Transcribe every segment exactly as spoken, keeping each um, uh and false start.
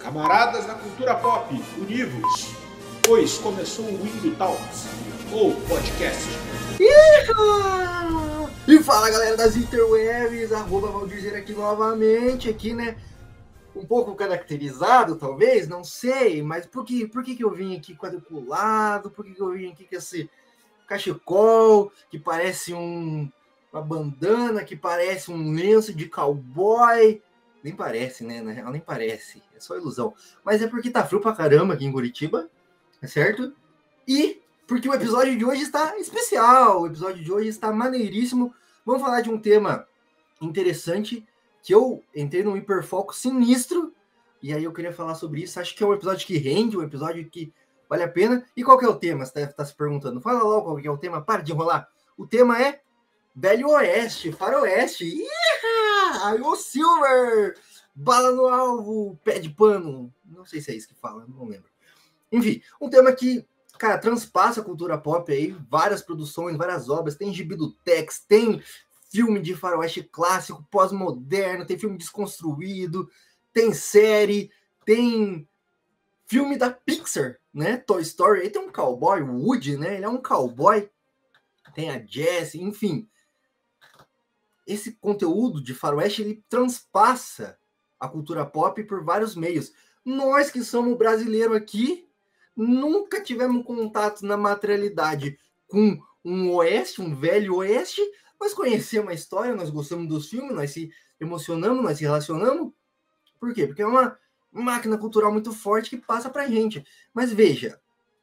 Camaradas da cultura pop, univos, pois começou o Window Talks, ou podcast. Iha! E fala, galera das interwebs, arroba Valdirzeira aqui novamente, aqui, né, um pouco caracterizado, talvez, não sei, mas por que, por que, que eu vim aqui quadriculado, por que, que eu vim aqui com esse cachecol, que parece um, uma bandana, que parece um lenço de cowboy? Nem parece, né? Na real, nem parece. É só ilusão. Mas é porque tá frio pra caramba aqui em Curitiba, é certo? E porque o episódio de hoje está especial. O episódio de hoje está maneiríssimo. Vamos falar de um tema interessante, que eu entrei num hiperfoco sinistro. E aí eu queria falar sobre isso. Acho que é um episódio que rende, um episódio que vale a pena. E qual que é o tema? Você deve estar se perguntando. Fala logo qual que é o tema. Para de enrolar. O tema é Velho Oeste, Faroeste. Iha! O Silver! Bala no alvo, pé de pano. Não sei se é isso que fala, não lembro. Enfim, um tema que, cara, transpassa a cultura pop aí. Várias produções, várias obras. Tem Gibi do Tex, tem filme de faroeste clássico, pós-moderno, tem filme desconstruído, tem série, tem filme da Pixar, né? Toy Story. Aí tem um cowboy, o Woody, né? Ele é um cowboy. Tem a Jessie, enfim. Esse conteúdo de faroeste, ele transpassa a cultura pop por vários meios. Nós que somos brasileiros aqui, nunca tivemos contato na materialidade com um oeste, um velho oeste, nós conhecemos a história, nós gostamos dos filmes, nós se emocionamos, nós se relacionamos. Por quê? Porque é uma máquina cultural muito forte que passa pra gente. Mas veja,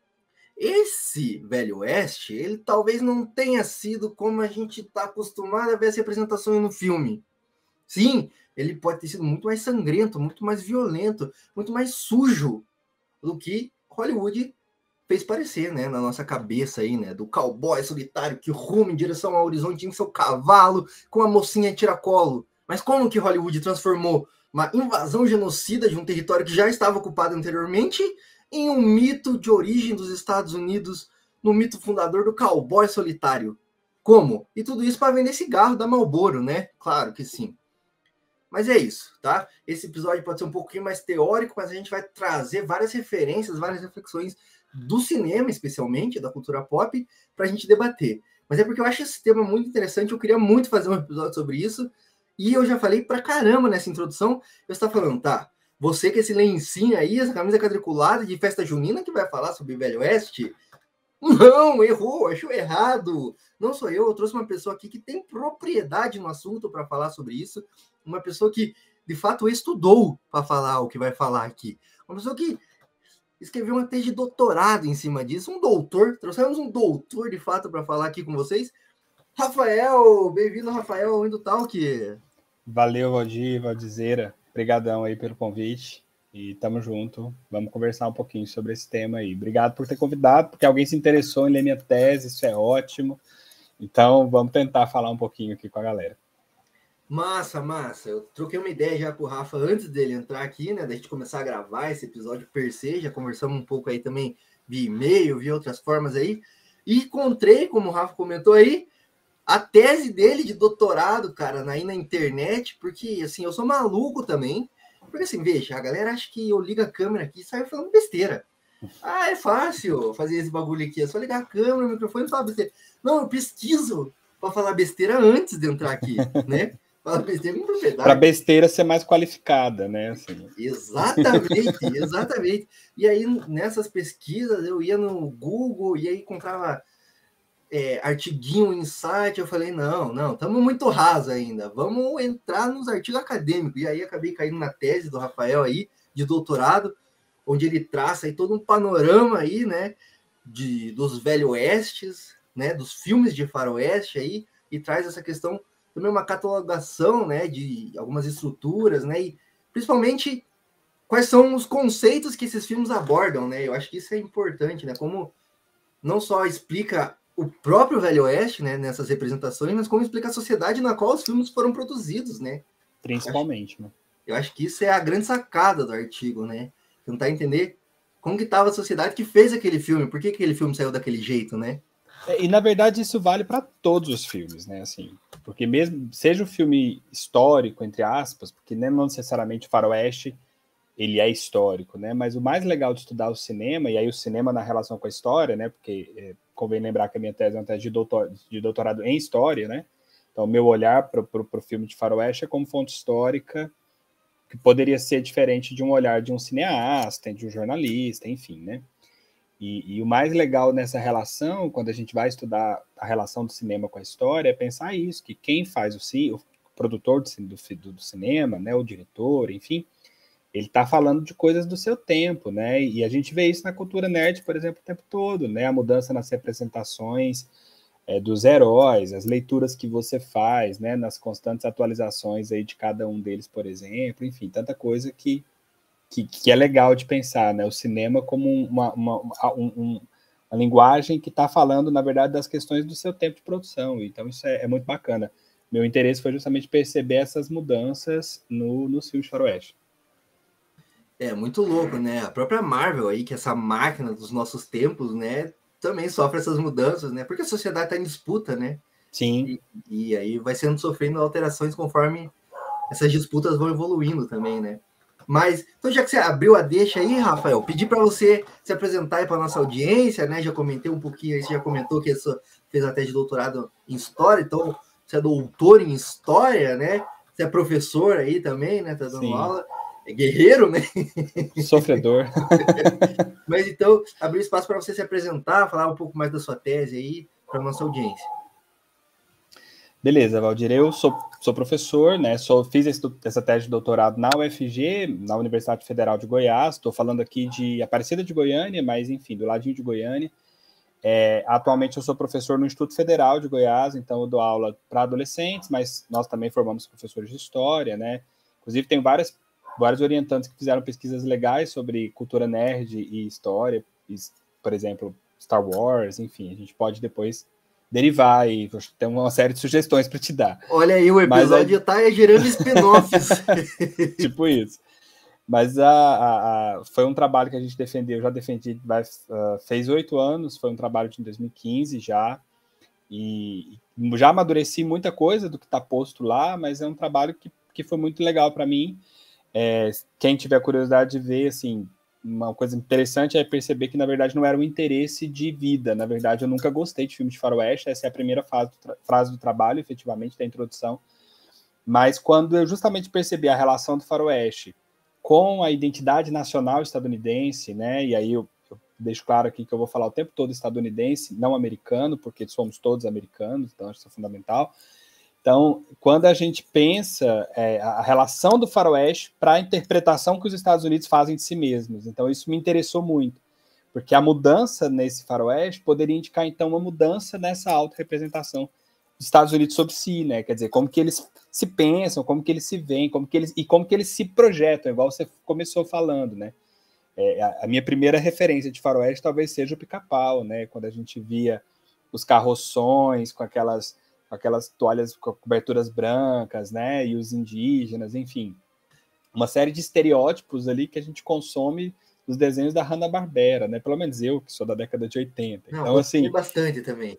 esse Velho Oeste, ele talvez não tenha sido como a gente está acostumado a ver as representações no filme. Sim, ele pode ter sido muito mais sangrento, muito mais violento, muito mais sujo do que Hollywood fez parecer, né, na nossa cabeça aí, né, do cowboy solitário que ruma em direção ao horizonte em seu cavalo com a mocinha tiracolo. Mas como que Hollywood transformou uma invasão genocida de um território que já estava ocupado anteriormente em um mito de origem dos Estados Unidos, no mito fundador do cowboy solitário? Como? E tudo isso para vender cigarro da Marlboro, né? Claro que sim. Mas é isso, tá? Esse episódio pode ser um pouquinho mais teórico, mas a gente vai trazer várias referências, várias reflexões do cinema, especialmente, da cultura pop, para a gente debater. Mas é porque eu acho esse tema muito interessante, eu queria muito fazer um episódio sobre isso, e eu já falei pra caramba nessa introdução. Eu estava falando, tá, você com esse lencinho aí, essa camisa quadriculada de festa junina que vai falar sobre Velho Oeste? Não, errou, achou errado. Não sou eu, eu trouxe uma pessoa aqui que tem propriedade no assunto para falar sobre isso, uma pessoa que, de fato, estudou para falar o que vai falar aqui. Uma pessoa que escreveu uma tese de doutorado em cima disso, um doutor, trouxemos um doutor, de fato, para falar aqui com vocês. Rafael, bem-vindo, Rafael, ao Window Talk. Valeu, Valdir, Valdirzeira. Obrigadão aí pelo convite. E tamo junto. Vamos conversar um pouquinho sobre esse tema aí. Obrigado por ter convidado, porque alguém se interessou em ler minha tese, isso é ótimo. Então, vamos tentar falar um pouquinho aqui com a galera. Massa, massa. Eu troquei uma ideia já com o Rafa antes dele entrar aqui, né? Da gente começar a gravar esse episódio per se. Já conversamos um pouco aí também via e-mail, via outras formas aí. E encontrei, como o Rafa comentou aí, a tese dele de doutorado, cara, aí na internet, porque, assim, eu sou maluco também. Porque, assim, veja, a galera acha que eu ligo a câmera aqui e saio falando besteira. Ah, é fácil fazer esse bagulho aqui, é só ligar a câmera, o microfone e falar besteira. Não, eu pesquiso para falar besteira antes de entrar aqui, né? Falar besteira com propriedade. Para besteira ser mais qualificada, né? Assim. Exatamente, exatamente. E aí, nessas pesquisas, eu ia no Google e aí encontrava é, artiguinho, insight, eu falei, não, não, estamos muito raso ainda, vamos entrar nos artigos acadêmicos. E aí acabei caindo na tese do Rafael aí, de doutorado, onde ele traça aí todo um panorama aí, né, de, dos velho oestes, né, dos filmes de faroeste aí, e traz essa questão, também uma catalogação, né, de algumas estruturas, né, e principalmente quais são os conceitos que esses filmes abordam, né, eu acho que isso é importante, né, como não só explica o próprio Velho Oeste, né, nessas representações, mas como explica a sociedade na qual os filmes foram produzidos, né? Principalmente, eu acho, né? Eu acho que isso é a grande sacada do artigo, né? Tentar entender como que estava a sociedade que fez aquele filme, por que aquele filme saiu daquele jeito, né? É, e, na verdade, isso vale para todos os filmes, né? Assim, porque mesmo, seja um filme histórico, entre aspas, porque não necessariamente o faroeste ele é histórico, né? Mas o mais legal de estudar o cinema, e aí o cinema na relação com a história, né? Porque é, convém lembrar que a minha tese é uma tese de, doutor, de doutorado em história, né? Então, o meu olhar para o filme de faroeste é como fonte histórica, que poderia ser diferente de um olhar de um cineasta, de um jornalista, enfim, né? E, e o mais legal nessa relação, quando a gente vai estudar a relação do cinema com a história, é pensar isso, que quem faz o, o produtor do, do, do cinema, né? O diretor, enfim, ele está falando de coisas do seu tempo, né? E a gente vê isso na cultura nerd, por exemplo, o tempo todo, né? A mudança nas representações é, dos heróis, as leituras que você faz, né? Nas constantes atualizações aí de cada um deles, por exemplo, enfim, tanta coisa que, que, que é legal de pensar, né? O cinema como uma, uma, uma, um, uma linguagem que está falando, na verdade, das questões do seu tempo de produção. Então, isso é, é muito bacana. Meu interesse foi justamente perceber essas mudanças no, no filme de faroeste. É muito louco, né? A própria Marvel aí, que é essa máquina dos nossos tempos, né? Também sofre essas mudanças, né? Porque a sociedade está em disputa, né? Sim. E, e aí vai sendo sofrendo alterações conforme essas disputas vão evoluindo também, né? Mas, então já que você abriu a deixa aí, Rafael, pedi para você se apresentar aí para nossa audiência, né? Já comentei um pouquinho aí, você já comentou que você fez a tese de doutorado em História, então você é doutor em História, né? Você é professor aí também, né? Tá dando Sim. aula. É guerreiro, né? Sofredor. Mas então, abrir espaço para você se apresentar, falar um pouco mais da sua tese aí para a nossa audiência. Beleza, Valdir, eu sou, sou professor, né? Sou, fiz esse, essa tese de doutorado na U F G, na Universidade Federal de Goiás. Estou falando aqui de Aparecida de Goiânia, mas enfim, do ladinho de Goiânia. É, atualmente eu sou professor no Instituto Federal de Goiás, então eu dou aula para adolescentes, mas nós também formamos professores de história, né? Inclusive tem várias vários orientantes que fizeram pesquisas legais sobre cultura nerd e história, por exemplo, Star Wars, enfim, a gente pode depois derivar e tem uma série de sugestões para te dar. Olha aí, o episódio está aí... gerando spin-offs. Tipo isso. Mas a, a, a, foi um trabalho que a gente defendeu, eu já defendi, vai, uh, fez oito anos, foi um trabalho de dois mil e quinze já, e já amadureci muita coisa do que está posto lá, mas é um trabalho que, que foi muito legal para mim. É, quem tiver curiosidade de ver, assim, uma coisa interessante é perceber que, na verdade, não era um interesse de vida. Na verdade, eu nunca gostei de filme de faroeste, essa é a primeira fase do, frase do trabalho, efetivamente, da introdução. Mas quando eu justamente percebi a relação do faroeste com a identidade nacional estadunidense, né, e aí eu, eu deixo claro aqui que eu vou falar o tempo todo estadunidense, não americano, porque somos todos americanos, então acho que isso é fundamental. Então, quando a gente pensa é, a relação do faroeste para a interpretação que os Estados Unidos fazem de si mesmos, então isso me interessou muito, porque a mudança nesse faroeste poderia indicar, então, uma mudança nessa autorrepresentação dos Estados Unidos sobre si, né? Quer dizer, como que eles se pensam, como que eles se veem, como que eles, e como que eles se projetam, igual você começou falando, né? É, a, a minha primeira referência de faroeste talvez seja o Pica-Pau, né? Quando a gente via os carroções com aquelas aquelas toalhas com coberturas brancas, né, e os indígenas, enfim, uma série de estereótipos ali que a gente consome dos desenhos da Hanna-Barbera, né, pelo menos eu, que sou da década de oitenta. Não, então, assim... bastante também.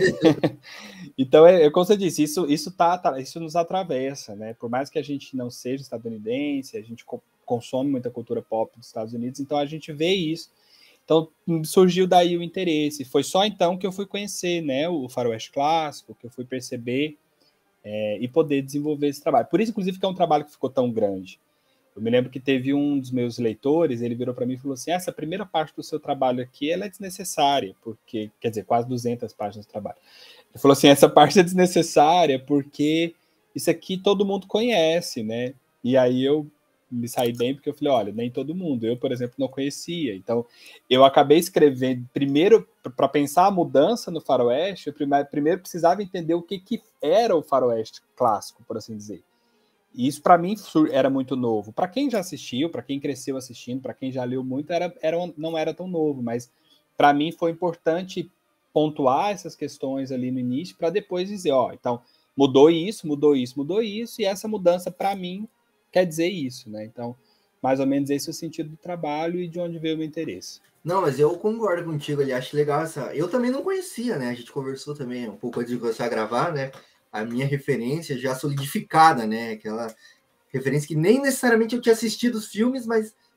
Então, é, é como você disse, isso, isso, tá, tá, isso nos atravessa, né, por mais que a gente não seja estadunidense, a gente co consome muita cultura pop dos Estados Unidos, então a gente vê isso. Então, surgiu daí o interesse. Foi só então que eu fui conhecer, né, o faroeste clássico, que eu fui perceber é, e poder desenvolver esse trabalho. Por isso, inclusive, que é um trabalho que ficou tão grande. Eu me lembro que teve um dos meus leitores, ele virou para mim e falou assim, essa primeira parte do seu trabalho aqui, ela é desnecessária, porque, quer dizer, quase duzentas páginas de trabalho. Ele falou assim, essa parte é desnecessária porque isso aqui todo mundo conhece, né? E aí eu me saí bem, porque eu falei, olha, nem todo mundo. Eu, por exemplo, não conhecia. Então, eu acabei escrevendo, primeiro, para pensar a mudança no faroeste, eu primeiro, primeiro precisava entender o que, que era o faroeste clássico, por assim dizer. E isso, para mim, era muito novo. Para quem já assistiu, para quem cresceu assistindo, para quem já leu muito, era, era, não era tão novo. Mas, para mim, foi importante pontuar essas questões ali no início, para depois dizer, ó, então, mudou isso, mudou isso, mudou isso, e essa mudança, para mim, quer dizer isso, né? Então, mais ou menos esse é o sentido do trabalho e de onde veio o meu interesse. Não, mas eu concordo contigo ali, acho legal essa... Eu também não conhecia, né? A gente conversou também um pouco antes de começar a gravar, né? A minha referência já solidificada, né? Aquela referência que nem necessariamente eu tinha assistido os filmes, mas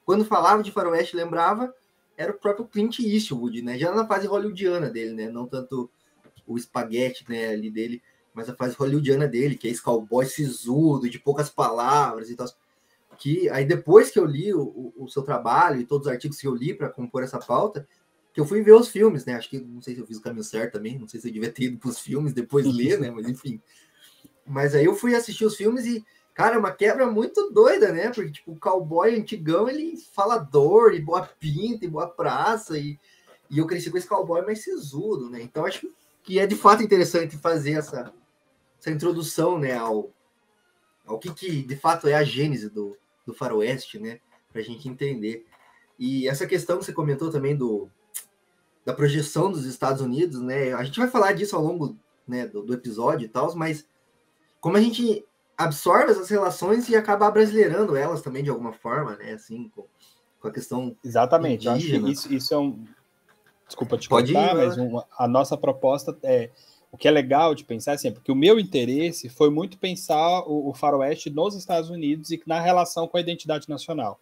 quando falava de faroeste, lembrava, era o próprio Clint Eastwood, né? Já na fase hollywoodiana dele, né? Não tanto o espaguete, né, ali dele, mas a fase hollywoodiana dele, que é esse cowboy sisudo, de poucas palavras e tal. Que aí depois que eu li o, o, o seu trabalho e todos os artigos que eu li para compor essa pauta, que eu fui ver os filmes, né? Acho que não sei se eu fiz o caminho certo também, não sei se eu devia ter ido para os filmes depois ler, né? Mas enfim. Mas aí eu fui assistir os filmes e, cara, é uma quebra muito doida, né? Porque tipo, o cowboy antigão, ele fala dor e boa pinta e boa praça e, e eu cresci com esse cowboy mais sisudo, né? Então acho que é de fato interessante fazer essa, essa introdução, né, ao, ao que, que de fato é a gênese do, do faroeste, né? Pra gente entender. E essa questão que você comentou também do da projeção dos Estados Unidos, né? A gente vai falar disso ao longo, né, do, do episódio e tal, mas como a gente absorve essas relações e acaba brasileirando elas também de alguma forma, né? Assim, com, com a questão Exatamente. indígena. Eu acho que isso, isso é um... Desculpa te Pode cortar, ir, mas uma, a nossa proposta é... O que é legal de pensar, assim, porque o meu interesse foi muito pensar o, o faroeste nos Estados Unidos e na relação com a identidade nacional.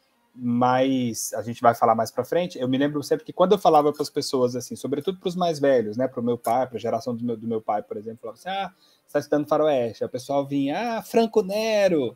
Mas a gente vai falar mais para frente. Eu me lembro sempre que quando eu falava para as pessoas, assim, sobretudo para os mais velhos, né, para o meu pai, para a geração do meu, do meu pai, por exemplo, falava assim, ah, você está estudando faroeste. Aí o pessoal vinha, ah, Franco Nero,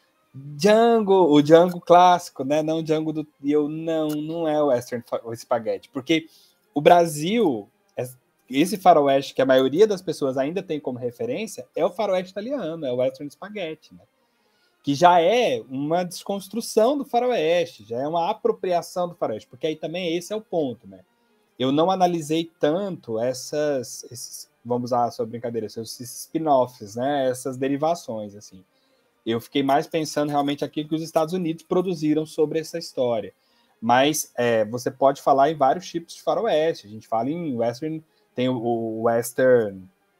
Django, o Django clássico, né, não o Django do... E eu, não, não é o Western o Spaghetti, porque o Brasil, esse faroeste que a maioria das pessoas ainda tem como referência, é o faroeste italiano, é o Western Spaghetti, né? Que já é uma desconstrução do faroeste, já é uma apropriação do faroeste, porque aí também esse é o ponto, né? Eu não analisei tanto essas, esses, vamos usar a sua brincadeira, esses spin-offs, né? Essas derivações, assim. Eu fiquei mais pensando realmente aquilo que os Estados Unidos produziram sobre essa história. Mas é, você pode falar em vários tipos de faroeste. A gente fala em western, tem o, o western,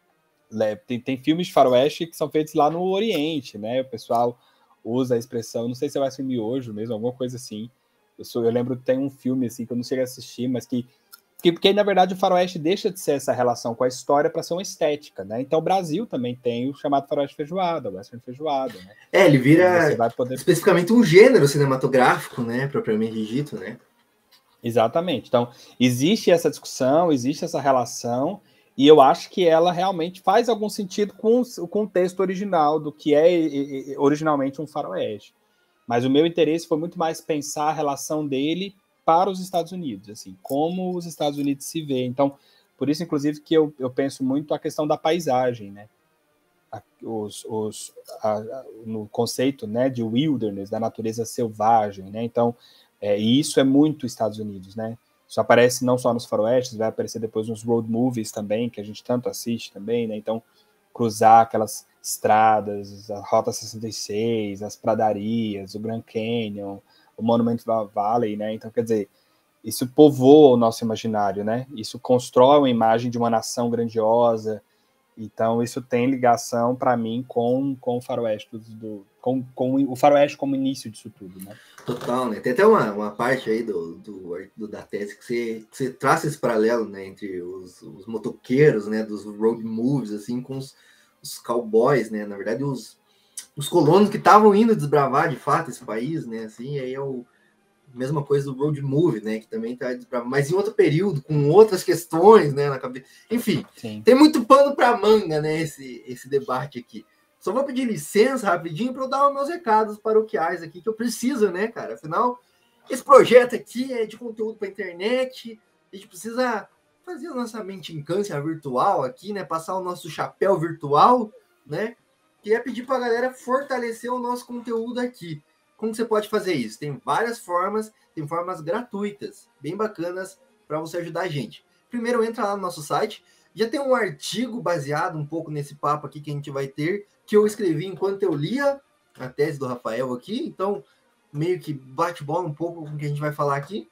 tem, tem filmes de faroeste que são feitos lá no Oriente, né? O pessoal usa a expressão, não sei se é western miojo mesmo, alguma coisa assim. Eu, sou, eu lembro que tem um filme assim que eu não cheguei a assistir, mas que Porque, porque, na verdade, o faroeste deixa de ser essa relação com a história para ser uma estética, né? Então, o Brasil também tem o chamado faroeste feijoada, o western feijoada, né? É, ele vira você vai poder... especificamente um gênero cinematográfico, né? Propriamente dito, né? Exatamente. Então, existe essa discussão, existe essa relação, e eu acho que ela realmente faz algum sentido com o contexto original do que é originalmente um faroeste. Mas o meu interesse foi muito mais pensar a relação dele para os Estados Unidos, assim, como os Estados Unidos se vê. Então, por isso, inclusive, que eu, eu penso muito a questão da paisagem, né? A, os, os, a, a, no conceito, né, de wilderness, da natureza selvagem, né? Então, é, e isso é muito Estados Unidos, né? Isso aparece não só nos faroestes, vai aparecer depois nos road movies também, que a gente tanto assiste também, né? Então, cruzar aquelas estradas, a Rota sessenta e seis, as pradarias, o Grand Canyon, o Monument Valley, né? Então, quer dizer, isso povoa o nosso imaginário, né? Isso constrói uma imagem de uma nação grandiosa. Então, isso tem ligação, para mim, com, com o faroeste, do, do, com, com o faroeste como início disso tudo, né? Total, né? Tem até uma, uma parte aí do, do, do, da tese que você, que você traça esse paralelo, né? Entre os, os motoqueiros, né? Dos road movies, assim, com os, os cowboys, né? Na verdade, os, os colonos que estavam indo desbravar, de fato, esse país, né? Assim, aí é o mesma coisa do road movie, né? Que também tá desbravando, mas em outro período, com outras questões, né? Na cabeça. Enfim, sim, tem muito pano para manga, né? Esse, esse debate aqui. Só vou pedir licença rapidinho para eu dar os meus recados paroquiais aqui, que eu preciso, né, cara? Afinal, esse projeto aqui é de conteúdo para internet, a gente precisa fazer a nossa mendicância virtual aqui, né? Passar o nosso chapéu virtual, né? Que é pedir para a galera fortalecer o nosso conteúdo aqui. Como você pode fazer isso? Tem várias formas, tem formas gratuitas, bem bacanas para você ajudar a gente. Primeiro, entra lá no nosso site. Já tem um artigo baseado um pouco nesse papo aqui que a gente vai ter, que eu escrevi enquanto eu lia a tese do Rafael aqui. Então, meio que bate bola um pouco com o que a gente vai falar aqui.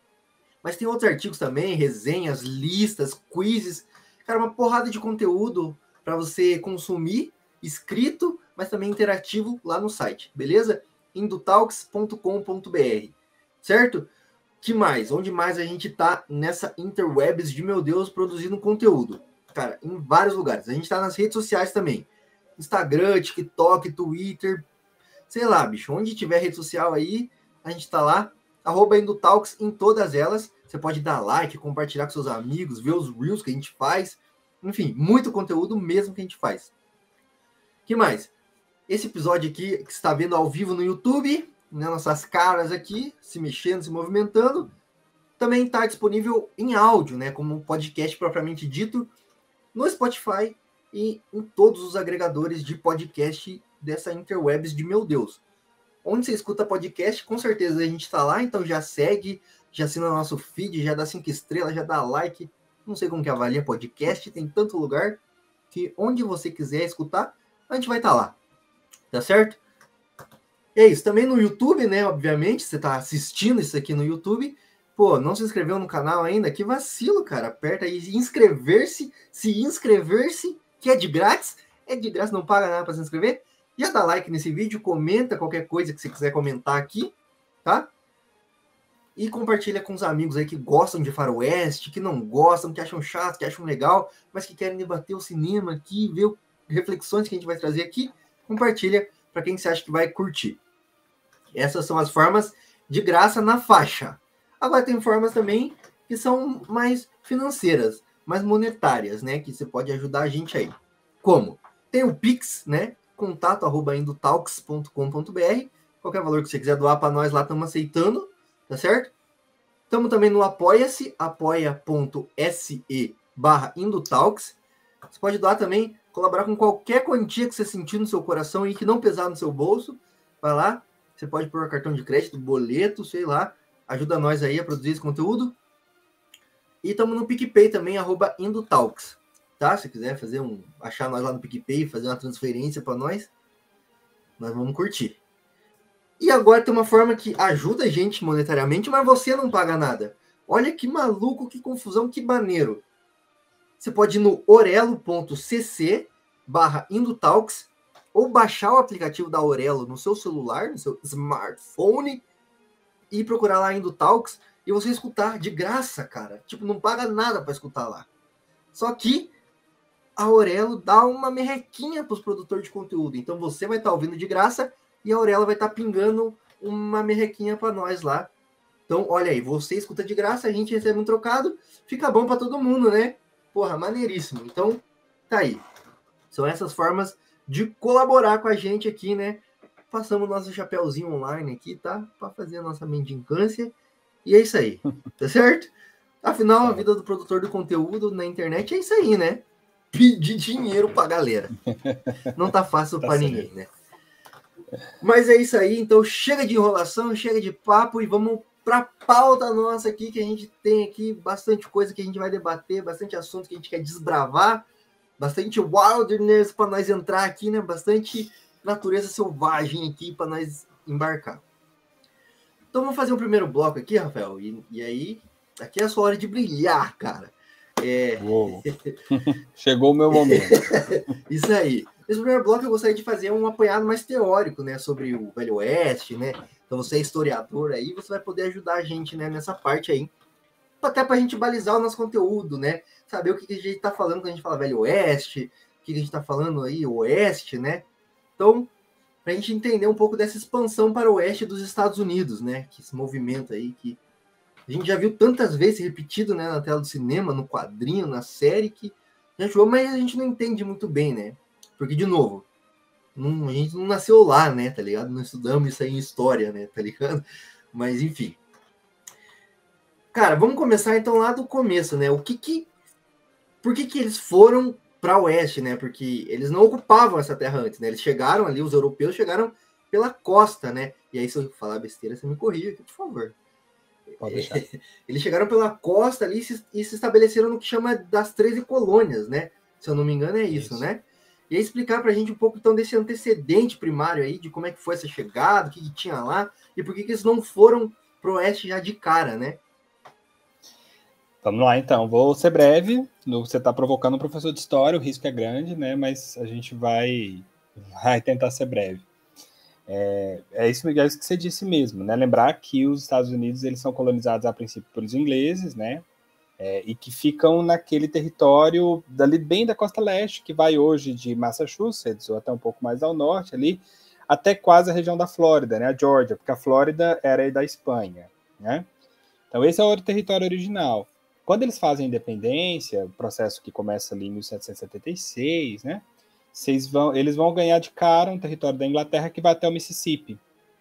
Mas tem outros artigos também, resenhas, listas, quizzes. Cara, uma porrada de conteúdo para você consumir, escrito, mas também interativo lá no site, beleza? indutalks ponto com ponto br, certo? Que mais? Onde mais a gente tá nessa interwebs de, meu Deus, produzindo conteúdo? Cara, em vários lugares. A gente tá nas redes sociais também. Instagram, TikTok, Twitter, sei lá, bicho. Onde tiver rede social aí, a gente tá lá, arroba Indutalks em todas elas. Você pode dar like, compartilhar com seus amigos, ver os reels que a gente faz. Enfim, muito conteúdo mesmo que a gente faz. Que mais? Esse episódio aqui que você está vendo ao vivo no YouTube, né, nossas caras aqui, se mexendo, se movimentando, também está disponível em áudio, né, como um podcast propriamente dito, no Spotify e em todos os agregadores de podcast dessa interwebs de meu Deus. Onde você escuta podcast, com certeza a gente está lá, então já segue, já assina nosso feed, já dá cinco estrelas, já dá like. Não sei como que avalia podcast, tem tanto lugar que onde você quiser escutar, a gente vai estar tá lá. Tá certo? E é isso. Também no YouTube, né? Obviamente, você tá assistindo isso aqui no YouTube. Pô, não se inscreveu no canal ainda? Que vacilo, cara. Aperta aí inscrever-se, se inscrever-se, que é de grátis. É de graça, não paga nada para se inscrever. Já dá like nesse vídeo, comenta qualquer coisa que você quiser comentar aqui, tá? E compartilha com os amigos aí que gostam de faroeste, que não gostam, que acham chato, que acham legal, mas que querem debater o cinema aqui, ver reflexões que a gente vai trazer aqui. Compartilha para quem você acha que vai curtir. Essas são as formas de graça na faixa. Agora tem formas também que são mais financeiras, mais monetárias, né? Que você pode ajudar a gente aí. Como? Tem o Pix, né? contato arroba indutalks ponto com ponto br. Qualquer valor que você quiser doar para nós lá, estamos aceitando, tá certo? Estamos também no Apoia-se, apoia.se barra Indutalks. Você pode doar também, colaborar com qualquer quantia que você sentir no seu coração e que não pesar no seu bolso. Vai lá, você pode pôr cartão de crédito, boleto, sei lá. Ajuda nós aí a produzir esse conteúdo. E estamos no PicPay também, arroba Indutalks. Tá? Se quiser fazer um, achar nós lá no PicPay, fazer uma transferência para nós, nós vamos curtir. E agora tem uma forma que ajuda a gente monetariamente, mas você não paga nada. Olha que maluco, que confusão, que maneiro. Você pode ir no orelo.cc barra Indutalks ou baixar o aplicativo da Orelo no seu celular, no seu smartphone e procurar lá Indutalks e você escutar de graça, cara. Tipo, não paga nada para escutar lá. Só que a Orelo dá uma merrequinha para os produtores de conteúdo. Então você vai estar tá ouvindo de graça e a Orelo vai estar tá pingando uma merrequinha para nós lá. Então, olha aí, você escuta de graça, a gente recebe um trocado, fica bom para todo mundo, né? Porra, maneiríssimo. Então, tá aí. São essas formas de colaborar com a gente aqui, né? Passamos nosso chapéuzinho online aqui, tá? Para fazer a nossa mendicância. E é isso aí, tá certo? Afinal, a vida do produtor de conteúdo na internet é isso aí, né? Pedir dinheiro pra galera. Não tá fácil tá para ninguém, né? Mas é isso aí, então chega de enrolação, chega de papo e vamos pra pauta nossa aqui, que a gente tem aqui bastante coisa que a gente vai debater, bastante assunto que a gente quer desbravar, bastante wilderness para nós entrar aqui, né? Bastante natureza selvagem aqui para nós embarcar. Então vamos fazer um primeiro bloco aqui, Rafael, e, e aí, aqui é a sua hora de brilhar, cara. É... Chegou o meu momento. Isso aí. Nesse primeiro bloco eu gostaria de fazer um apanhado mais teórico, né, sobre o Velho Oeste, né? Então você é historiador aí, você vai poder ajudar a gente, né, nessa parte aí. Até pra gente balizar o nosso conteúdo, né? Saber o que a gente tá falando quando a gente fala Velho Oeste, o que a gente tá falando aí, Oeste, né? Então, pra gente entender um pouco dessa expansão para o Oeste dos Estados Unidos, né? Que esse movimento aí que a gente já viu tantas vezes repetido, né, na tela do cinema, no quadrinho, na série, que já jogou, mas a gente não entende muito bem, né? Porque, de novo, não, a gente não nasceu lá, né, tá ligado? Não estudamos isso aí em história, né, tá ligado? Mas, enfim. Cara, vamos começar, então, lá do começo, né? O que que... Por que que eles foram para o oeste, né? Porque eles não ocupavam essa terra antes, né? Eles chegaram ali, os europeus chegaram pela costa, né? E aí, se eu falar besteira, você me corrija aqui, por favor. Pode deixar. Eles chegaram pela costa ali e se, e se estabeleceram no que chama das treze colônias, né? Se eu não me engano, é isso, isso. né? E aí explicar pra gente um pouco, então, desse antecedente primário aí, de como é que foi essa chegada, o que, que tinha lá, e por que, que eles não foram pro oeste já de cara, né? Vamos lá, então. Vou ser breve. Você está provocando um professor de história, o risco é grande, né? Mas a gente vai, vai tentar ser breve. É, é, isso, é isso que você disse mesmo, né? Lembrar que os Estados Unidos eles são colonizados a princípio pelos ingleses, né? É, e que ficam naquele território dali bem da costa leste, que vai hoje de Massachusetts ou até um pouco mais ao norte ali, até quase a região da Flórida, né, a Geórgia, porque a Flórida era da Espanha, né? Então esse é o território original. Quando eles fazem a independência, o processo que começa ali em mil setecentos e setenta e seis, né, vocês vão, eles vão ganhar de cara um território da Inglaterra que vai até o Mississippi.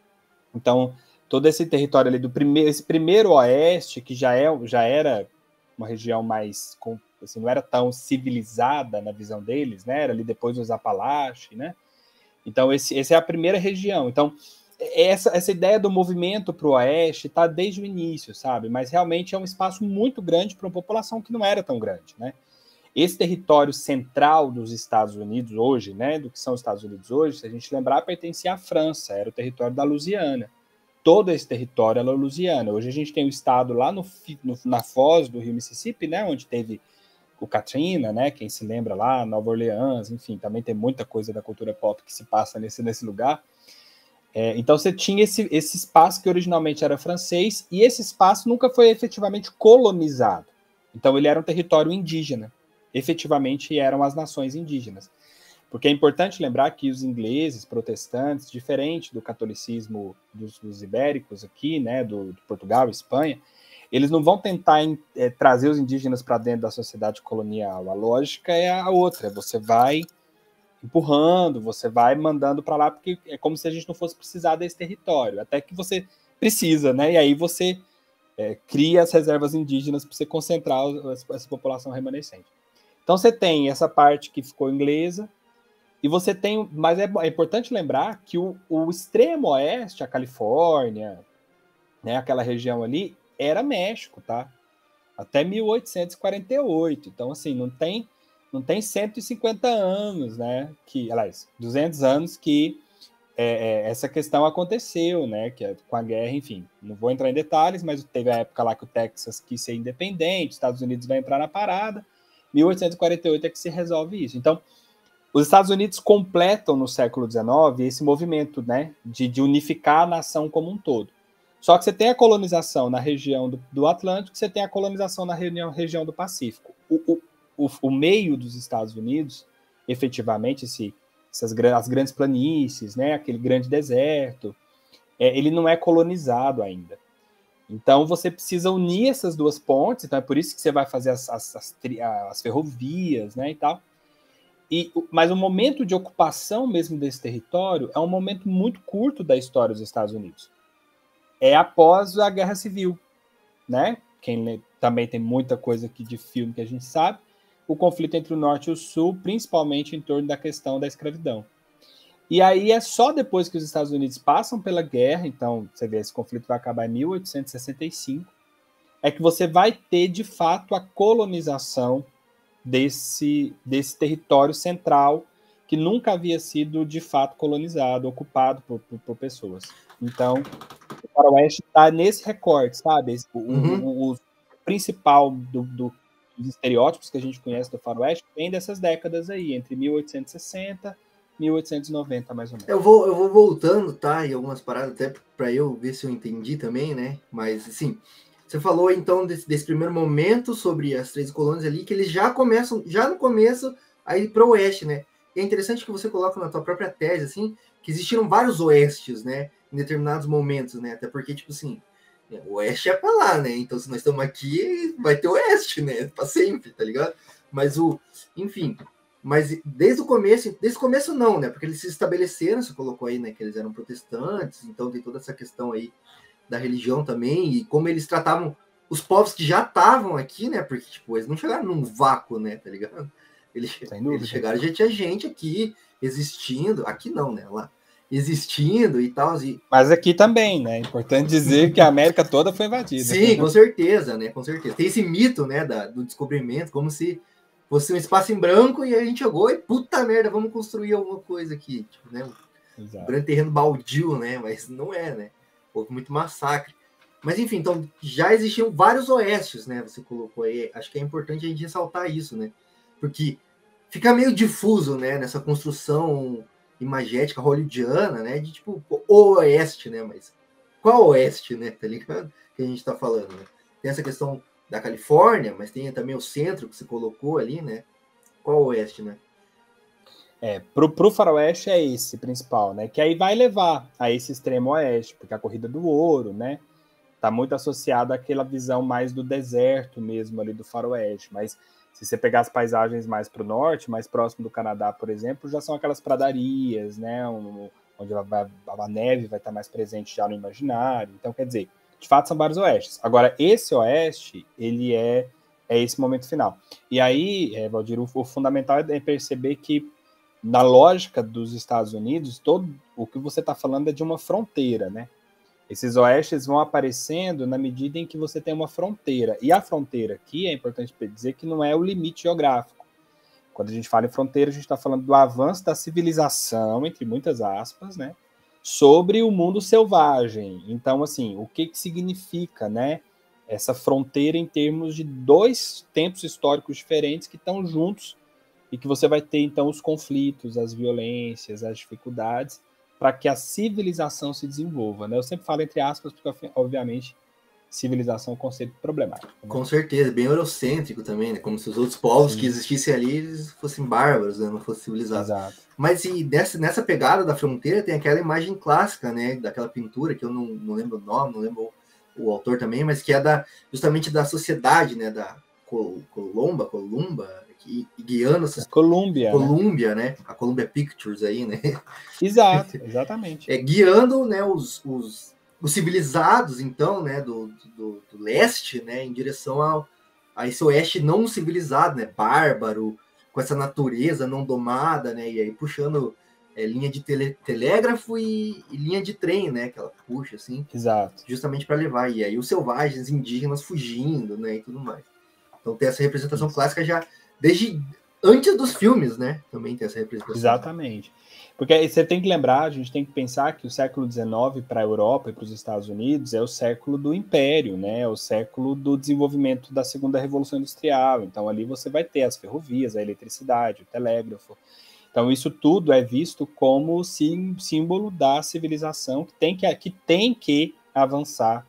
Então, todo esse território ali do primeiro, esse primeiro oeste, que já, é, já era uma região mais, assim, não era tão civilizada na visão deles, né, era ali depois dos Apalaches, né, então esse, essa é a primeira região. Então, essa, essa ideia do movimento para o oeste está desde o início, sabe, mas realmente é um espaço muito grande para uma população que não era tão grande, né. Esse território central dos Estados Unidos hoje, né, do que são os Estados Unidos hoje, se a gente lembrar, pertencia à França, era o território da Louisiana. Todo esse território era Louisiana. Hoje a gente tem o estado lá no, no, na foz do rio Mississippi, né, onde teve o Katrina, né, quem se lembra lá, Nova Orleans, enfim, também tem muita coisa da cultura pop que se passa nesse, nesse lugar. É, então você tinha esse, esse espaço que originalmente era francês, e esse espaço nunca foi efetivamente colonizado. Então ele era um território indígena. Efetivamente eram as nações indígenas. Porque é importante lembrar que os ingleses, protestantes, diferente do catolicismo dos, dos ibéricos aqui, né, do, do Portugal, Espanha, eles não vão tentar é, trazer os indígenas para dentro da sociedade colonial. A lógica é a outra, você vai empurrando, você vai mandando para lá, porque é como se a gente não fosse precisar desse território, até que você precisa, né, e aí você é, cria as reservas indígenas para você concentrar essa população remanescente. Então você tem essa parte que ficou inglesa, e você tem, mas é, é importante lembrar que o, o extremo oeste, a Califórnia, né, aquela região ali, era México, tá? Até mil oitocentos e quarenta e oito. Então, assim, não tem, não tem cento e cinquenta anos, né? Que, aliás, duzentos anos que é, é, essa questão aconteceu, né? Que é, com a guerra, enfim, não vou entrar em detalhes, mas teve a época lá que o Texas quis ser independente, Estados Unidos vai entrar na parada. mil oitocentos e quarenta e oito é que se resolve isso. Então, os Estados Unidos completam no século dezenove esse movimento, né, de, de unificar a nação como um todo. Só que você tem a colonização na região do, do Atlântico, você tem a colonização na região, região do Pacífico. O, o, o, o meio dos Estados Unidos, efetivamente, esse, essas, as grandes planícies, né, aquele grande deserto, é, ele não é colonizado ainda. Então, você precisa unir essas duas pontes, então é por isso que você vai fazer as, as, as, as ferrovias, né, e tal. E, mas o momento de ocupação mesmo desse território é um momento muito curto da história dos Estados Unidos. É após a Guerra Civil, né? Quem também tem muita coisa aqui de filme que a gente sabe, o conflito entre o Norte e o Sul, principalmente em torno da questão da escravidão. E aí é só depois que os Estados Unidos passam pela guerra, então você vê, esse conflito vai acabar em mil oitocentos e sessenta e cinco, é que você vai ter, de fato, a colonização desse, desse território central que nunca havia sido, de fato, colonizado, ocupado por, por, por pessoas. Então, o faroeste está nesse recorte, sabe? Esse, uhum. o, o, o principal do, do, dos estereótipos que a gente conhece do faroeste vem dessas décadas aí, entre mil oitocentos e sessenta e mil oitocentos e noventa, mais ou menos. Eu vou, eu vou voltando, tá? E algumas paradas até para eu ver se eu entendi também, né? Mas, assim, você falou, então, desse, desse primeiro momento sobre as três colônias ali, que eles já começam, já no começo, a ir para o oeste, né? E é interessante que você coloca na tua própria tese, assim, que existiram vários oestes, né? Em determinados momentos, né? Até porque, tipo assim, o oeste é para lá, né? Então, se nós estamos aqui, vai ter oeste, né? Para sempre, tá ligado? Mas o... Enfim... Mas desde o começo, desde o começo não, né? Porque eles se estabeleceram, você colocou aí, né? Que eles eram protestantes, então tem toda essa questão aí da religião também, e como eles tratavam os povos que já estavam aqui, né? Porque, tipo, eles não chegaram num vácuo, né? Tá ligado? Eles, eles chegaram, já tinha gente aqui existindo, aqui não, né? Lá, existindo e tal. E... Mas aqui também, né? É importante dizer que a América toda foi invadida. Sim, com certeza, né? Com certeza. Tem esse mito, né? Da, do descobrimento, como se fosse um espaço em branco e a gente chegou e puta merda, vamos construir alguma coisa aqui, tipo, né? Um grande terreno baldio, né? Mas não é, né? Houve muito massacre. Mas enfim, então já existiam vários oestes, né? Você colocou aí. Acho que é importante a gente ressaltar isso, né? Porque fica meio difuso, né? Nessa construção imagética hollywoodiana, né? De tipo, o oeste, né? Mas qual oeste, né? Tá ligado? Que a gente tá falando, né? Tem essa questão da Califórnia, mas tem também o centro que você colocou ali, né? Qual o oeste, né? É, pro, pro faroeste é esse principal, né? Que aí vai levar a esse extremo oeste, porque a corrida do ouro, né? Tá muito associada àquela visão mais do deserto mesmo ali do faroeste. Mas se você pegar as paisagens mais para o norte, mais próximo do Canadá, por exemplo, já são aquelas pradarias, né? Um, onde a, a, a neve vai estar mais presente já no imaginário. Então, quer dizer, de fato são vários oestes. Agora, esse oeste, ele é, é esse momento final. E aí, é, Valdir, o, o fundamental é perceber que na lógica dos Estados Unidos, todo o que você está falando é de uma fronteira, né? Esses oestes vão aparecendo na medida em que você tem uma fronteira. E a fronteira aqui, é importante dizer que não é o limite geográfico. Quando a gente fala em fronteira, a gente está falando do avanço da civilização, entre muitas aspas, né? Sobre o mundo selvagem. Então, assim, o que, que significa, né? Essa fronteira em termos de dois tempos históricos diferentes que estão juntos e que você vai ter, então, os conflitos, as violências, as dificuldades, para que a civilização se desenvolva, né? Eu sempre falo entre aspas, porque, obviamente, civilização é um conceito problemático. Né? Com certeza, bem eurocêntrico também, né? Como se os outros povos Sim. que existissem ali eles fossem bárbaros, né? Não fossem civilizados. Exato. Mas e nessa, nessa pegada da fronteira tem aquela imagem clássica, né? Daquela pintura, que eu não, não lembro o nome, não lembro o, o autor também, mas que é da, justamente da sociedade, né? Da Col Colomba, Columba, que, guiando essa Colômbia, Colômbia, né? né? A Columbia Pictures aí, né? Exato, exatamente. É, guiando, né, os, os, os civilizados, então, né, do, do, do leste, né, em direção ao, a esse oeste não civilizado, né, bárbaro, com essa natureza não domada, né, e aí puxando é, linha de tele, telégrafo e, e linha de trem, né, que ela puxa, assim. Exato. Justamente para levar. E aí os selvagens, indígenas fugindo, né, e tudo mais. Então tem essa representação Isso. clássica já desde antes dos filmes, né? Também tem essa representação. Exatamente. Porque aí você tem que lembrar, a gente tem que pensar que o século dezenove para a Europa e para os Estados Unidos é o século do império, né? É o século do desenvolvimento da segunda revolução industrial. Então ali você vai ter as ferrovias, a eletricidade, o telégrafo. Então isso tudo é visto como sim, símbolo da civilização que tem que, que tem que avançar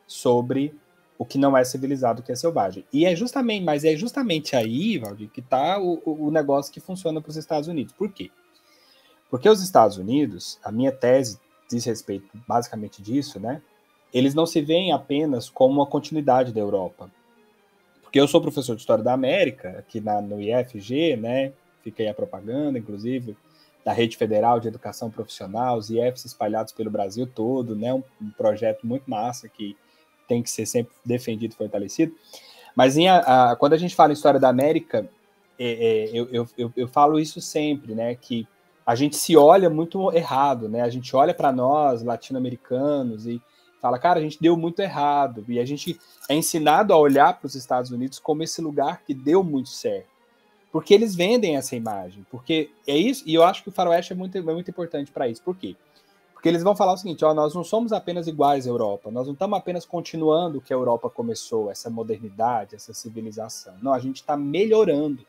sobre o que não é civilizado, que é selvagem. E é justamente, mas é justamente aí, Valdir, que está o, o negócio que funciona para os Estados Unidos. Por quê? Porque os Estados Unidos, a minha tese diz respeito basicamente disso, né? Eles não se veem apenas como uma continuidade da Europa. Porque eu sou professor de História da América, aqui na, no I F G, né? Fica aí a propaganda, inclusive, da Rede Federal de Educação Profissional, os I Fs espalhados pelo Brasil todo, né? Um, um projeto muito massa que tem que ser sempre defendido e fortalecido. Mas em a, a, quando a gente fala em História da América, é, é, eu, eu, eu, eu falo isso sempre, né? Que a gente se olha muito errado, né? A gente olha para nós, latino-americanos, e fala, cara, a gente deu muito errado. E a gente é ensinado a olhar para os Estados Unidos como esse lugar que deu muito certo. Porque eles vendem essa imagem. Porque é isso, e eu acho que o faroeste é muito, é muito importante para isso. Por quê? Porque eles vão falar o seguinte, ó, nós não somos apenas iguais à Europa, nós não estamos apenas continuando o que a Europa começou, essa modernidade, essa civilização. Não, a gente está melhorando.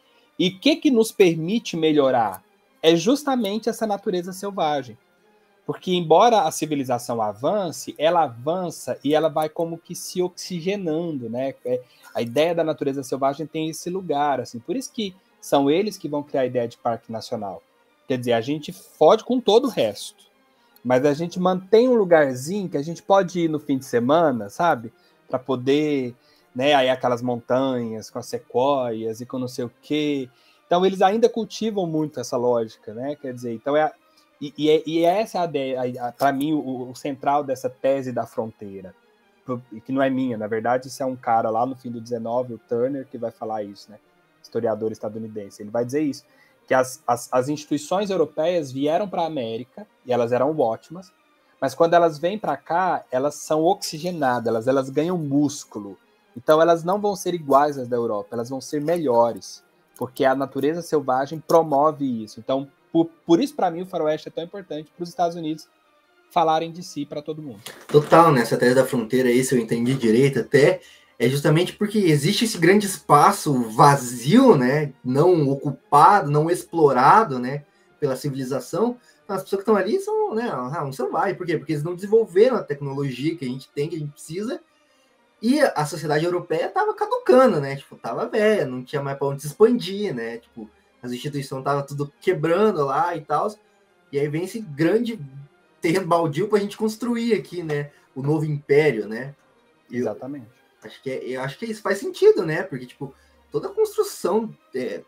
E o que, que nos permite melhorar? É justamente essa natureza selvagem. Porque, embora a civilização avance, ela avança e ela vai como que se oxigenando, né? A ideia da natureza selvagem tem esse lugar, assim. Por isso que são eles que vão criar a ideia de parque nacional. Quer dizer, a gente fode com todo o resto. Mas a gente mantém um lugarzinho que a gente pode ir no fim de semana, sabe? Para poder, né? Aí aquelas montanhas com as sequoias e com não sei o quê. Então, eles ainda cultivam muito essa lógica, né? Quer dizer, então é... E, e, é, e essa é a ideia, para mim, o, o central dessa tese da fronteira, que não é minha, na verdade, isso é um cara lá no fim do dezenove, o Turner, que vai falar isso, né? Historiador estadunidense. Ele vai dizer isso, que as, as, as instituições europeias vieram para a América, e elas eram ótimas, mas quando elas vêm para cá, elas são oxigenadas, elas, elas ganham músculo. Então, elas não vão ser iguais às da Europa, elas vão ser melhores, porque a natureza selvagem promove isso. Então, Por, por isso, para mim, o faroeste é tão importante para os Estados Unidos falarem de si para todo mundo. Total, né? Essa tese da fronteira aí, se eu entendi direito até, é justamente porque existe esse grande espaço vazio, né? Não ocupado, não explorado, né? Pela civilização. As pessoas que estão ali são, né? Ah, um selvagem. Por quê? Porque eles não desenvolveram a tecnologia que a gente tem, que a gente precisa. E a sociedade europeia estava caducando, né? Tipo, tava velha, não tinha mais para onde se expandir, né? Tipo, as instituições estavam tudo quebrando lá e tal, e aí vem esse grande terreno baldio para a gente construir aqui, né, o novo império, né? Eu Exatamente. acho que é, eu acho que isso faz sentido, né? Porque, tipo, toda a construção é,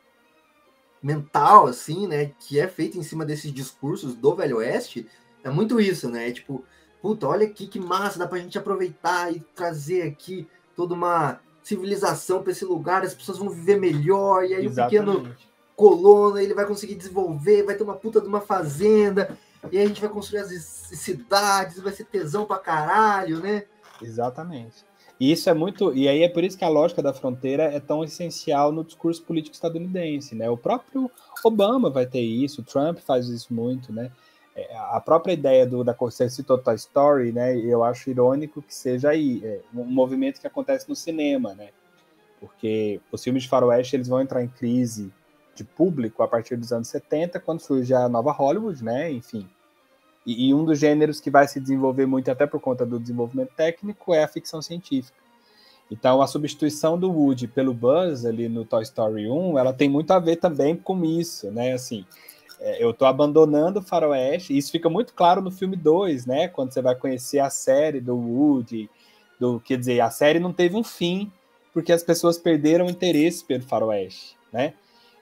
mental, assim, né, que é feita em cima desses discursos do Velho Oeste, é muito isso, né? É tipo, puta, olha aqui que massa, dá pra gente aproveitar e trazer aqui toda uma civilização para esse lugar, as pessoas vão viver melhor, e aí Exatamente. o pequeno colono, ele vai conseguir desenvolver, vai ter uma puta de uma fazenda, e aí a gente vai construir as cidades, vai ser tesão pra caralho, né? Exatamente. E isso é muito, e aí é por isso que a lógica da fronteira é tão essencial no discurso político estadunidense, né? O próprio Obama vai ter isso, o Trump faz isso muito, né? A própria ideia do, da você citou Toy Story, né? Eu acho irônico que seja aí é, um movimento que acontece no cinema, né? Porque os filmes de faroeste eles vão entrar em crise de público a partir dos anos setenta, quando surge a nova Hollywood, né? Enfim. E, e um dos gêneros que vai se desenvolver muito, até por conta do desenvolvimento técnico, é a ficção científica. Então, a substituição do Woody pelo Buzz ali no Toy Story um, ela tem muito a ver também com isso, né? Assim, é, eu estou abandonando o faroeste, e isso fica muito claro no filme dois, né? Quando você vai conhecer a série do Woody, do, quer dizer, a série não teve um fim, porque as pessoas perderam o interesse pelo faroeste, né?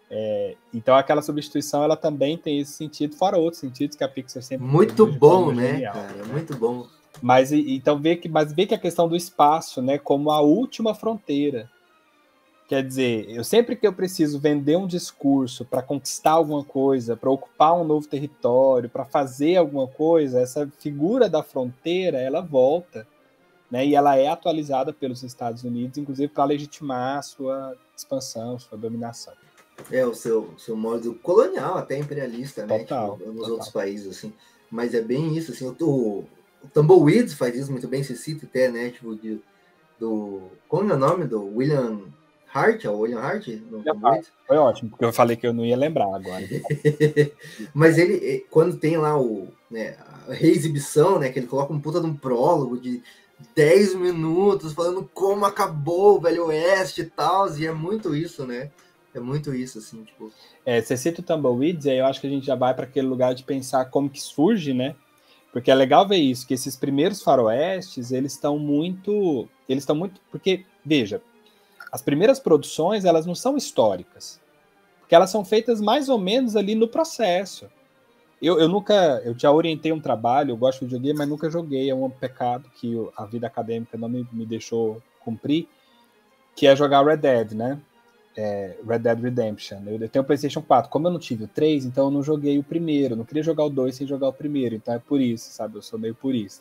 É, então aquela substituição ela também tem esse sentido, fora outros sentidos que a Pixar sempre muito bom, né, genial, cara, né? Muito bom. Mas então vê que, mas vê que a questão do espaço, né, como a última fronteira. Quer dizer, eu sempre que eu preciso vender um discurso para conquistar alguma coisa, para ocupar um novo território, para fazer alguma coisa, essa figura da fronteira ela volta, né, e ela é atualizada pelos Estados Unidos, inclusive para legitimar a sua expansão, sua dominação. É, o seu, seu modo colonial, até imperialista, né? Total, tipo, nos total. outros países, assim. Mas é bem isso, assim. O, o, o Tumbleweeds faz isso muito bem, você cita até, né? Tipo, de, do... Como é o nome? Do William Hart? É o William Hart? No Foi ótimo, porque eu falei que eu não ia lembrar agora. Mas ele, quando tem lá o, né, a reexibição, né? Que ele coloca um puta de um prólogo de dez minutos falando como acabou o Velho Oeste e tal, e é muito isso, né? É muito isso, assim, tipo... É, você cita o Tumbleweeds, aí eu acho que a gente já vai para aquele lugar de pensar como que surge, né? Porque é legal ver isso, que esses primeiros faroestes, eles estão muito... Eles estão muito... Porque, veja, as primeiras produções, elas não são históricas. Porque elas são feitas mais ou menos ali no processo. Eu, eu nunca... Eu já orientei um trabalho, eu gosto de videogame, mas nunca joguei. É um pecado que a vida acadêmica não me, me deixou cumprir, que é jogar Red Dead, né? É, Red Dead Redemption. Eu, eu tenho o PlayStation quatro. Como eu não tive o três, então eu não joguei o primeiro. Eu não queria jogar o dois sem jogar o primeiro. Então é por isso, sabe? Eu sou meio purista.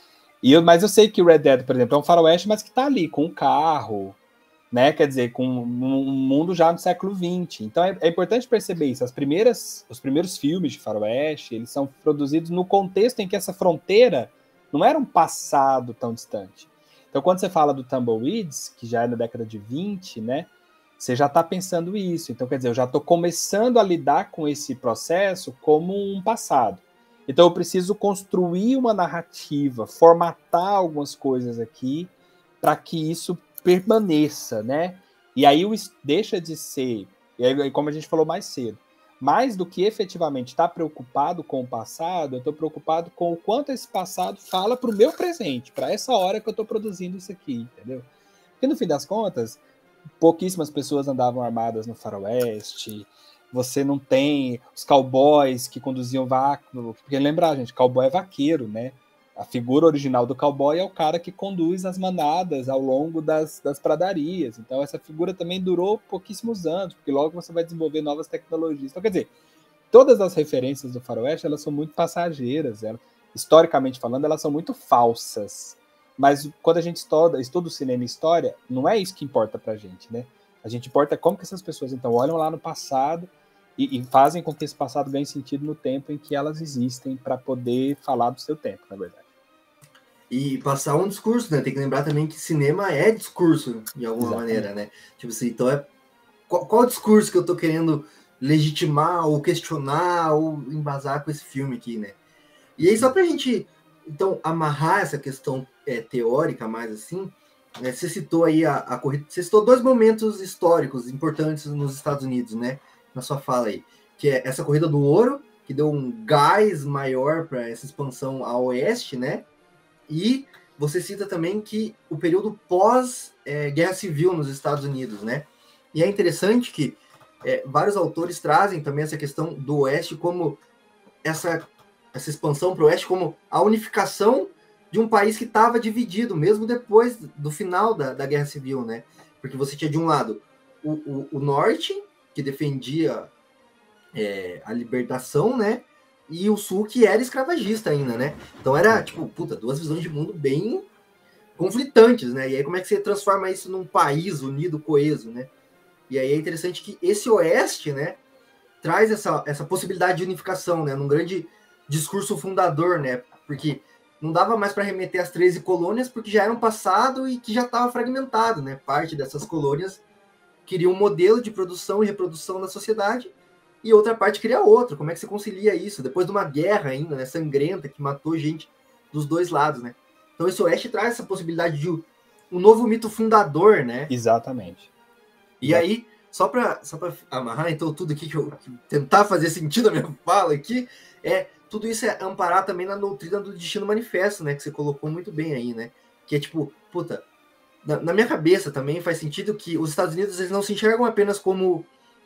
E eu, mas eu sei que o Red Dead, por exemplo, é um faroeste, mas que tá ali, com um carro, né? Quer dizer, com um mundo já no século vinte. Então é, é importante perceber isso. As primeiras, os primeiros filmes de faroeste, eles são produzidos no contexto em que essa fronteira não era um passado tão distante. Então quando você fala do Tumbleweeds, que já é na década de vinte, né? Você já está pensando isso. Então, quer dizer, eu já estou começando a lidar com esse processo como um passado. Então, eu preciso construir uma narrativa, formatar algumas coisas aqui para que isso permaneça, né? E aí deixa de ser, e aí, como a gente falou mais cedo, mais do que efetivamente estar preocupado com o passado, eu estou preocupado com o quanto esse passado fala para o meu presente, para essa hora que eu estou produzindo isso aqui, entendeu? Porque, no fim das contas, pouquíssimas pessoas andavam armadas no faroeste, você não tem os cowboys que conduziam vaqueiro, porque lembra, gente, cowboy é vaqueiro, né? A figura original do cowboy é o cara que conduz as manadas ao longo das, das pradarias, então essa figura também durou pouquíssimos anos, porque logo você vai desenvolver novas tecnologias. Então, quer dizer, todas as referências do faroeste, elas são muito passageiras, elas, historicamente falando, elas são muito falsas. Mas quando a gente estuda, estuda o cinema e história, não é isso que importa pra gente, né? A gente importa como que essas pessoas, então, olham lá no passado e, e fazem com que esse passado ganhe sentido no tempo em que elas existem para poder falar do seu tempo, na verdade. E passar um discurso, né? Tem que lembrar também que cinema é discurso, de alguma Exatamente. maneira, né? Tipo assim, então é... Qual, qual discurso que eu tô querendo legitimar ou questionar ou embasar com esse filme aqui, né? E aí, só pra gente, então, amarrar essa questão é, teórica mais assim, né, você citou aí a, a corrida, você citou dois momentos históricos importantes nos Estados Unidos, né? na sua fala aí, que é essa corrida do ouro, que deu um gás maior para essa expansão a oeste, né? E você cita também que o período pós-guerra é, civil nos Estados Unidos, né? E é interessante que é, vários autores trazem também essa questão do oeste como essa, essa expansão para o oeste como a unificação de um país que estava dividido, mesmo depois do final da, da guerra civil, né? Porque você tinha de um lado o, o, o norte, que defendia é, a libertação, né? E o sul, que era escravagista ainda, né? Então era, tipo, puta, duas visões de mundo bem conflitantes, né? E aí como é que você transforma isso num país unido, coeso, né? E aí é interessante que esse oeste, né, traz essa, essa possibilidade de unificação, né? Num grande discurso fundador, né? Porque não dava mais para remeter às treze colônias, porque já era um passado e que já estava fragmentado, né? Parte dessas colônias queria um modelo de produção e reprodução da sociedade, e outra parte queria outro. Como é que você concilia isso? Depois de uma guerra ainda, né, sangrenta, que matou gente dos dois lados, né? Então esse oeste traz essa possibilidade de um novo mito fundador, né? Exatamente. E Exatamente. Aí, só para só para amarrar então tudo aqui, que eu que tentar fazer sentido a minha fala aqui, é tudo isso é amparar também na doutrina do Destino Manifesto, né? Que você colocou muito bem aí, né? Que é tipo, puta, na, na minha cabeça também faz sentido que os Estados Unidos eles não se enxergam apenas como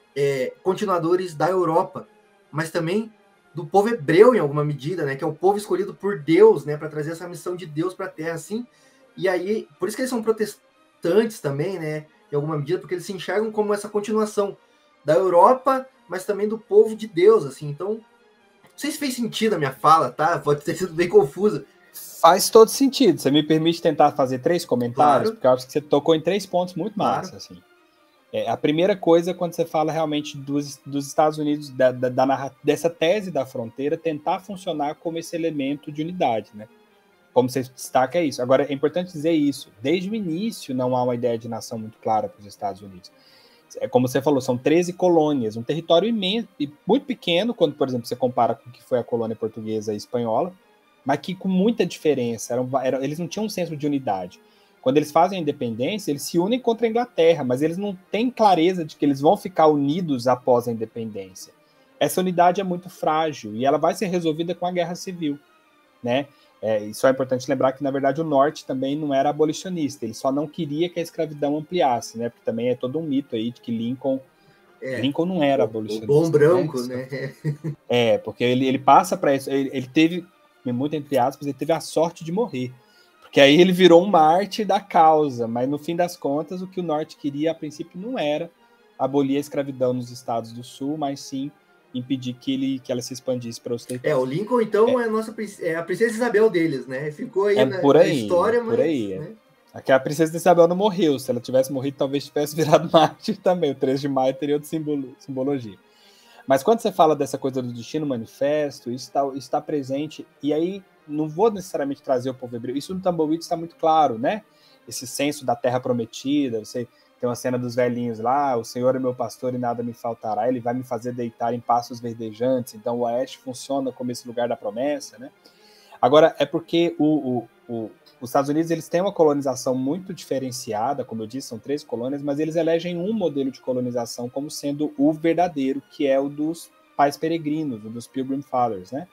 é, continuadores da Europa, mas também do povo hebreu em alguma medida, né? Que é o povo escolhido por Deus, né? Para trazer essa missão de Deus para a Terra, assim. E aí, por isso que eles são protestantes também, né? Em alguma medida, porque eles se enxergam como essa continuação da Europa, mas também do povo de Deus, assim. Então, não sei se fez sentido a minha fala, tá? Pode ter sido bem confusa. Faz todo sentido. Você me permite tentar fazer três comentários? Claro. Porque eu acho que você tocou em três pontos muito Claro. massa, assim. É, a primeira coisa é quando você fala realmente dos, dos Estados Unidos, da, da, da, dessa tese da fronteira, tentar funcionar como esse elemento de unidade, né? Como você destaca, é isso. Agora, é importante dizer isso. Desde o início não há uma ideia de nação muito clara para os Estados Unidos. É como você falou, são treze colônias, um território imenso e muito pequeno, quando, por exemplo, você compara com o que foi a colônia portuguesa e espanhola, mas que com muita diferença. Eram, eram, eles não tinham um senso de unidade. Quando eles fazem a independência, eles se unem contra a Inglaterra, mas eles não têm clareza de que eles vão ficar unidos após a independência. Essa unidade é muito frágil e ela vai ser resolvida com a Guerra Civil, né? É, isso é importante lembrar que, na verdade, o Norte também não era abolicionista, ele só não queria que a escravidão ampliasse, né? Porque também é todo um mito aí de que Lincoln, é, Lincoln não era abolicionista. O bom branco, né? né? É, porque ele, ele passa para isso, ele, ele teve, muito entre aspas, ele teve a sorte de morrer. Porque aí ele virou um mártir da causa, mas no fim das contas, o que o Norte queria, a princípio, não era abolir a escravidão nos estados do Sul, mas sim impedir que, ele, que ela se expandisse para os territórios. É, o Lincoln, então, é, é, a, nossa, é a princesa Isabel deles, né? Ficou aí, é na, por aí na história, por mas... aí, né? Aqui a princesa Isabel não morreu. Se ela tivesse morrido, talvez tivesse virado mártir também. O três de maio teria outra simbolo, simbologia. Mas quando você fala dessa coisa do Destino Manifesto, isso está, isso está presente, e aí não vou necessariamente trazer o povo hebreu, isso no Tumbleweed está muito claro, né? Esse senso da terra prometida, você tem uma cena dos velhinhos lá, o Senhor é meu pastor e nada me faltará, ele vai me fazer deitar em pastos verdejantes, então o Oeste funciona como esse lugar da promessa, né? Agora, é porque o, o, o, os Estados Unidos eles têm uma colonização muito diferenciada, como eu disse, são três colônias, mas eles elegem um modelo de colonização como sendo o verdadeiro, que é o dos pais peregrinos, o dos Pilgrim Fathers, né?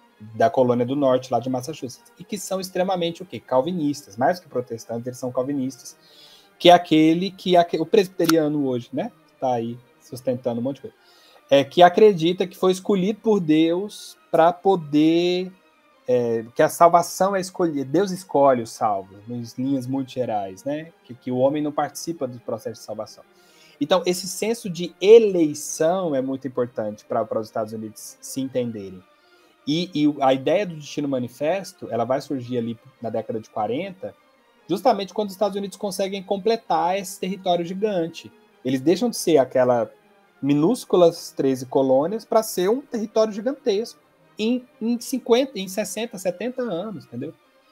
Da colônia do norte, lá de Massachusetts, e que são extremamente o quê? Calvinistas, mais que protestantes, eles são calvinistas, que é aquele que o presbiteriano hoje, né? Está aí sustentando um monte de coisa, é, que acredita que foi escolhido por Deus para poder... É, que a salvação é escolher, Deus escolhe os salvos, em linhas muito gerais, né? Que, que o homem não participa do processo de salvação. Então, esse senso de eleição é muito importante para os Estados Unidos se entenderem. E, e a ideia do Destino Manifesto, ela vai surgir ali na década de quarenta, justamente quando os Estados Unidos conseguem completar esse território gigante. Eles deixam de ser aquela minúsculas treze colônias para ser um território gigantesco. Em, em cinquenta, em sessenta, setenta anos, entendeu?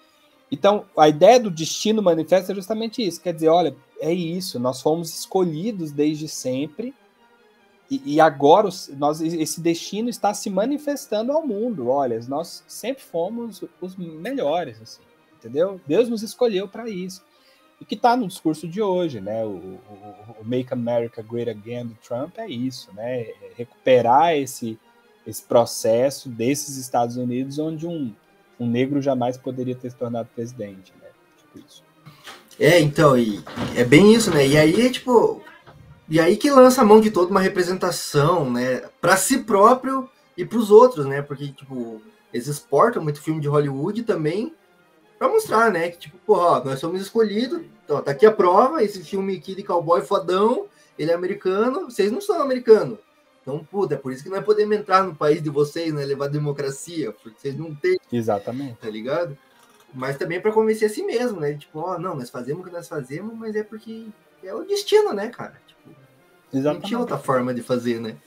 Então, a ideia do Destino Manifesto é justamente isso, quer dizer, olha, é isso, nós fomos escolhidos desde sempre, e, e agora os, nós, esse destino está se manifestando ao mundo, olha, nós sempre fomos os melhores, assim, entendeu? Deus nos escolheu para isso. e que está no discurso de hoje, né? O, o, o Make America Great Again do Trump é isso, né? É recuperar esse, esse processo desses Estados Unidos onde um, um negro jamais poderia ter se tornado presidente, né? Tipo isso. É, então, e é bem isso, né? E aí, tipo, e aí que lança a mão de toda uma representação, né? Para si próprio e para os outros, né? Porque, tipo, eles exportam muito filme de Hollywood também para mostrar, né? Que, tipo, porra, ó, nós somos escolhidos, ó, tá aqui a prova, esse filme aqui de cowboy fodão, ele é americano, vocês não são americanos. Então, puta, é por isso que nós podemos entrar no país de vocês, né? Levar democracia, porque vocês não têm. Exatamente. Tá ligado? Mas também para convencer a si mesmo, né? Tipo, ó, não, nós fazemos o que nós fazemos, mas é porque é o destino, né, cara? Tipo, Exatamente. não tinha outra forma de fazer, né?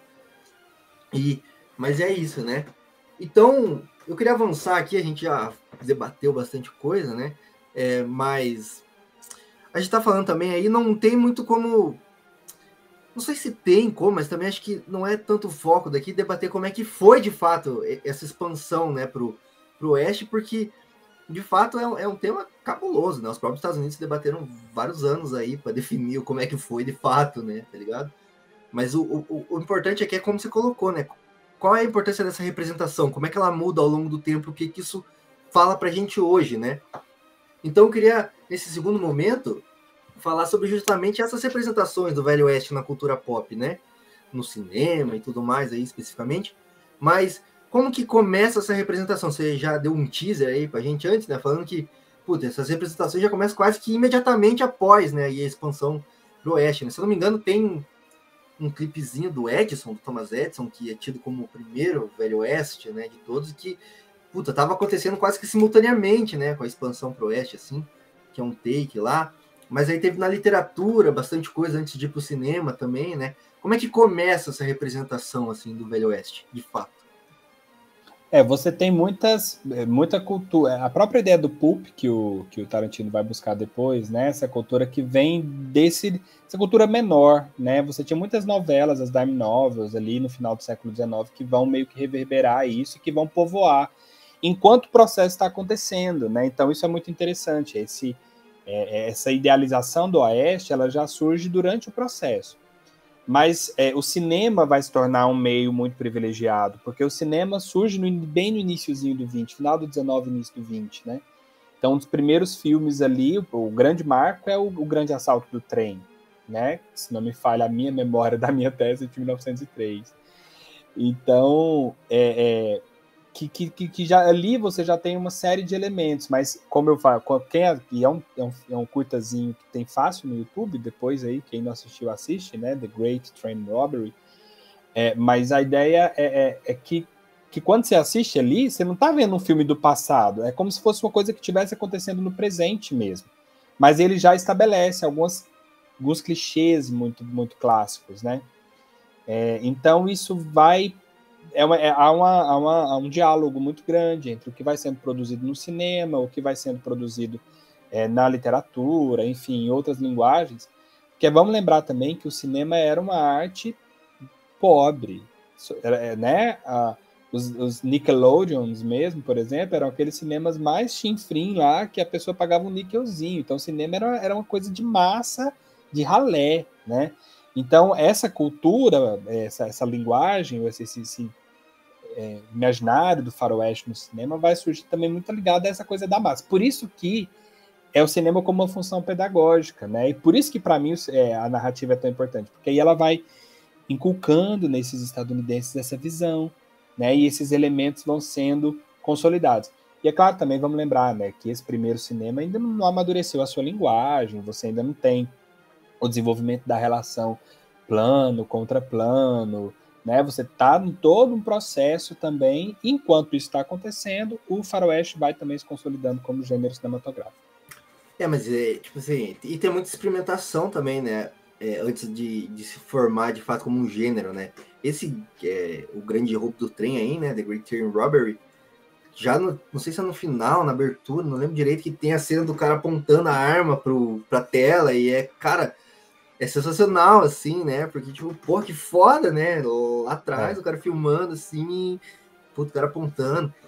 E, mas é isso, né? Então, eu queria avançar aqui, a gente já debateu bastante coisa, né? É, mas a gente tá falando também aí, não tem muito como... Não sei se tem como, mas também acho que não é tanto foco daqui debater como é que foi, de fato, essa expansão, né, pro, pro Oeste, porque... De fato, é um, é um tema cabuloso, né? Os próprios Estados Unidos debateram vários anos aí para definir como é que foi de fato, né? Tá ligado? Mas o, o, o importante aqui é como você colocou, né? Qual é a importância dessa representação? Como é que ela muda ao longo do tempo? O que, que isso fala pra gente hoje, né? Então, eu queria, nesse segundo momento, falar sobre justamente essas representações do Velho Oeste na cultura pop, né? No cinema e tudo mais aí, especificamente. Mas... como que começa essa representação? Você já deu um teaser aí pra gente antes, né? Falando que, putz, essas representações já começam quase que imediatamente após, né? E a expansão pro Oeste, né? Se eu não me engano, tem um clipezinho do Edison, do Thomas Edison, que é tido como o primeiro Velho Oeste, né? De todos, que, puta, tava acontecendo quase que simultaneamente, né? Com a expansão pro Oeste, assim, que é um take lá. Mas aí teve na literatura bastante coisa antes de ir pro cinema também, né? Como é que começa essa representação, assim, do Velho Oeste, de fato? É, você tem muitas, muita cultura, a própria ideia do pulp que o, que o Tarantino vai buscar depois, né, essa cultura que vem desse, essa cultura menor, né, você tinha muitas novelas, as dime novels ali no final do século dezenove que vão meio que reverberar isso, que vão povoar, enquanto o processo está acontecendo, né, então isso é muito interessante, esse, é, essa idealização do Oeste, ela já surge durante o processo. Mas é, o cinema vai se tornar um meio muito privilegiado, porque o cinema surge no, bem no iniciozinho do vinte, final do dezenove, início do vinte, né? Então, um dos primeiros filmes ali, o, o grande marco é o, o Grande Assalto do Trem, né? Se não me falha a minha memória da minha tese de mil novecentos e três. Então, é, é, que, que, que já ali você já tem uma série de elementos, mas como eu falo, quem é, e é, um, é, um, é um curtazinho que tem fácil no YouTube, depois aí, quem não assistiu, assiste, né, The Great Train Robbery, é, mas a ideia é, é, é que, que quando você assiste ali, você não está vendo um filme do passado, é como se fosse uma coisa que estivesse acontecendo no presente mesmo, mas ele já estabelece algumas, alguns clichês muito, muito clássicos, né, é, então isso vai... É uma, é, há, uma, há, uma, há um diálogo muito grande entre o que vai sendo produzido no cinema, o que vai sendo produzido é, na literatura, enfim, em outras linguagens, porque vamos lembrar também que o cinema era uma arte pobre, né? A, os, os Nickelodeons mesmo, por exemplo, eram aqueles cinemas mais chinfrim lá, que a pessoa pagava um níquelzinho, então o cinema era, era uma coisa de massa, de ralé, né? Então, essa cultura, essa, essa linguagem, esse, esse, esse é, imaginário do faroeste no cinema vai surgir também muito ligado a essa coisa da massa. Por isso que é o cinema como uma função pedagógica, né? E por isso que, para mim, é, a narrativa é tão importante, porque aí ela vai inculcando nesses estadunidenses essa visão, né? E esses elementos vão sendo consolidados. E é claro, também vamos lembrar, né, que esse primeiro cinema ainda não amadureceu a sua linguagem, você ainda não tem o desenvolvimento da relação plano contra plano, né? Você está em todo um processo também, enquanto isso está acontecendo, o faroeste vai também se consolidando como gênero cinematográfico. É, mas é, tipo assim, e tem muita experimentação também, né? É, antes de, de se formar de fato como um gênero, né? Esse, é, o grande roubo do trem aí, né? The Great Train Robbery, já no, não sei se é no final, na abertura, não lembro direito, que tem a cena do cara apontando a arma pro, pra tela e é, cara... É sensacional, assim, né? Porque, tipo, porra, que foda, né? Lá atrás, é. O cara filmando, assim, puto, o cara apontando.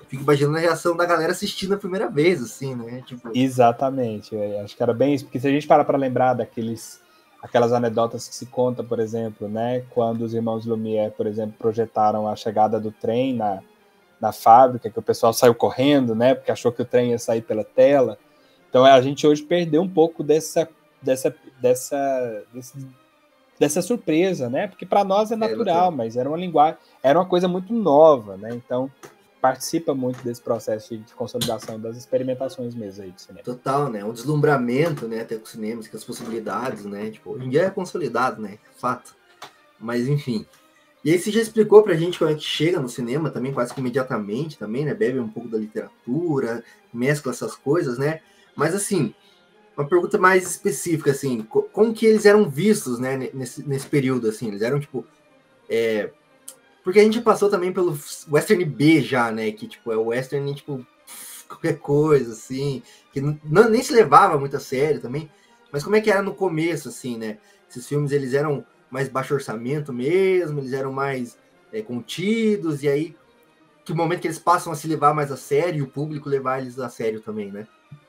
fico imaginando a reação da galera assistindo a primeira vez, assim, né? Tipo... Exatamente, eu acho que era bem isso, porque se a gente parar para lembrar daqueles, aquelas anedotas que se conta, por exemplo, né, quando os irmãos Lumière, por exemplo, projetaram a chegada do trem na, na fábrica, que o pessoal saiu correndo, né, porque achou que o trem ia sair pela tela. Então a gente hoje perdeu um pouco dessa, dessa, dessa, desse, dessa surpresa, né, porque para nós é natural, é, mas era uma linguagem, era uma coisa muito nova, né, então participa muito desse processo de consolidação das experimentações mesmo aí do cinema. Total, né? Um deslumbramento, né? Até com o cinema, com as possibilidades, né? Tipo, hoje em dia é consolidado, né? Fato. Mas, enfim. E aí você já explicou pra gente como é que chega no cinema também, quase que imediatamente também, né? Bebe um pouco da literatura, mescla essas coisas, né? Mas, assim, uma pergunta mais específica, assim, como que eles eram vistos, né? Nesse, nesse período, assim? Eles eram, tipo... É... Porque a gente passou também pelo Western B já, né? Que, tipo, é o Western, tipo, qualquer coisa, assim. Que não, nem se levava muito a sério também. Mas como é que era no começo, assim, né? Esses filmes, eles eram mais baixo orçamento mesmo, eles eram mais é, contidos. E aí, que o momento que eles passam a se levar mais a sério e o público levar eles a sério também, né?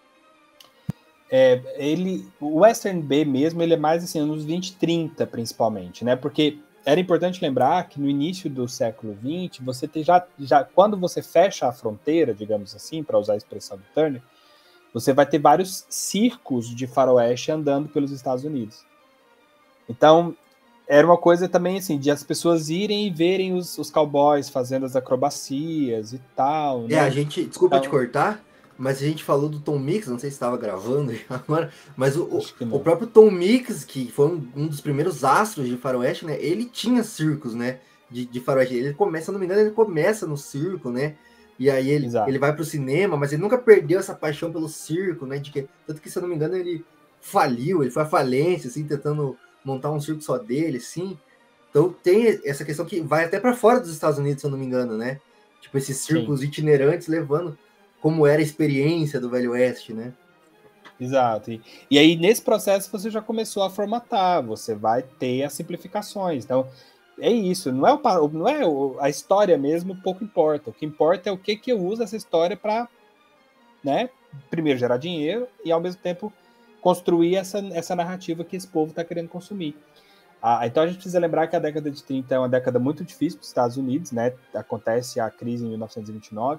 É, ele, o Western B mesmo, ele é mais, assim, anos vinte, trinta, principalmente, né? Porque... era importante lembrar que no início do século vinte, você tem já, já, quando você fecha a fronteira, digamos assim, para usar a expressão do Turner, você vai ter vários circos de faroeste andando pelos Estados Unidos. Então, era uma coisa também assim, de as pessoas irem e verem os, os cowboys fazendo as acrobacias e tal. É, né? a gente, desculpa então, te cortar, mas a gente falou do Tom Mix, não sei se estava gravando agora, mas o, o, o próprio Tom Mix, que foi um, um dos primeiros astros de faroeste, né? Ele tinha circos, né? De, de faroeste. Ele começa, se não me engano, ele começa no circo, né? E aí ele, ele vai pro cinema, mas ele nunca perdeu essa paixão pelo circo, né? De que, tanto que, se eu não me engano, ele faliu, ele foi à falência, assim, tentando montar um circo só dele, assim. Então tem essa questão que vai até para fora dos Estados Unidos, se eu não me engano, né? Tipo, esses círculos Sim. itinerantes levando como era a experiência do Velho Oeste, né? Exato. E, e aí, nesse processo, você já começou a formatar, você vai ter as simplificações. Então, é isso, não é, o, não é o, a história mesmo, pouco importa. O que importa é o que, que eu uso essa história para, né, primeiro, gerar dinheiro e, ao mesmo tempo, construir essa, essa narrativa que esse povo está querendo consumir. Ah, então, a gente precisa lembrar que a década de trinta é uma década muito difícil para os Estados Unidos, né? Acontece a crise em mil novecentos e vinte e nove.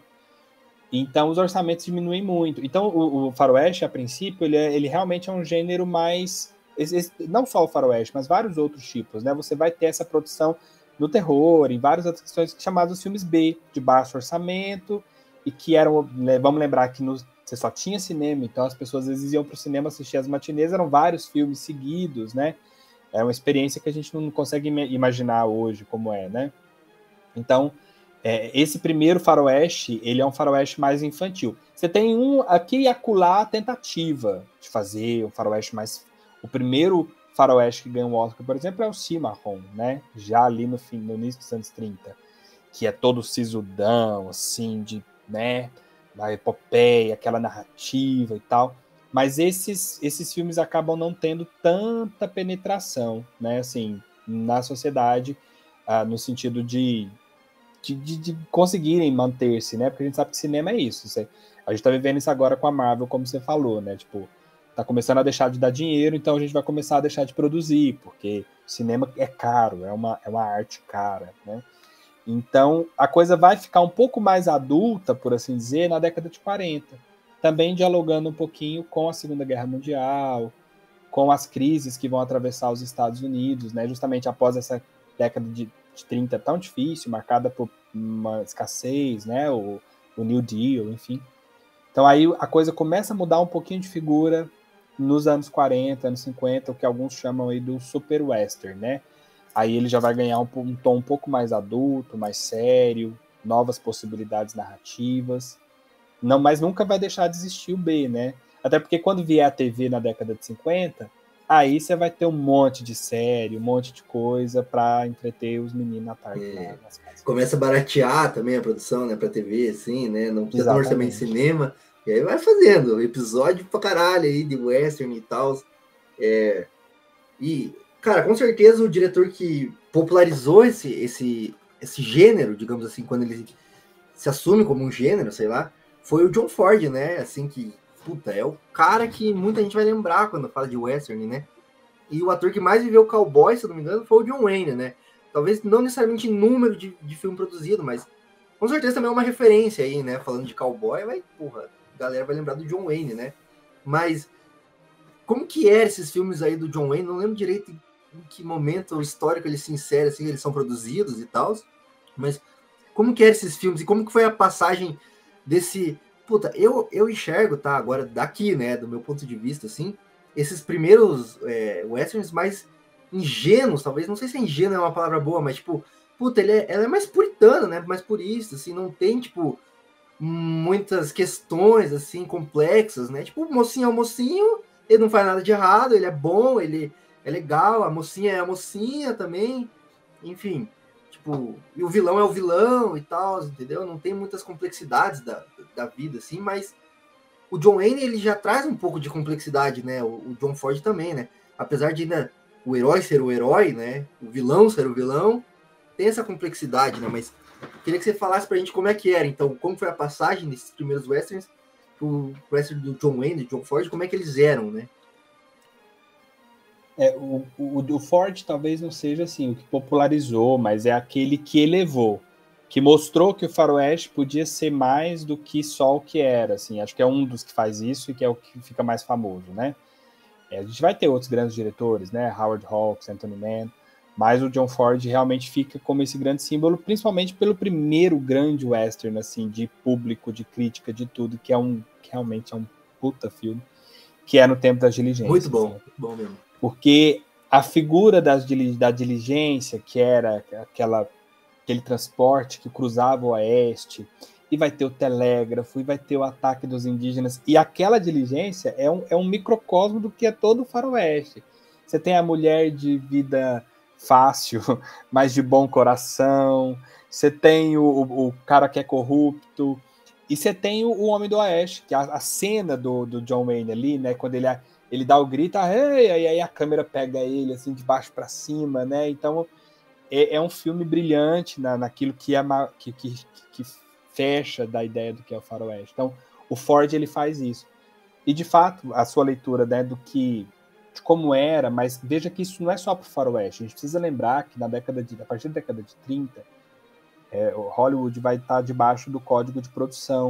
Então, os orçamentos diminuem muito. Então, o, o faroeste, a princípio, ele, é, ele realmente é um gênero mais... Esse, esse, não só o faroeste, mas vários outros tipos, né? Você vai ter essa produção no terror, em várias outras questões chamadas filmes B, de baixo orçamento, e que eram... Né, vamos lembrar que no, você só tinha cinema, então as pessoas às vezes iam para o cinema assistir as matinês, eram vários filmes seguidos, né? É uma experiência que a gente não consegue imaginar hoje como é, né? Então... É, esse primeiro faroeste, ele é um faroeste mais infantil. Você tem um aqui e acolá tentativa de fazer um faroeste mais... O primeiro faroeste que ganhou o Oscar, por exemplo, é o Cimarron, né? Já ali no, fim, no início dos anos trinta, que é todo sisudão, assim, de, né, da epopeia, aquela narrativa e tal. Mas esses, esses filmes acabam não tendo tanta penetração, né, assim, na sociedade, ah, no sentido de... De, de, de conseguirem manter-se, né? Porque a gente sabe que cinema é isso. Você, a gente tá vivendo isso agora com a Marvel, como você falou, né? Tipo, tá começando a deixar de dar dinheiro, então a gente vai começar a deixar de produzir, porque o cinema é caro, é uma, é uma arte cara, né? Então, a coisa vai ficar um pouco mais adulta, por assim dizer, na década de quarenta. Também dialogando um pouquinho com a Segunda Guerra Mundial, com as crises que vão atravessar os Estados Unidos, né? Justamente após essa década de de trinta tão difícil, marcada por uma escassez, né, o, o New Deal, enfim. Então aí a coisa começa a mudar um pouquinho de figura nos anos quarenta, anos cinquenta, o que alguns chamam aí do super western, né? Aí ele já vai ganhar um, um tom um pouco mais adulto, mais sério, novas possibilidades narrativas, não, mas nunca vai deixar de existir o B, né? Até porque quando vier a T V na década de cinquenta, aí você vai ter um monte de série, um monte de coisa para entreter os meninos à tarde. É. Lá nas casas. Começa a baratear também a produção, né, para T V, assim, né? Não precisa ter orçamento de cinema. E aí vai fazendo episódio pra caralho aí de western e tal. É... E, cara, com certeza o diretor que popularizou esse, esse, esse gênero, digamos assim, quando ele se assume como um gênero, sei lá, foi o John Ford, né? Assim que, puta, é o cara que muita gente vai lembrar quando fala de western, né? E o ator que mais viveu cowboy, se eu não me engano, foi o John Wayne, né? Talvez não necessariamente em número de, de filme produzido, mas com certeza também é uma referência aí, né? Falando de cowboy, vai, porra, a galera vai lembrar do John Wayne, né? Mas como que eram esses filmes aí do John Wayne? Não lembro direito em que momento histórico eles se inserem, assim, eles são produzidos e tal, mas como que eram esses filmes e como que foi a passagem desse... Puta, eu, eu enxergo, tá, agora daqui, né, do meu ponto de vista, assim, esses primeiros é, westerns mais ingênuos, talvez, não sei se ingênuo é uma palavra boa, mas, tipo, puta, ele é, ela é mais puritana, né, mais purista, assim, não tem, tipo, muitas questões, assim, complexas, né, tipo, o mocinho é o mocinho, ele não faz nada de errado, ele é bom, ele é legal, a mocinha é a mocinha também, enfim... Tipo, e o vilão é o vilão e tal, entendeu? Não tem muitas complexidades da, da vida, assim, mas o John Wayne, ele já traz um pouco de complexidade, né? O, o John Ford também, né? Apesar de ainda o herói ser o herói, né? O vilão ser o vilão, tem essa complexidade, né? Mas queria que você falasse pra gente como é que era, então, como foi a passagem desses primeiros westerns pro western do John Wayne, do John Ford, como é que eles eram, né? É, o, o, o Ford talvez não seja assim o que popularizou, mas é aquele que elevou, que mostrou que o faroeste podia ser mais do que só o que era. Assim, acho que é um dos que faz isso e que é o que fica mais famoso, né? É, a gente vai ter outros grandes diretores, né? Howard Hawks, Anthony Mann, mas o John Ford realmente fica como esse grande símbolo, principalmente pelo primeiro grande western, assim, de público, de crítica, de tudo, que é um que realmente é um puta filme, que é No Tempo das Diligências. Muito bom, assim. muito bom mesmo. Porque a figura das, da diligência, que era aquela, aquele transporte que cruzava o oeste, e vai ter o telégrafo, e vai ter o ataque dos indígenas, e aquela diligência é um, é um microcosmo do que é todo o faroeste. Você tem a mulher de vida fácil, mas de bom coração, você tem o, o, o cara que é corrupto, e você tem o, o Homem do Oeste, que a, a cena do, do John Wayne ali, né, quando ele... ele dá o grito, hey! E aí a câmera pega ele assim de baixo para cima, né? Então é, é um filme brilhante na, naquilo que, é, que, que, que fecha da ideia do que é o faroeste. Então o Ford ele faz isso. E de fato a sua leitura, né, do que de como era, mas veja que isso não é só para o faroeste. A gente precisa lembrar que na década de, a partir da década de trinta, é, o Hollywood vai estar debaixo do Código de Produção.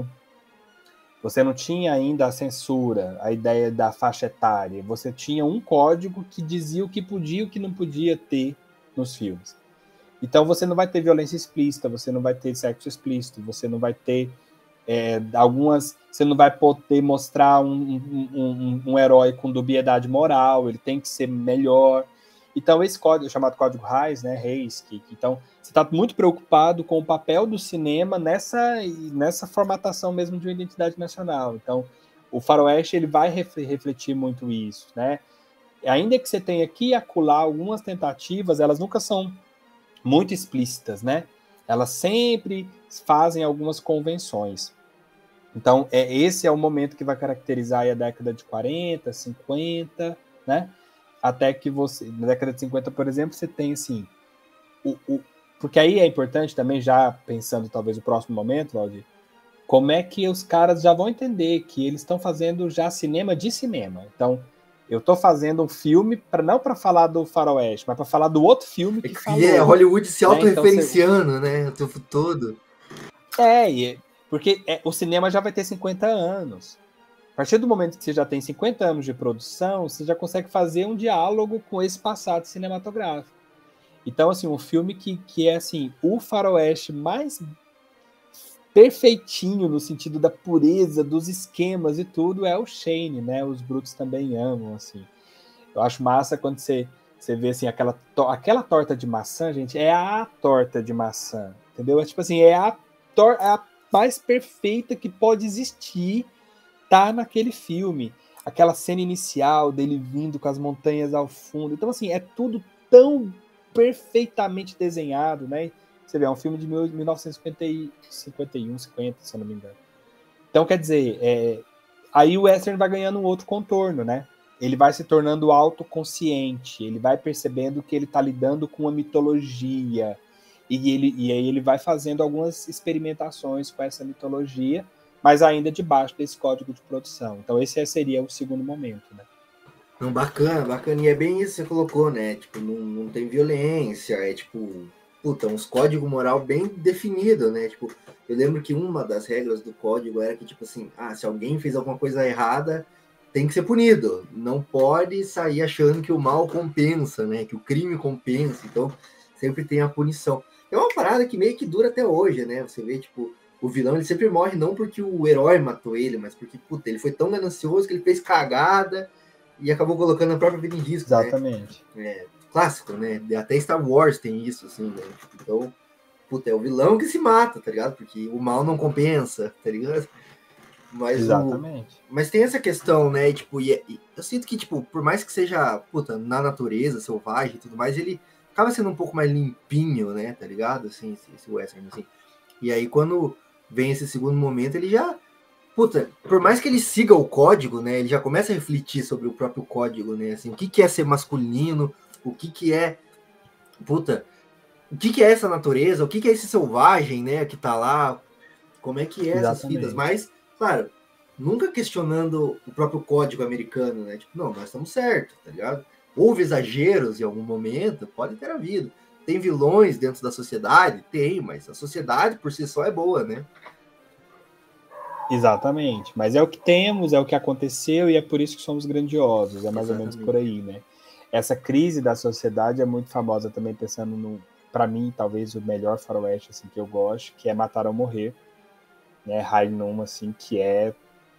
Você não tinha ainda a censura, a ideia da faixa etária. Você tinha um código que dizia o que podia e o que não podia ter nos filmes. Então você não vai ter violência explícita, você não vai ter sexo explícito, você não vai ter é, algumas... Você não vai poder mostrar um, um, um, um herói com dubiedade moral, ele tem que ser melhor. Então esse código, chamado Código Reis, né, Reis, que, então você está muito preocupado com o papel do cinema nessa, nessa formatação mesmo de uma identidade nacional. Então o faroeste ele vai refletir muito isso, né? Ainda que você tenha aqui e acolá algumas tentativas, elas nunca são muito explícitas, né? Elas sempre fazem algumas convenções. Então é, esse é o momento que vai caracterizar aí a década de quarenta, cinquenta, né? Até que você, na década de cinquenta, por exemplo, você tem assim, o, o, porque aí é importante também, já pensando talvez o próximo momento, Valdir, como é que os caras já vão entender que eles estão fazendo já cinema de cinema. Então, eu estou fazendo um filme, pra, não para falar do faroeste, mas para falar do outro filme que é, falou. É, Hollywood se autorreferenciando, né? Então, você... né, o tempo todo. É, porque é, o cinema já vai ter cinquenta anos. A partir do momento que você já tem cinquenta anos de produção, você já consegue fazer um diálogo com esse passado cinematográfico. Então, assim, um filme que, que é, assim, o faroeste mais perfeitinho no sentido da pureza, dos esquemas e tudo, é o Shane, né? Os brutos também amam, assim. Eu acho massa quando você, você vê, assim, aquela, to aquela torta de maçã, gente, é a torta de maçã, entendeu? É tipo assim, é a, tor a mais perfeita que pode existir, tá naquele filme. Aquela cena inicial dele vindo com as montanhas ao fundo. Então, assim, é tudo tão perfeitamente desenhado, né? Você vê, é um filme de mil novecentos e cinquenta e um, cinquenta, se eu não me engano. Então, quer dizer, é... aí o western vai ganhando um outro contorno, né? Ele vai se tornando autoconsciente, ele vai percebendo que ele está lidando com uma mitologia, e, ele, e aí ele vai fazendo algumas experimentações com essa mitologia, mas ainda debaixo desse código de produção. Então esse seria o segundo momento, né? Não, bacana, bacana. E é bem isso que você colocou, né? Tipo, não, não tem violência, é tipo, puta, uns códigos moral bem definido, né? Tipo, eu lembro que uma das regras do código era que, tipo assim, ah, se alguém fez alguma coisa errada, tem que ser punido. Não pode sair achando que o mal compensa, né? Que o crime compensa. Então, sempre tem a punição. É uma parada que meio que dura até hoje, né? Você vê, tipo, o vilão, ele sempre morre não porque o herói matou ele, mas porque, puta, ele foi tão ganancioso que ele fez cagada e acabou colocando a própria vida em risco, Exatamente. né? É, clássico, né? Até Star Wars tem isso, assim, né? Então, puta, é o vilão que se mata, tá ligado? Porque o mal não compensa, tá ligado? Mas Exatamente. O... Mas tem essa questão, né? Tipo, e, e eu sinto que, tipo, por mais que seja, puta, na natureza, selvagem e tudo mais, ele acaba sendo um pouco mais limpinho, né? Tá ligado? Assim, esse, esse western, assim. E aí, quando vem esse segundo momento, ele já... Puta, por mais que ele siga o código, né, ele já começa a refletir sobre o próprio código, né, assim, o que que é ser masculino, o que que é, puta, o que que é essa natureza, o que que é esse selvagem, né, que tá lá, como é que é essas Exatamente. vidas, mas, claro, nunca questionando o próprio código americano, né, tipo, não, nós estamos certos, tá ligado? Houve exageros em algum momento, pode ter havido, tem vilões dentro da sociedade? Tem, mas a sociedade por si só é boa, né? Exatamente, mas é o que temos, é o que aconteceu e é por isso que somos grandiosos, é mais Exatamente. ou menos por aí, né? Essa crise da sociedade é muito famosa também, pensando no, para mim, talvez o melhor faroeste assim, que eu gosto, que é Matar ou Morrer, né? High Noon, assim, que é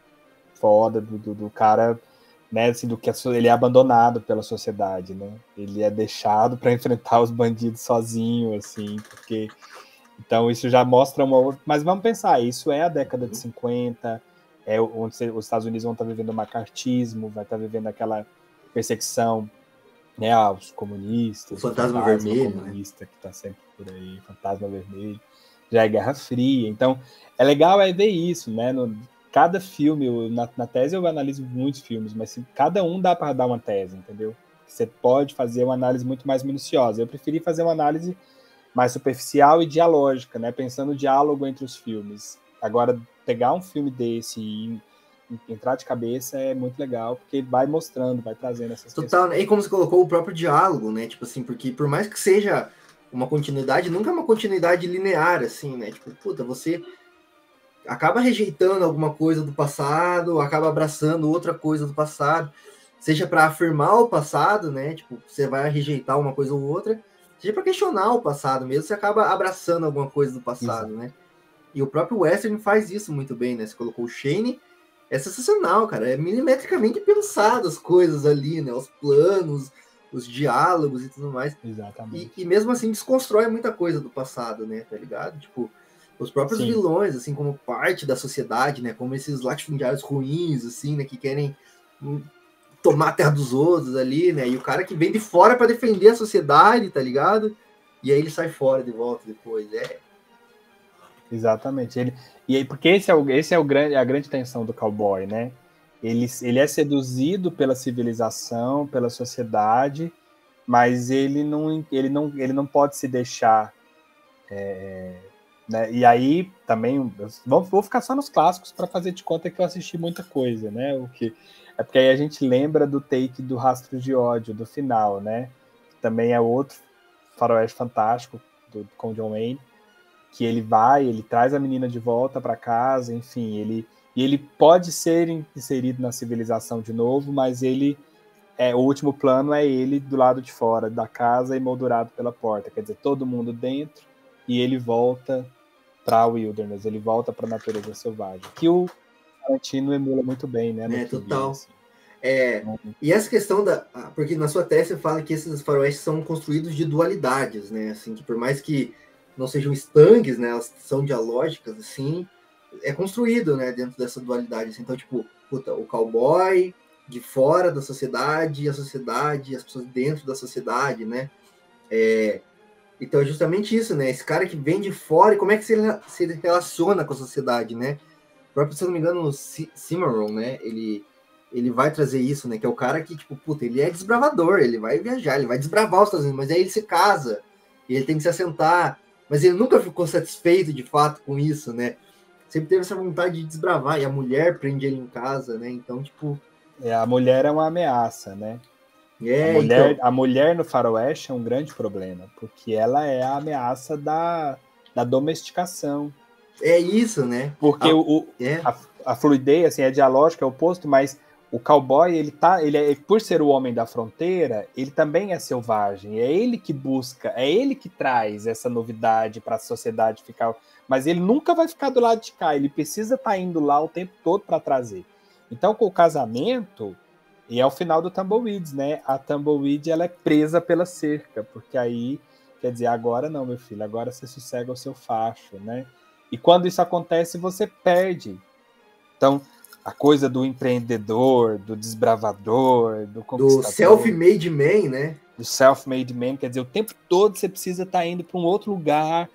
foda do, do, do cara, né? Assim, do que ele é abandonado pela sociedade, né? Ele é deixado para enfrentar os bandidos sozinho, assim, porque... Então, isso já mostra uma outra... Mas vamos pensar, isso é a década de cinquenta, é onde os Estados Unidos vão estar vivendo o macartismo, vai estar vivendo aquela perseguição, né, aos comunistas, o fantasma, o fantasma vermelho, comunista, né? Que está sempre por aí, fantasma vermelho, já é Guerra Fria. Então, é legal é ver isso, né? No, cada filme, eu, na, na tese eu analiso muitos filmes, mas se, cada um dá para dar uma tese, entendeu? Você pode fazer uma análise muito mais minuciosa. Eu preferi fazer uma análise mais superficial e dialógica, né? Pensando no diálogo entre os filmes. Agora, pegar um filme desse e entrar de cabeça é muito legal, porque vai mostrando, vai trazendo essas Total, questões. e como você colocou, o próprio diálogo, né? Tipo assim, porque por mais que seja uma continuidade, nunca é uma continuidade linear, assim, né? Tipo, puta, você acaba rejeitando alguma coisa do passado, acaba abraçando outra coisa do passado, seja para afirmar o passado, né? Tipo, você vai rejeitar uma coisa ou outra, seja para questionar o passado mesmo, você acaba abraçando alguma coisa do passado, Exato. Né? E o próprio Western faz isso muito bem, né? Você colocou o Shane, é sensacional, cara. É milimetricamente pensado as coisas ali, né? Os planos, os diálogos e tudo mais. Exatamente. E, e mesmo assim desconstrói muita coisa do passado, né? Tá ligado? Tipo, os próprios Sim. vilões, assim, como parte da sociedade, né? Como esses latifundiários ruins, assim, né? Que querem tomar a terra dos outros ali, né? E o cara que vem de fora para defender a sociedade, tá ligado? E aí ele sai fora de volta depois. É. Exatamente. Ele, e aí, porque esse é, o, esse é o grande, a grande tensão do cowboy, né? Ele, ele é seduzido pela civilização, pela sociedade, mas ele não, ele não, ele não pode se deixar. É, né? E aí também vou, vou ficar só nos clássicos para fazer de conta que eu assisti muita coisa, né? O que, é porque aí a gente lembra do take do Rastro de Ódio, do final, né? Que também é outro faroeste fantástico do, com John Wayne, que ele vai, ele traz a menina de volta para casa, enfim, ele e ele pode ser inserido na civilização de novo, mas ele é, o último plano é ele do lado de fora da casa e moldurado pela porta, quer dizer, todo mundo dentro e ele volta para o wilderness, ele volta para a natureza selvagem, que o Tarantino emula muito bem, né? É, total. Assim. É, e essa questão da... Porque na sua tese você fala que esses faroestes são construídos de dualidades, né? Assim, que por mais que não sejam estanques, né? Elas são dialógicas, assim, é construído, né? Dentro dessa dualidade. Assim. Então, tipo, puta, o cowboy de fora da sociedade, a sociedade, as pessoas dentro da sociedade, né? É, então, é justamente isso, né? Esse cara que vem de fora e como é que se ele se relaciona com a sociedade, né? O próprio, se eu não me engano, o Cimarron, né? Ele, ele vai trazer isso, né? Que é o cara que, tipo, puta, ele é desbravador, ele vai viajar, ele vai desbravar os Estados Unidos, mas aí ele se casa, e ele tem que se assentar mas ele nunca ficou satisfeito de fato com isso, né? Sempre teve essa vontade de desbravar, e a mulher prende ele em casa, né? Então, tipo... É, a mulher é uma ameaça, né? É, a, mulher, então... a mulher no faroeste é um grande problema, porque ela é a ameaça da, da domesticação. É isso, né? Porque a, o, é. a, a fluidez, assim, é dialógica, é oposto, mas o cowboy, ele tá, ele é, por ser o homem da fronteira, ele também é selvagem. É ele que busca, é ele que traz essa novidade para a sociedade ficar... Mas ele nunca vai ficar do lado de cá, ele precisa estar tá indo lá o tempo todo para trazer. Então, com o casamento, e é o final do Tumbleweeds, né? A Tumbleweed, ela é presa pela cerca, porque aí, quer dizer, agora não, meu filho, agora você sossega o seu facho, né? E quando isso acontece, você perde. Então, a coisa do empreendedor, do desbravador, do conquistador... Do self-made man, né? Do self-made man, quer dizer, o tempo todo você precisa estar tá indo para um outro lugar...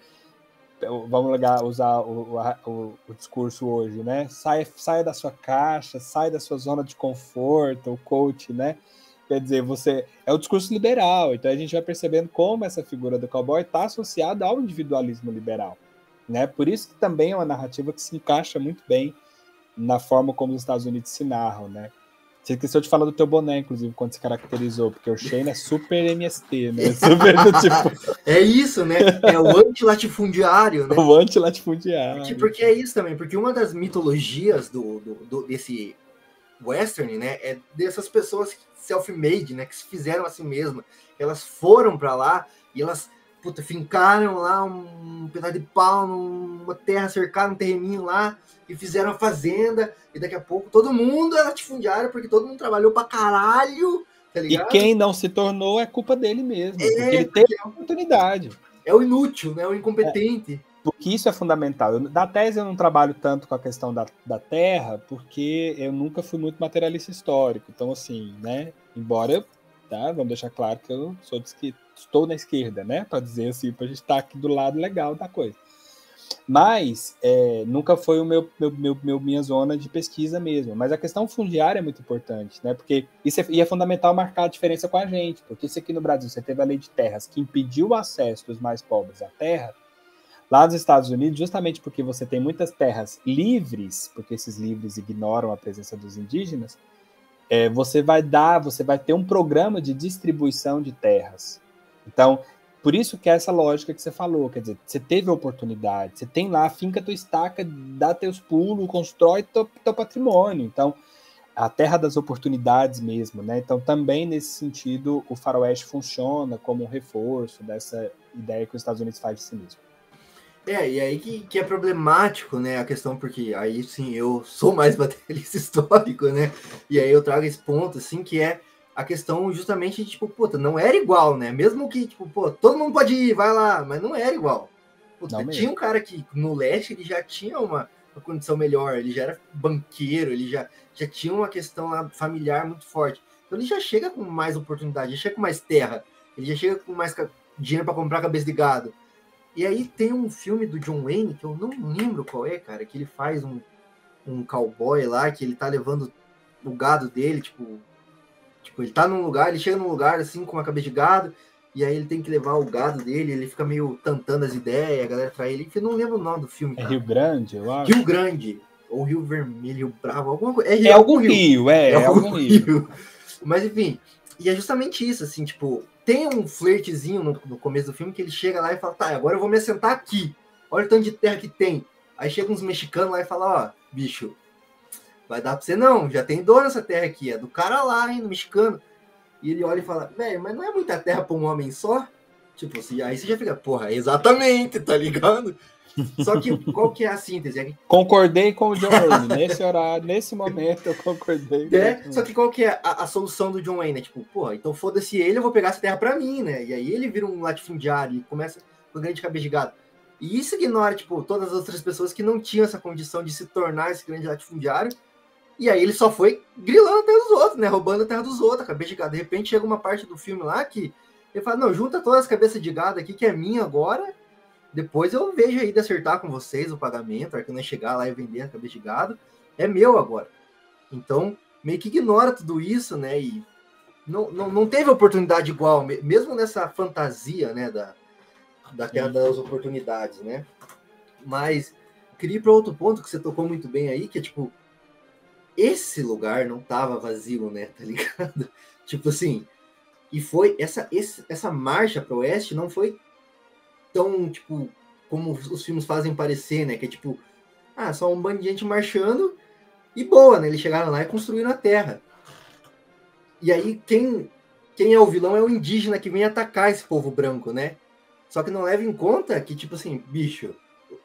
Vamos usar o, o, o discurso hoje, né? Saia, saia da sua caixa, saia da sua zona de conforto, o coach, né? Quer dizer, você é o discurso liberal. Então a gente vai percebendo como essa figura do cowboy está associada ao individualismo liberal, né? Por isso que também é uma narrativa que se encaixa muito bem na forma como os Estados Unidos se narram, né? Você esqueceu de falar do teu boné, inclusive, quando se caracterizou, porque o Shane é super M S T, né? Super do tipo... É isso, né? É o antilatifundiário, né? O antilatifundiário. Porque, porque é isso também, porque uma das mitologias do, do, do, desse western, né, é dessas pessoas self-made, né, que se fizeram a si mesmas. Elas foram para lá e elas, puta, fincaram lá um pedaço de pau numa terra, cercaram um terreninho lá e fizeram a fazenda, e daqui a pouco todo mundo é latifundiário, porque todo mundo trabalhou pra caralho, tá ligado? E quem não se tornou é culpa dele mesmo, é, porque ele teve a oportunidade. É o inútil, né? O incompetente. É, porque isso é fundamental. Eu, da tese eu não trabalho tanto com a questão da, da terra, porque eu nunca fui muito materialista histórico. Então, assim, né? Embora eu, tá? Vamos deixar claro que eu sou de esquerda, estou na esquerda, né? Para dizer assim, para a gente estar aqui do lado legal da coisa. Mas é, nunca foi o meu, meu, meu, meu, minha zona de pesquisa mesmo. Mas a questão fundiária é muito importante, né? Porque isso é, e é fundamental marcar a diferença com a gente. Porque se aqui no Brasil você teve a lei de terras que impediu o acesso dos mais pobres à terra, lá nos Estados Unidos, justamente porque você tem muitas terras livres, porque esses livres ignoram a presença dos indígenas, é, você vai dar, você vai ter um programa de distribuição de terras. Então, por isso que é essa lógica que você falou, quer dizer, você teve a oportunidade, você tem lá, finca tua estaca, dá teus pulos, constrói teu, teu patrimônio. Então, a terra das oportunidades mesmo, né? Então, também nesse sentido, o faroeste funciona como um reforço dessa ideia que os Estados Unidos faz de si mesmo. É, e aí que, que é problemático, né, a questão, porque aí sim eu sou mais materialista histórico, né, e aí eu trago esse ponto, assim, que é a questão justamente de, tipo, puta, não era igual, né? Mesmo que, tipo, pô, todo mundo pode ir, vai lá, mas não era igual. Puta, tinha um cara que no leste ele já tinha uma, uma condição melhor, ele já era banqueiro, ele já, já tinha uma questão lá familiar muito forte. Então ele já chega com mais oportunidade, já chega com mais terra, ele já chega com mais dinheiro para comprar cabeça de gado. E aí tem um filme do John Wayne, que eu não lembro qual é, cara, que ele faz um, um cowboy lá, que ele tá levando o gado dele, tipo... Tipo, ele tá num lugar, ele chega num lugar assim com uma cabeça de gado, e aí ele tem que levar o gado dele, ele fica meio tantando as ideias, a galera trai ele, que eu não lembro o nome do filme. É cara. Rio Grande, eu acho. Rio Grande, ou Rio Vermelho, Rio Bravo, alguma coisa. É, Rio, é algum rio, rio é, é, algum rio. rio. Mas enfim, e é justamente isso, assim, tipo, tem um flertezinho no, no começo do filme que ele chega lá e fala, tá, agora eu vou me assentar aqui, olha o tanto de terra que tem. Aí chega uns mexicanos lá e fala, ó, bicho, vai dar pra você não, já tem dono essa terra aqui, é do cara lá, hein, no mexicano. E ele olha e fala, velho, mas não é muita terra pra um homem só? Tipo assim, aí você já fica, porra, exatamente, tá ligado? Só que qual que é a síntese? É que... Concordei com o John Wayne, nesse horário, nesse momento eu concordei. É, só que qual que é a, a solução do John Wayne? É tipo, porra, então foda-se ele, eu vou pegar essa terra pra mim, né? E aí ele vira um latifundiário e começa com grande cabeça de gado. E isso ignora, tipo, todas as outras pessoas que não tinham essa condição de se tornar esse grande latifundiário. E aí ele só foi grilando a terra dos outros, né? Roubando a terra dos outros, a cabeça de gado. De repente chega uma parte do filme lá que ele fala, não, junta todas as cabeças de gado aqui, que é minha agora. Depois eu vejo aí de acertar com vocês o pagamento, aí quando eu chegar lá e vender a cabeça de gado, é meu agora. Então, meio que ignora tudo isso, né? E não, não, não teve oportunidade igual, mesmo nessa fantasia, né? Da, da Terra das Oportunidades, né? Mas queria ir para outro ponto que você tocou muito bem aí, que é tipo, esse lugar não tava vazio, né? Tá ligado? Tipo assim, e foi essa, esse, essa marcha para o oeste não foi tão, tipo, como os filmes fazem parecer, né? Que é tipo, ah, só um bando de gente marchando e boa, né? Eles chegaram lá e construíram a terra. E aí, quem, quem é o vilão é o indígena que vem atacar esse povo branco, né? Só que não leva em conta que, tipo assim, bicho,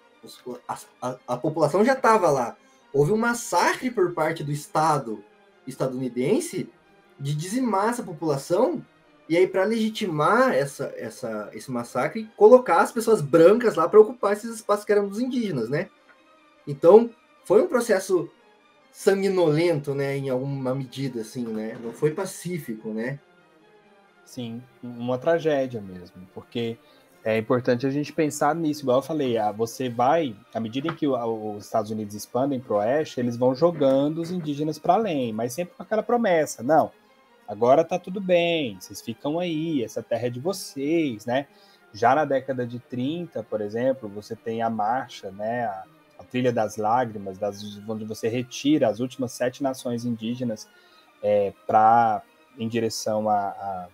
a, a, a população já tava lá. Houve um massacre por parte do Estado estadunidense de dizimar essa população. E aí, para legitimar essa, essa, esse massacre, colocar as pessoas brancas lá para ocupar esses espaços que eram dos indígenas, né? Então, foi um processo sanguinolento, né? Em alguma medida, assim, né? Não foi pacífico, né? Sim, uma tragédia mesmo, porque é importante a gente pensar nisso, igual eu falei, você vai, à medida em que os Estados Unidos expandem para o oeste, eles vão jogando os indígenas para além, mas sempre com aquela promessa, não, agora tá tudo bem, vocês ficam aí, essa terra é de vocês, né? Já na década de trinta, por exemplo, você tem a marcha, né, a, a Trilha das Lágrimas, das, onde você retira as últimas sete nações indígenas é, pra, em direção a, a,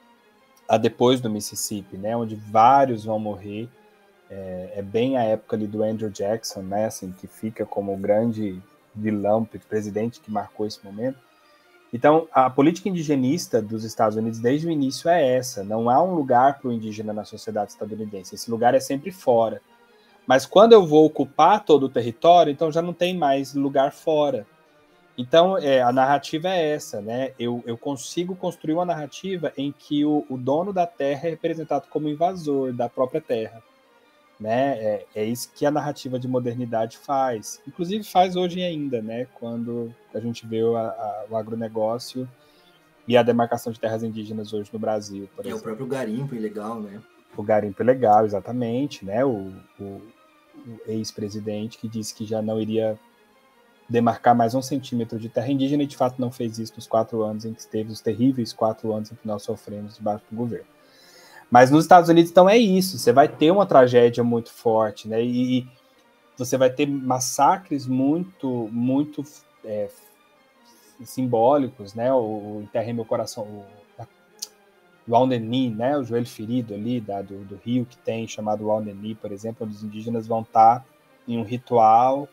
a depois do Mississippi, né, onde vários vão morrer. É, é bem a época ali do Andrew Jackson, né, assim, que fica como o grande vilão, presidente que marcou esse momento. Então, a política indigenista dos Estados Unidos desde o início é essa, não há um lugar para o indígena na sociedade estadunidense, esse lugar é sempre fora. Mas quando eu vou ocupar todo o território, então já não tem mais lugar fora. Então, é, a narrativa é essa, né? Eu, eu consigo construir uma narrativa em que o, o dono da terra é representado como invasor da própria terra. Né? É, é isso que a narrativa de modernidade faz. Inclusive faz hoje ainda, né? Quando a gente vê a, a, o agronegócio e a demarcação de terras indígenas hoje no Brasil, por é exemplo. O próprio garimpo ilegal, né? O garimpo ilegal, exatamente, né? O, o, o ex-presidente que disse que já não iria demarcar mais um centímetro de terra indígena e de fato não fez isso nos quatro anos em que esteve, os terríveis quatro anos em que nós sofremos debaixo do governo. Mas nos Estados Unidos, então, é isso. Você vai ter uma tragédia muito forte, né? E você vai ter massacres muito, muito é, simbólicos, né? O Enterrei Meu Coração, o, o Wounded Knee, né? O joelho ferido ali da, do, do rio que tem, chamado Wounded Knee, por exemplo, onde os indígenas vão estar em um ritual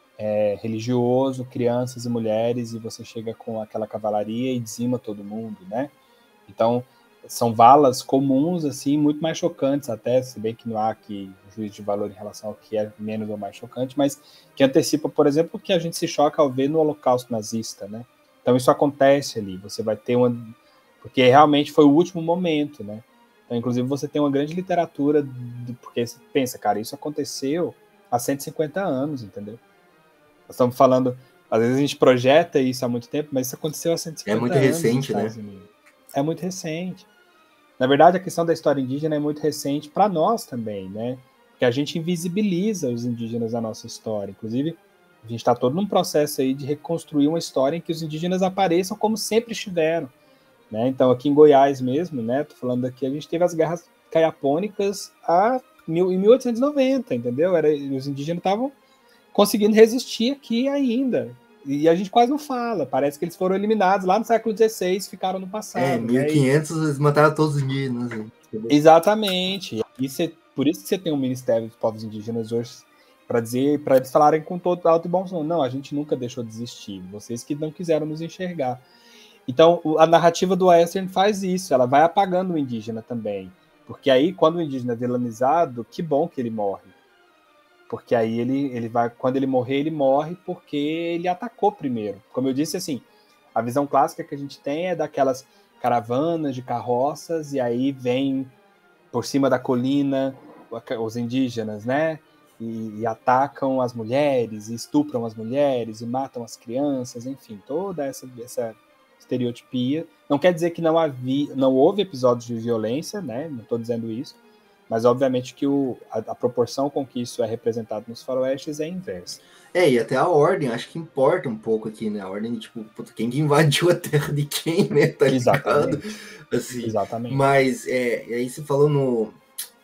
é, religioso, crianças e mulheres, e você chega com aquela cavalaria e dizima todo mundo, né? Então, são valas comuns, assim, muito mais chocantes até, se bem que não há aqui um juízo de valor em relação ao que é menos ou mais chocante, mas que antecipa, por exemplo, o que a gente se choca ao ver no Holocausto nazista, né? Então isso acontece ali, você vai ter uma... Porque realmente foi o último momento, né? Então, inclusive, você tem uma grande literatura, de... porque você pensa, cara, isso aconteceu há cento e cinquenta anos, entendeu? Nós estamos falando, às vezes a gente projeta isso há muito tempo, mas isso aconteceu há cento e cinquenta anos. É muito recente, né? Unidos. É muito recente. Na verdade, a questão da história indígena é muito recente para nós também, né? Porque a gente invisibiliza os indígenas na nossa história. Inclusive, a gente está todo num processo aí de reconstruir uma história em que os indígenas apareçam como sempre estiveram, né? Então, aqui em Goiás mesmo, né? Tô falando aqui, a gente teve as guerras caiapônicas a mil, em mil oitocentos e noventa, entendeu? Era, os indígenas estavam conseguindo resistir aqui ainda. E a gente quase não fala. Parece que eles foram eliminados lá no século dezesseis, ficaram no passado. É, mil e quinhentos né? eles mataram todos os indígenas. Né? Exatamente. E cê, por isso que você tem um Ministério dos Povos Indígenas hoje para dizer, para eles falarem com todo alto e bom som. Não, a gente nunca deixou de existir. Vocês que não quiseram nos enxergar. Então, a narrativa do Western faz isso. Ela vai apagando o indígena também. Porque aí, quando o indígena é vilanizado, que bom que ele morre. Porque aí ele, ele vai, quando ele morrer, ele morre porque ele atacou primeiro. Como eu disse, assim, a visão clássica que a gente tem é daquelas caravanas de carroças, e aí vem por cima da colina os indígenas, né? E, e atacam as mulheres, e estupram as mulheres, e matam as crianças, enfim, toda essa, essa estereotipia. Não quer dizer que não, havia, não houve episódios de violência, né? Não estou dizendo isso. Mas, obviamente, que o, a, a proporção com que isso é representado nos faroestes é inversa. É, e até a ordem, acho que importa um pouco aqui, né? A ordem, tipo, quem que invadiu a terra de quem, né? Tá Exatamente. ligado? Assim, Exatamente. Mas, é, aí você falou no...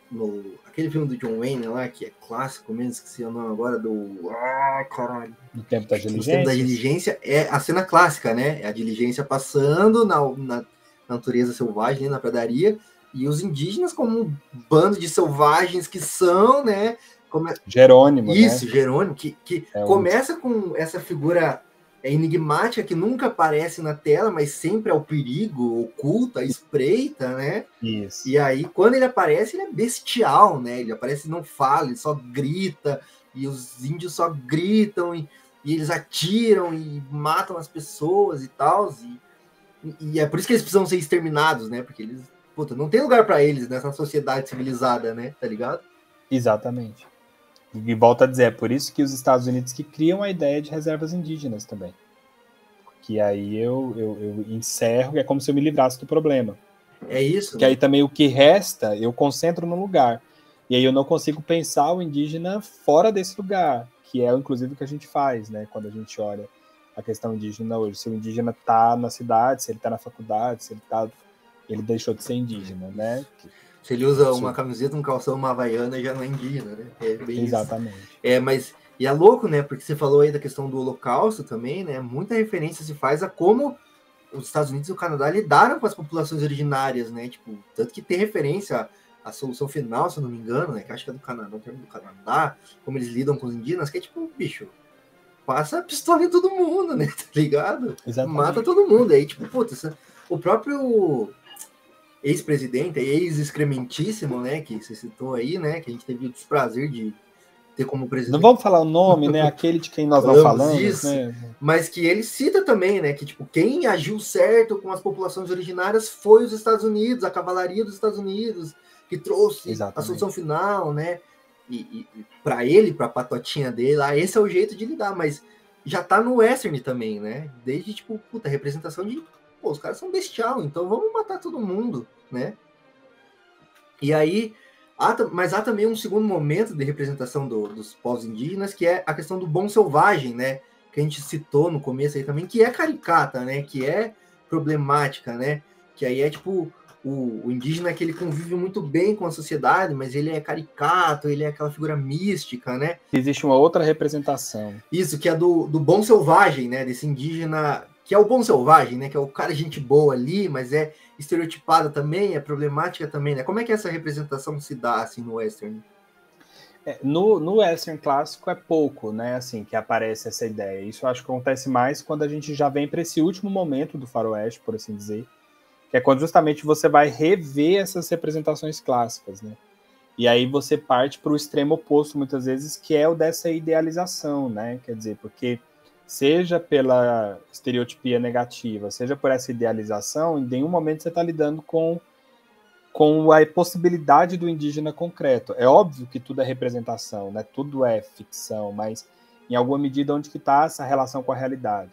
no aquele filme do John Wayne lá, que é clássico mesmo, esqueci o nome agora, do... Ah, caralho. No tempo da No tempo diligência? da diligência, é a cena clássica, né? É a diligência passando na, na natureza selvagem, né, na pradaria, e os indígenas como um bando de selvagens que são, né? Como é... Jerônimo, Isso, né? Jerônimo, que, que é começa o... com essa figura enigmática que nunca aparece na tela, mas sempre é o perigo, oculta, espreita, né? Isso. E aí, quando ele aparece, ele é bestial, né? Ele aparece e não fala, ele só grita, e os índios só gritam, e, e eles atiram e matam as pessoas e tal. E, e é por isso que eles precisam ser exterminados, né? Porque eles, puta, não tem lugar para eles nessa sociedade civilizada, né? Tá ligado? Exatamente. E volta a dizer, é por isso que os Estados Unidos que criam a ideia de reservas indígenas também. Que aí eu, eu, eu encerro, é como se eu me livrasse do problema. É isso. Que né? aí também o que resta, eu concentro no lugar. E aí eu não consigo pensar o indígena fora desse lugar, que é inclusive o que a gente faz, né? Quando a gente olha a questão indígena hoje. Se o indígena está na cidade, se ele está na faculdade, se ele tá, ele deixou de ser indígena, né? Se ele usa uma camiseta, um calção, uma havaiana, já não é indígena, né? É bem Exatamente. Isso. É, mas... E é louco, né? Porque você falou aí da questão do Holocausto também, né? Muita referência se faz a como os Estados Unidos e o Canadá lidaram com as populações originárias, né? Tipo, tanto que tem referência à solução final, se eu não me engano, né? Que acho que é do Canadá, não termo do Canadá, como eles lidam com os indígenas, que é tipo, bicho, passa a pistola em todo mundo, né? Tá ligado? Exatamente. Mata todo mundo. Aí, tipo, putz, o próprio ex-presidente, ex-excrementíssimo, né? Que você citou aí, né? Que a gente teve o desprazer de ter como presidente. Não vamos falar o nome, né? Aquele de quem nós não falamos, isso, né? Mas que ele cita também, né? Que tipo, quem agiu certo com as populações originárias foi os Estados Unidos, a cavalaria dos Estados Unidos, que trouxe Exatamente. a solução final, né? E, e para ele, para a patotinha dele, lá, esse é o jeito de lidar, mas já tá no western também, né? Desde tipo, puta, representação de, pô, os caras são bestial, então vamos matar todo mundo, né? E aí Há, mas há também um segundo momento de representação do, dos povos indígenas, que é a questão do bom selvagem, né? Que a gente citou no começo aí também, que é caricata, né? Que é problemática, né? Que aí é tipo o, o indígena que ele convive muito bem com a sociedade, mas ele é caricato, ele é aquela figura mística, né? Existe uma outra representação. Isso, que é do, do bom selvagem, né? Desse indígena, que é o bom selvagem, né? Que é o cara gente boa ali, mas é estereotipada também, é problemática também, né? Como é que essa representação se dá, assim, no western? É, no, no western clássico é pouco, né, assim, que aparece essa ideia. Isso eu acho que acontece mais quando a gente já vem para esse último momento do faroeste, por assim dizer, que é quando justamente você vai rever essas representações clássicas, né? E aí você parte para o extremo oposto, muitas vezes, que é o dessa idealização, né? Quer dizer, porque seja pela estereotipia negativa, seja por essa idealização, em nenhum momento você está lidando com, com a possibilidade do indígena concreto. É óbvio que tudo é representação, né? Tudo é ficção, mas em alguma medida onde que está essa relação com a realidade.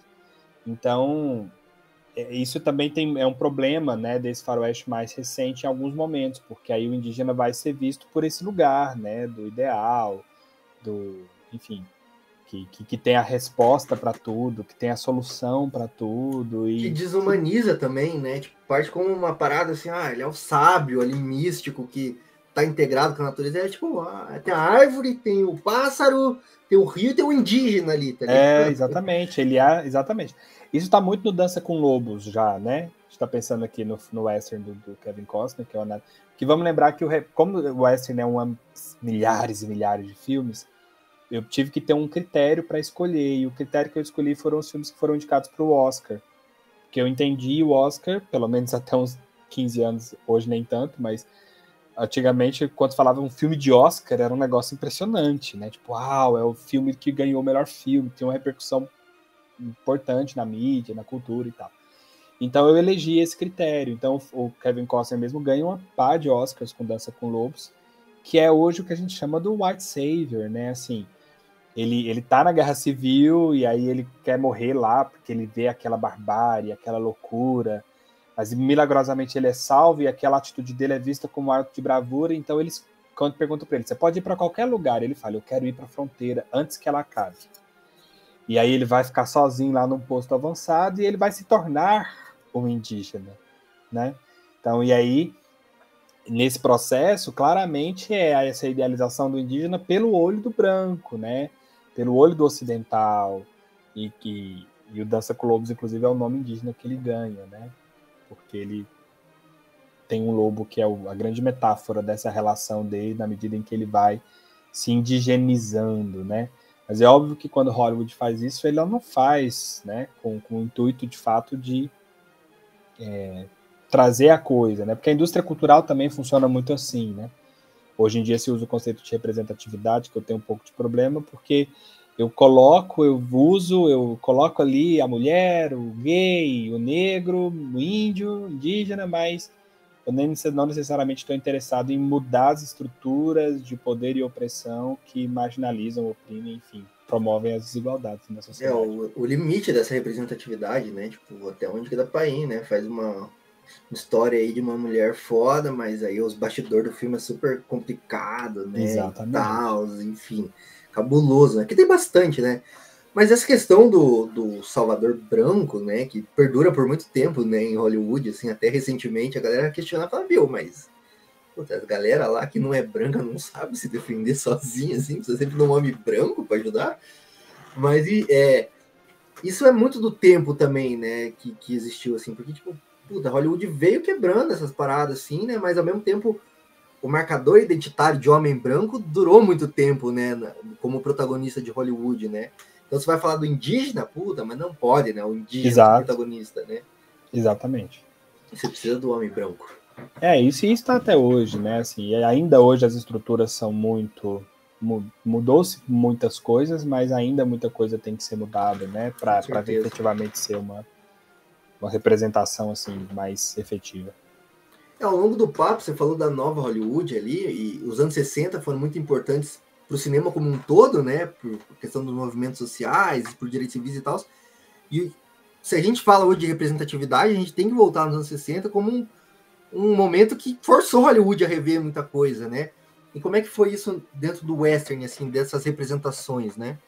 Então, isso também tem, é um problema, né, desse faroeste mais recente em alguns momentos, porque aí o indígena vai ser visto por esse lugar, né, do ideal, do, enfim, Que, que, que tem a resposta para tudo, que tem a solução para tudo. E que desumaniza também, né? Tipo, parte como uma parada assim, ah, ele é o sábio ali, místico, que tá integrado com a natureza. É tipo, ah, tem a árvore, tem o pássaro, tem o rio e tem o indígena ali, tá ligado? É, exatamente, ele é, exatamente. Isso tá muito no Dança com Lobos já, né? A gente tá pensando aqui no, no western do, do Kevin Costner, que é o que vamos lembrar que o, como o western é uma milhares e milhares de filmes, eu tive que ter um critério para escolher, e o critério que eu escolhi foram os filmes que foram indicados para o Oscar, porque eu entendi o Oscar, pelo menos até uns quinze anos, hoje nem tanto, mas antigamente, quando falava um filme de Oscar, era um negócio impressionante, né? Tipo, uau, é o filme que ganhou o melhor filme, tem uma repercussão importante na mídia, na cultura e tal. Então eu elegi esse critério. Então o Kevin Costner mesmo ganha uma pá de Oscars com Dança com Lobos, que é hoje o que a gente chama do white savior, né? Assim, Ele, ele tá na guerra civil e aí ele quer morrer lá porque ele vê aquela barbárie, aquela loucura, mas milagrosamente ele é salvo e aquela atitude dele é vista como um ato de bravura. Então eles, quando perguntam para ele, você pode ir para qualquer lugar, ele fala, eu quero ir para a fronteira antes que ela acabe. E aí ele vai ficar sozinho lá num posto avançado e ele vai se tornar um indígena, né? Então, e aí nesse processo, claramente é essa idealização do indígena pelo olho do branco, né? Pelo olho do ocidental, e, que, e o Dança com Lobos, inclusive, é o nome indígena que ele ganha, né? Porque ele tem um lobo que é a grande metáfora dessa relação dele, na medida em que ele vai se indigenizando, né? Mas é óbvio que quando Hollywood faz isso, ele não faz, né, com, com o intuito, de fato, de é, trazer a coisa, né? Porque a indústria cultural também funciona muito assim, né? Hoje em dia se usa o conceito de representatividade, que eu tenho um pouco de problema, porque eu coloco, eu uso, eu coloco ali a mulher, o gay, o negro, o índio, o indígena, mas eu nem, não necessariamente estou interessado em mudar as estruturas de poder e opressão que marginalizam, oprimem, enfim, promovem as desigualdades na É, sociedade. o, o limite dessa representatividade, né? Tipo, até onde que dá pra ir, né? Faz uma, uma história aí de uma mulher foda, mas aí os bastidores do filme é super complicado, né? E Exatamente. tal, enfim, cabuloso, né? Que tem bastante, né? Mas essa questão do, do Salvador Branco, né? Que perdura por muito tempo, né? Em Hollywood, assim, até recentemente a galera questionava, fala, viu, mas puta, a galera lá que não é branca não sabe se defender sozinha, assim, precisa sempre de um homem branco para ajudar. Mas e, é, isso é muito do tempo também, né, que, que existiu, assim, porque, tipo, puta, Hollywood veio quebrando essas paradas, assim, né, mas ao mesmo tempo o marcador identitário de homem branco durou muito tempo, né, na, como protagonista de Hollywood, né. Então você vai falar do indígena, puta, mas não pode, né, o indígena ser Exato. protagonista, né. Exatamente. Você precisa do homem branco. É, isso e está até hoje, né? Assim, ainda hoje as estruturas são muito. Mudou-se muitas coisas, mas ainda muita coisa tem que ser mudada, né? Para efetivamente ser uma, uma representação assim, mais efetiva. É, ao longo do papo, você falou da nova Hollywood ali, e os anos sessenta foram muito importantes para o cinema como um todo, né? Por questão dos movimentos sociais, por direitos civis e tal. E se a gente fala hoje de representatividade, a gente tem que voltar nos anos sessenta como um, um momento que forçou Hollywood a rever muita coisa, né? E como é que foi isso dentro do western, assim, dessas representações, né?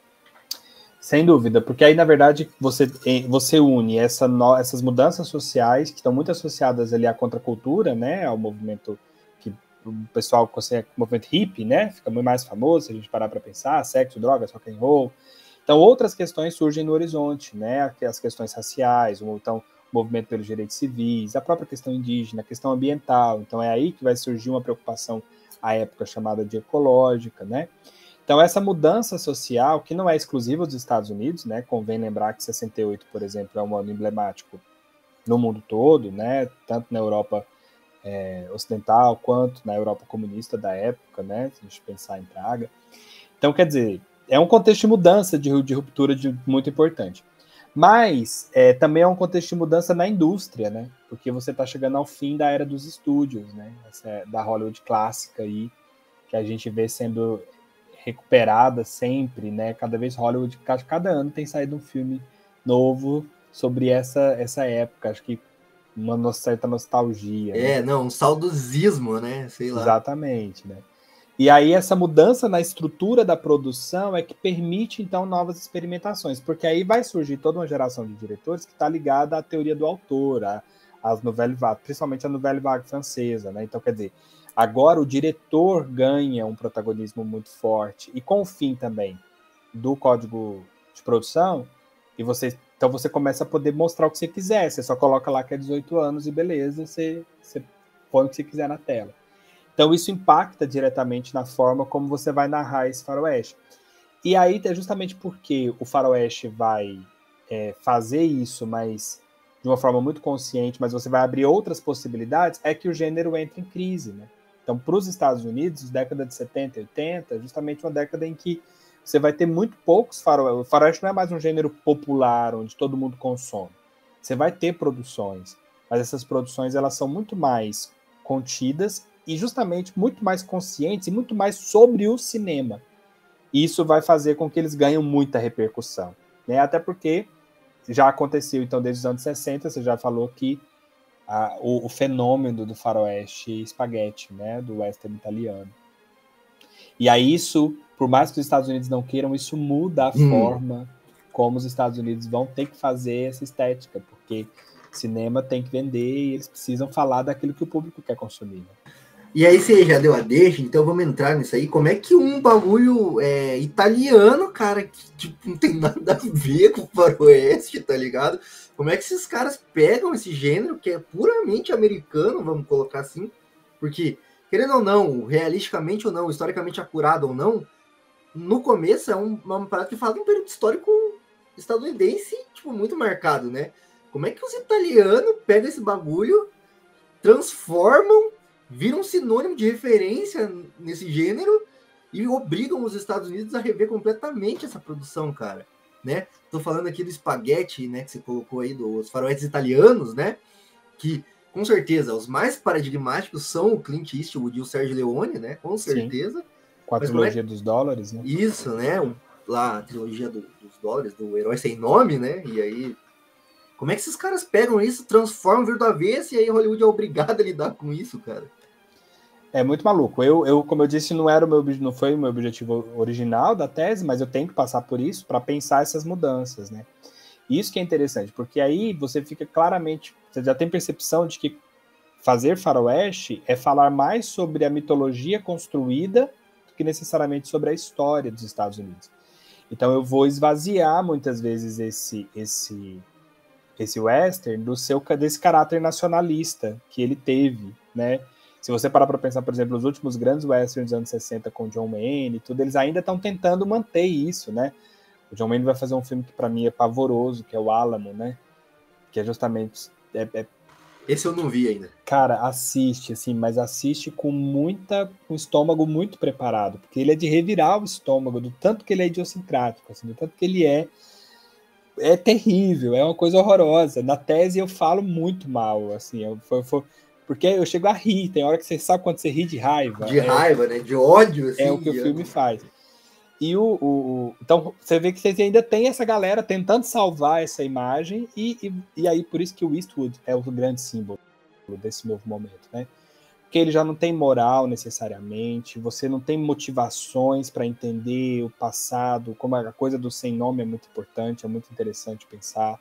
Sem dúvida, porque aí, na verdade, você, você une essa no, essas mudanças sociais, que estão muito associadas ali à contracultura, né, ao movimento que o pessoal conhece como movimento hippie, né, fica muito mais famoso, se a gente parar para pensar, sexo, drogas, rock and roll. Então, outras questões surgem no horizonte, né, as questões raciais, então, o movimento pelos direitos civis, a própria questão indígena, a questão ambiental. Então, é aí que vai surgir uma preocupação à época chamada de ecológica, né. Então, essa mudança social, que não é exclusiva dos Estados Unidos, né? Convém lembrar que sessenta e oito, por exemplo, é um ano emblemático no mundo todo, né? Tanto na Europa é, ocidental quanto na Europa comunista da época, né? Se a gente pensar em Praga. Então, quer dizer, é um contexto de mudança, de, de ruptura de, muito importante. Mas é, também é um contexto de mudança na indústria, né? Porque você está chegando ao fim da era dos estúdios, né? Essa é da Hollywood clássica aí, que a gente vê sendo recuperada sempre, né? Cada vez Hollywood, cada ano tem saído um filme novo sobre essa, essa época. Acho que uma certa nostalgia. É, né? não, um saudosismo, né? Sei lá. Exatamente, né? E aí essa mudança na estrutura da produção é que permite, então, novas experimentações, porque aí vai surgir toda uma geração de diretores que está ligada à teoria do autor, às nouvelles vagues, principalmente a nouvelle vague francesa, né? Então, quer dizer, agora o diretor ganha um protagonismo muito forte, e com o fim também do código de produção, e você, então você começa a poder mostrar o que você quiser, você só coloca lá que é dezoito anos e beleza, você, você põe o que você quiser na tela. Então isso impacta diretamente na forma como você vai narrar esse faroeste. E aí é justamente porque o faroeste vai é, fazer isso, mas de uma forma muito consciente, mas você vai abrir outras possibilidades, é que o gênero entra em crise, né? Então, para os Estados Unidos, década de setenta e oitenta, é justamente uma década em que você vai ter muito poucos faroestes. O faroeste não é mais um gênero popular, onde todo mundo consome. Você vai ter produções, mas essas produções elas são muito mais contidas e justamente muito mais conscientes e muito mais sobre o cinema. Isso vai fazer com que eles ganhem muita repercussão, né? Até porque já aconteceu, então, desde os anos sessenta, você já falou que a, o, o fenômeno do faroeste espaguete, né? Do western italiano. E aí isso, por mais que os Estados Unidos não queiram, isso muda a hum. forma como os Estados Unidos vão ter que fazer essa estética, porque cinema tem que vender e eles precisam falar daquilo que o público quer consumir. Né? E aí você já deu a deixa, então vamos entrar nisso aí. Como é que um bagulho é, italiano, cara, que tipo, não tem nada a ver com o faroeste, tá ligado? Como é que esses caras pegam esse gênero que é puramente americano, vamos colocar assim? Porque, querendo ou não, realisticamente ou não, historicamente acurado ou não, no começo é um, uma parada que fala de um período histórico estadunidense, tipo, muito marcado, né? Como é que os italianos pegam esse bagulho, transformam, viram um sinônimo de referência nesse gênero e obrigam os Estados Unidos a rever completamente essa produção, cara, né? Tô falando aqui do espaguete, né, que você colocou aí, dos faroestes italianos, né? Que, com certeza, os mais paradigmáticos são o Clint Eastwood e o Sergio Leone, né? Com certeza. Sim. Com a Mas trilogia é... dos dólares, né? Isso, né? Lá, a trilogia do, dos dólares, do Herói Sem Nome, né? E aí... Como é que esses caras pegam isso, transformam, viram do avesso, e aí Hollywood é obrigado a lidar com isso, cara? É muito maluco. Eu, eu, como eu disse, não era o meu, não foi o meu objetivo original da tese, mas eu tenho que passar por isso para pensar essas mudanças, né? Isso que é interessante, porque aí você fica claramente, você já tem percepção de que fazer faroeste é falar mais sobre a mitologia construída do que necessariamente sobre a história dos Estados Unidos. Então eu vou esvaziar muitas vezes esse esse esse western do seu desse caráter nacionalista que ele teve, né? Se você parar para pensar, por exemplo, os últimos grandes westerns dos anos sessenta com John Wayne e tudo, eles ainda estão tentando manter isso, né? O John Wayne vai fazer um filme que para mim é pavoroso, que é o Alamo, né? Que é justamente... É, é... Esse eu não vi ainda. Cara, assiste, assim, mas assiste com muita... com o estômago muito preparado, porque ele é de revirar o estômago, do tanto que ele é idiosincrático, assim, do tanto que ele é... É terrível, é uma coisa horrorosa. Na tese eu falo muito mal, assim, eu, foi, foi, porque eu chego a rir, tem hora que você sabe quando você ri de raiva. De é, raiva, né? De ódio, assim. É o que o filme faz. E o, o, o, então você vê que você ainda tem essa galera tentando salvar essa imagem, e, e, e aí por isso que o Eastwood é o grande símbolo desse novo momento, né? Porque ele já não tem moral necessariamente, você não tem motivações para entender o passado, como a coisa do sem nome é muito importante, é muito interessante pensar.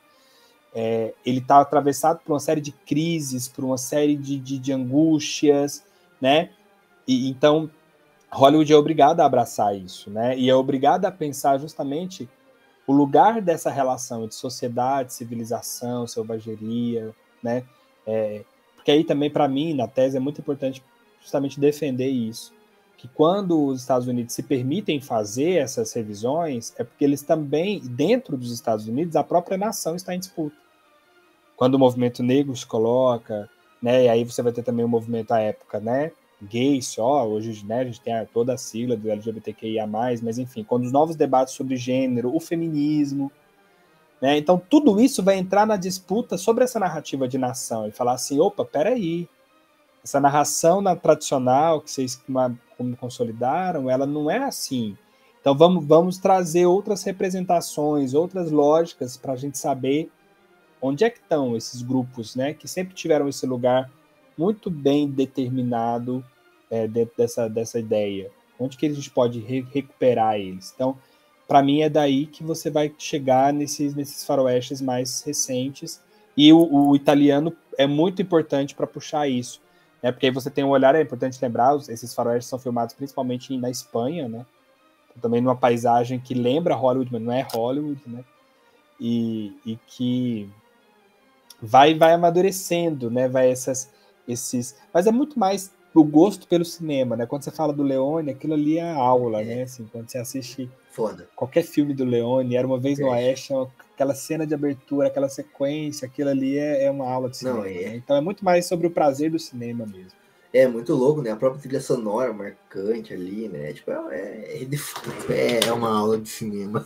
É, ele está atravessado por uma série de crises, por uma série de, de, de angústias, né? E, então, Hollywood é obrigado a abraçar isso, né? E é obrigado a pensar justamente o lugar dessa relação entre sociedade, civilização, selvageria, né? É, porque aí também, para mim, na tese, é muito importante justamente defender isso. Que quando os Estados Unidos se permitem fazer essas revisões, é porque eles também, dentro dos Estados Unidos, a própria nação está em disputa. Quando o movimento negro se coloca, né? E aí você vai ter também o movimento à época, né? Gay só, hoje, né, a gente tem toda a sigla do L G B T Q I A mais, mas enfim, quando os novos debates sobre gênero, o feminismo, né, então tudo isso vai entrar na disputa sobre essa narrativa de nação e falar assim, opa, peraí, essa narração na tradicional que vocês como consolidaram, ela não é assim, então vamos, vamos trazer outras representações, outras lógicas para a gente saber onde é que estão esses grupos, né, que sempre tiveram esse lugar muito bem determinado é, dentro dessa, dessa ideia. Onde que a gente pode re recuperar eles? Então, para mim, é daí que você vai chegar nesses, nesses faroestes mais recentes. E o, o italiano é muito importante para puxar isso. Né? Porque aí você tem um olhar, é importante lembrar, esses faroestes são filmados principalmente na Espanha, né? Também numa paisagem que lembra Hollywood, mas não é Hollywood, né? E, e que vai, vai amadurecendo, né? Vai essas... Esses... Mas é muito mais o gosto pelo cinema, né? Quando você fala do Leone, aquilo ali é aula, é. né? Assim, quando você assiste Foda. qualquer filme do Leone, Era Uma Vez no Oeste, aquela cena de abertura, aquela sequência, aquilo ali é, é uma aula de cinema. Não, é. Né? Então é muito mais sobre o prazer do cinema mesmo. É muito louco, né? A própria trilha sonora marcante ali, né? Tipo, é, é, de fato, é, é uma aula de cinema.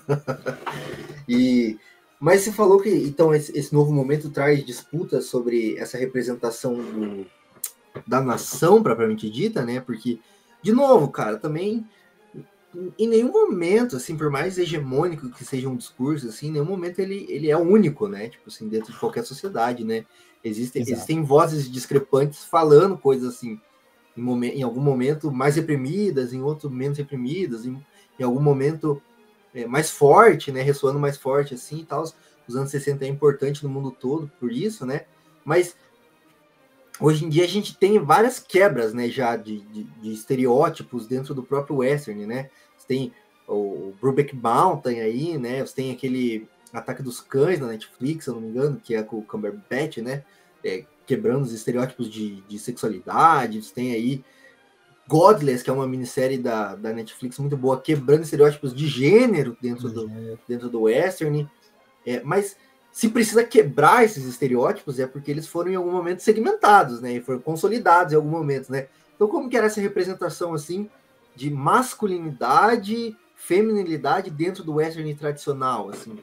e... Mas você falou que, então, esse, esse novo momento traz disputas sobre essa representação do, da nação, propriamente dita, né? Porque, de novo, cara, também, em nenhum momento, assim, por mais hegemônico que seja um discurso, assim, em nenhum momento ele, ele é único, né? Tipo assim, dentro de qualquer sociedade, né? Existem, existem vozes discrepantes falando coisas, assim, em, momen- em algum momento mais reprimidas, em outro menos reprimidas, em, em algum momento... É, mais forte, né, ressoando mais forte assim e tal. Os anos sessenta é importante no mundo todo por isso, né? Mas hoje em dia a gente tem várias quebras, né, já de, de, de estereótipos dentro do próprio western, né? Você tem o Brokeback Mountain aí, né? Você tem aquele Ataque dos Cães na Netflix, se eu não me engano, que é com o Cumberbatch, né? É, quebrando os estereótipos de, de sexualidade. Você tem aí Godless, que é uma minissérie da, da Netflix muito boa, quebrando estereótipos de gênero dentro do, dentro do western. É, mas se precisa quebrar esses estereótipos é porque eles foram em algum momento segmentados, né? E foram consolidados em algum momento, né? Então como que era essa representação, assim, de masculinidade, feminilidade dentro do western tradicional, assim?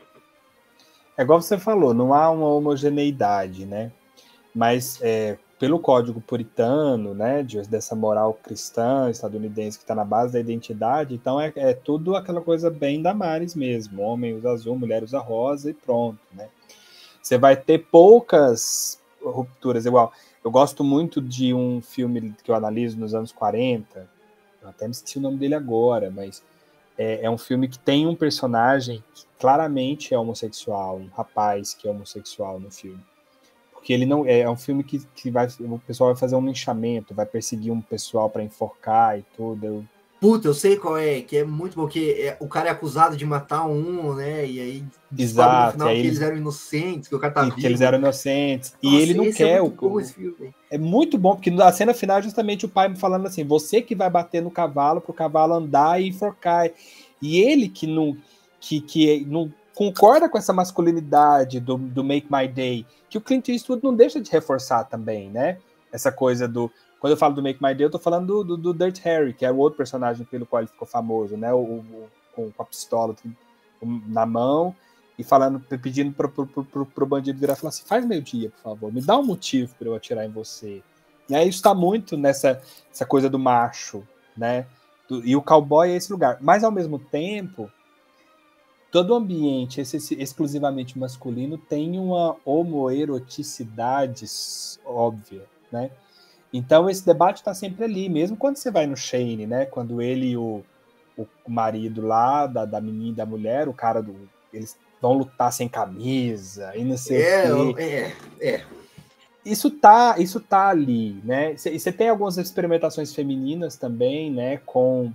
É igual você falou, não há uma homogeneidade, né? Mas é, pelo código puritano, né, de, dessa moral cristã estadunidense que está na base da identidade, então é, é tudo aquela coisa bem Damares mesmo, homem usa azul, mulher usa rosa e pronto, né? Você vai ter poucas rupturas, igual, eu gosto muito de um filme que eu analiso nos anos quarenta, eu até me esqueci o nome dele agora, mas é, é um filme que tem um personagem que claramente é homossexual, um rapaz que é homossexual no filme. Porque ele não é um filme que, que vai, o pessoal vai fazer um linchamento, vai perseguir um pessoal para enforcar e tudo. Eu... Puta, eu sei qual é, que é muito bom, que é, o cara é acusado de matar um, né? E aí descobre Exato, no final que eles, eles eram inocentes, que o cara tá que, vivo. que eles eram inocentes. Nossa, e ele não esse quer. É muito o, bom esse filme. É muito bom, porque na cena final é justamente o pai falando assim: você que vai bater no cavalo para o cavalo andar e enforcar. E ele que não, que, que não concorda com essa masculinidade do, do Make My Day, que o Clint Eastwood não deixa de reforçar também, né? Essa coisa do... Quando eu falo do Make My Day, eu tô falando do, do, do Dirty Harry, que é o outro personagem pelo qual ele ficou famoso, né? O, o, com, com a pistola na mão e falando, pedindo pro, pro, pro, pro bandido virar e falar assim: faz meio-dia, por favor, me dá um motivo para eu atirar em você. E aí isso tá muito nessa essa coisa do macho, né? Do, e o cowboy é esse lugar. Mas, ao mesmo tempo, todo o ambiente esse, esse, exclusivamente masculino tem uma homoeroticidade óbvia, né? Então esse debate está sempre ali, mesmo quando você vai no Shane, né? Quando ele e o, o marido lá, da, da menina, da mulher, o cara do... Eles vão lutar sem camisa e não sei é, o quê. É, é. Isso tá, isso tá ali, né? Você tem algumas experimentações femininas também, né? Com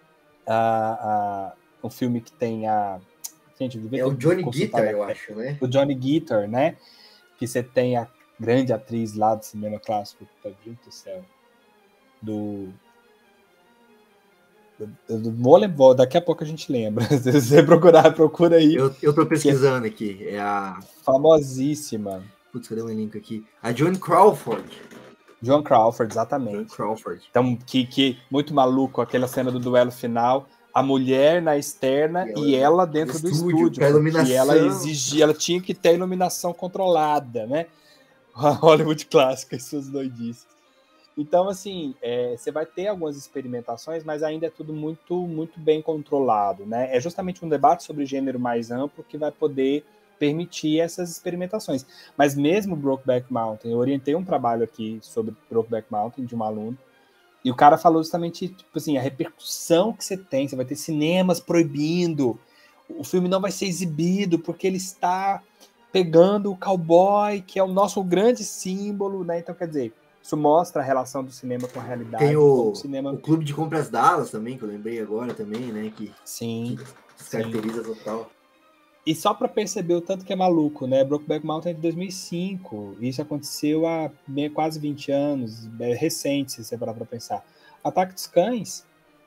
a, a, um filme que tem a... Gente, É o Johnny Guitar, eu acho, né? O Johnny Guitar, né? Que você tem a grande atriz lá do cinema clássico, tá Deus do céu, do... Eu vou lembrar, daqui a pouco a gente lembra. Se você procurar, procura aí. Eu, eu tô pesquisando é aqui. É a... famosíssima. Putz, cadê o link aqui? A Joan Crawford. Joan Crawford, exatamente. Joan Crawford. Então, que, que muito maluco, aquela cena do duelo final, a mulher na externa e ela, e ela dentro do estúdio, estúdio porque ela exigia, ela tinha que ter a iluminação controlada, né? A Hollywood clássica e suas doidices. Então, assim, é, você vai ter algumas experimentações, mas ainda é tudo muito, muito bem controlado, né? É justamente um debate sobre gênero mais amplo que vai poder permitir essas experimentações. Mas mesmo Brokeback Mountain, eu orientei um trabalho aqui sobre Brokeback Mountain de um aluno, e o cara falou justamente, tipo assim, a repercussão que você tem, você vai ter cinemas proibindo, o filme não vai ser exibido porque ele está pegando o cowboy, que é o nosso grande símbolo, né? Então, quer dizer, isso mostra a relação do cinema com a realidade. Tem o, o, cinema... o Clube de Compras Dallas também, que eu lembrei agora também, né? Que, sim, que caracteriza total. E só para perceber o tanto que é maluco, né? Brokeback Mountain é de dois mil e cinco. Isso aconteceu há quase vinte anos. É recente, se você parar para pensar. Ataque dos Cães.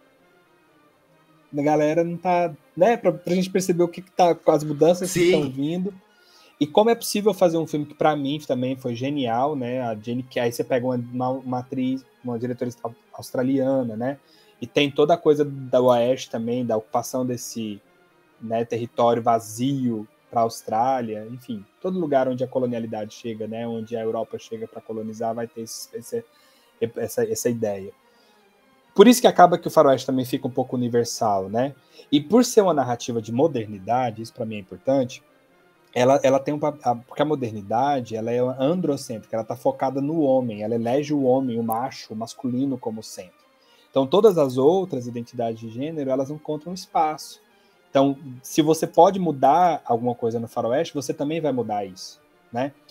A galera não tá... né? Pra, pra gente perceber o que, que tá com as mudanças Sim. que estão vindo. E como é possível fazer um filme que para mim também foi genial, né? A Jenny, que aí você pega uma, uma, uma atriz, uma diretora australiana, né? E tem toda a coisa da Oeste também, da ocupação desse, né, território vazio para a Austrália, enfim, todo lugar onde a colonialidade chega, né? Onde a Europa chega para colonizar, vai ter esse, esse, essa, essa ideia. Por isso que acaba que o faroeste também fica um pouco universal, né? E por ser uma narrativa de modernidade, isso para mim é importante. Ela, ela tem um porque a modernidade ela é androcêntrica, ela está focada no homem, ela elege o homem, o macho, o masculino como centro. Então todas as outras identidades de gênero elas encontram espaço. Então se você pode mudar alguma coisa no faroeste, você também vai mudar isso, né?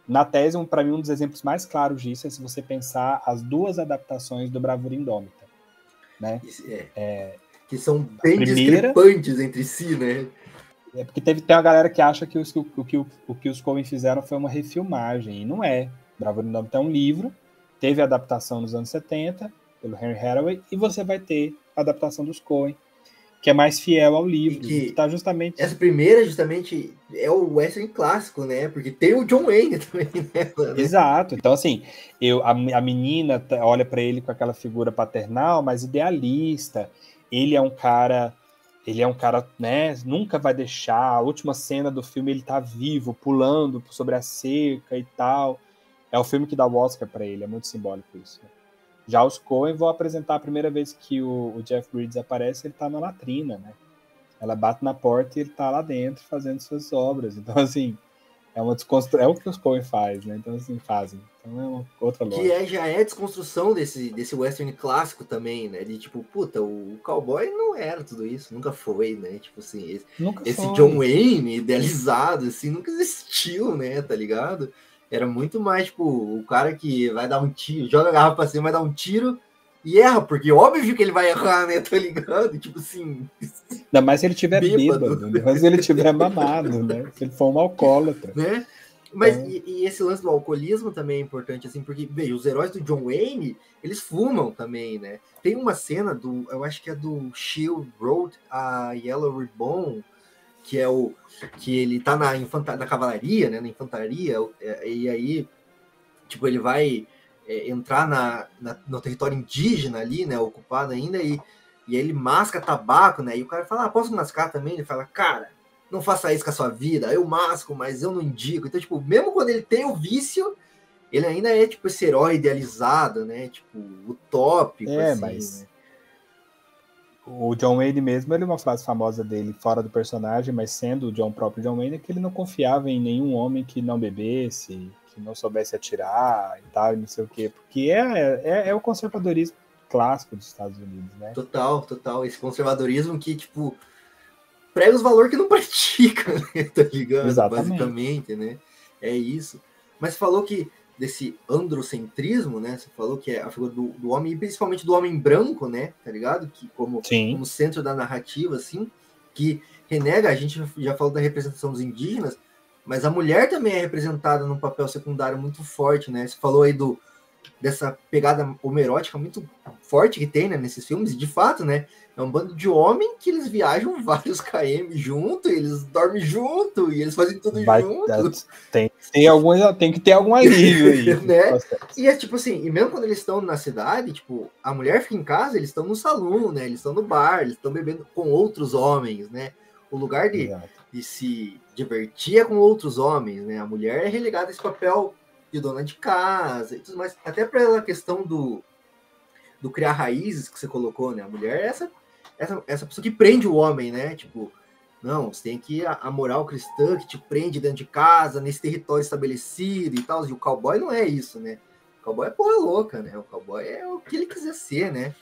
na tese, um, para mim, um dos exemplos mais claros disso é se você pensar as duas adaptações do Bravura Indômita, né? É, é, que são bem primeira, discrepantes entre si, né? É porque teve, tem uma galera que acha que, os, o, que o, o que os Coen fizeram foi uma refilmagem, e não é. Bravura Indômita é um livro, teve adaptação nos anos setenta, pelo Henry Hathaway, e você vai ter a adaptação dos Coen, que é mais fiel ao livro, que, que tá justamente... Essa primeira, justamente, é o western clássico, né? Porque tem o John Wayne também, né? Exato. Então, assim, eu, a, a menina olha para ele com aquela figura paternal, mas idealista. Ele é um cara... Ele é um cara, né, nunca vai deixar. A última cena do filme, ele tá vivo, pulando sobre a cerca e tal. É o filme que dá o Oscar para ele, é muito simbólico isso. Já os Coen vão apresentar a primeira vez que o, o Jeff Bridges aparece, ele tá na latrina, né? Ela bate na porta e ele tá lá dentro fazendo suas obras. Então, assim, é uma desconstrução. É o que os Coen faz, né? Então, assim, fazem. Então, é uma outra lógica. Que é, já é desconstrução desse, desse western clássico também, né? De tipo, puta, o cowboy não era tudo isso, nunca foi, né? Tipo assim, esse, nunca esse foi. John Wayne idealizado, assim, nunca existiu, né? Tá ligado? Era muito mais, tipo, o cara que vai dar um tiro, joga a garrafa pra cima, vai dar um tiro e erra, porque óbvio que ele vai errar, né? Tá ligado? Tipo assim... Ainda mais se ele tiver bêbado, bêbado ainda mais se ele tiver mamado, né? Se ele for um alcoólatra. Né? Mas então... e, e esse lance do alcoolismo também é importante, assim, porque, veja, os heróis do John Wayne, eles fumam também, né? Tem uma cena do, eu acho que é do Shield Road, a Yellow Ribbon, que é o, que ele tá na, infanta, na cavalaria, né, na infantaria, e aí, tipo, ele vai é, entrar na, na, no território indígena ali, né, ocupado ainda, e, e ele masca tabaco, né, e o cara fala, ah, posso mascar também? Ele fala, cara, não faça isso com a sua vida, eu masco, mas eu não indico. Então, tipo, mesmo quando ele tem o vício, ele ainda é, tipo, esse herói idealizado, né, tipo, utópico, é, assim, mas... né? O John Wayne mesmo, ele uma frase famosa dele, fora do personagem, mas sendo o John próprio John Wayne, é que ele não confiava em nenhum homem que não bebesse, que não soubesse atirar e tal, e não sei o quê, porque é, é, é o conservadorismo clássico dos Estados Unidos, né? Total, total, esse conservadorismo que, tipo, prega os valores que não pratica, né? Tá ligado? Exatamente. Basicamente, né? É isso. Mas falou que desse androcentrismo, né? Você falou que é a figura do, do homem, e principalmente do homem branco, né? Tá ligado? Que como, como centro da narrativa, assim, que renega, a gente já falou da representação dos indígenas, mas a mulher também é representada num papel secundário muito forte, né? Você falou aí do, dessa pegada homerótica muito forte que tem, né, nesses filmes, e de fato, né? É um bando de homem que eles viajam vários km junto, eles dormem junto, e eles fazem tudo Vai, junto. Tem, tem, algum, tem que ter algum alívio aí. Né? E é tipo assim, e mesmo quando eles estão na cidade, tipo, a mulher fica em casa, eles estão no salão, né? Eles estão no bar, eles estão bebendo com outros homens, né? O lugar de, de se divertir é com outros homens, né? A mulher é relegada a esse papel de dona de casa e tudo mais. Até pela questão do, do criar raízes que você colocou, né? A mulher é essa Essa, essa pessoa que prende o homem, né? Tipo, não, você tem que a, a moral cristã que te prende dentro de casa, nesse território estabelecido e tal. E o cowboy não é isso, né? O cowboy é porra louca, né? O cowboy é o que ele quiser ser, né?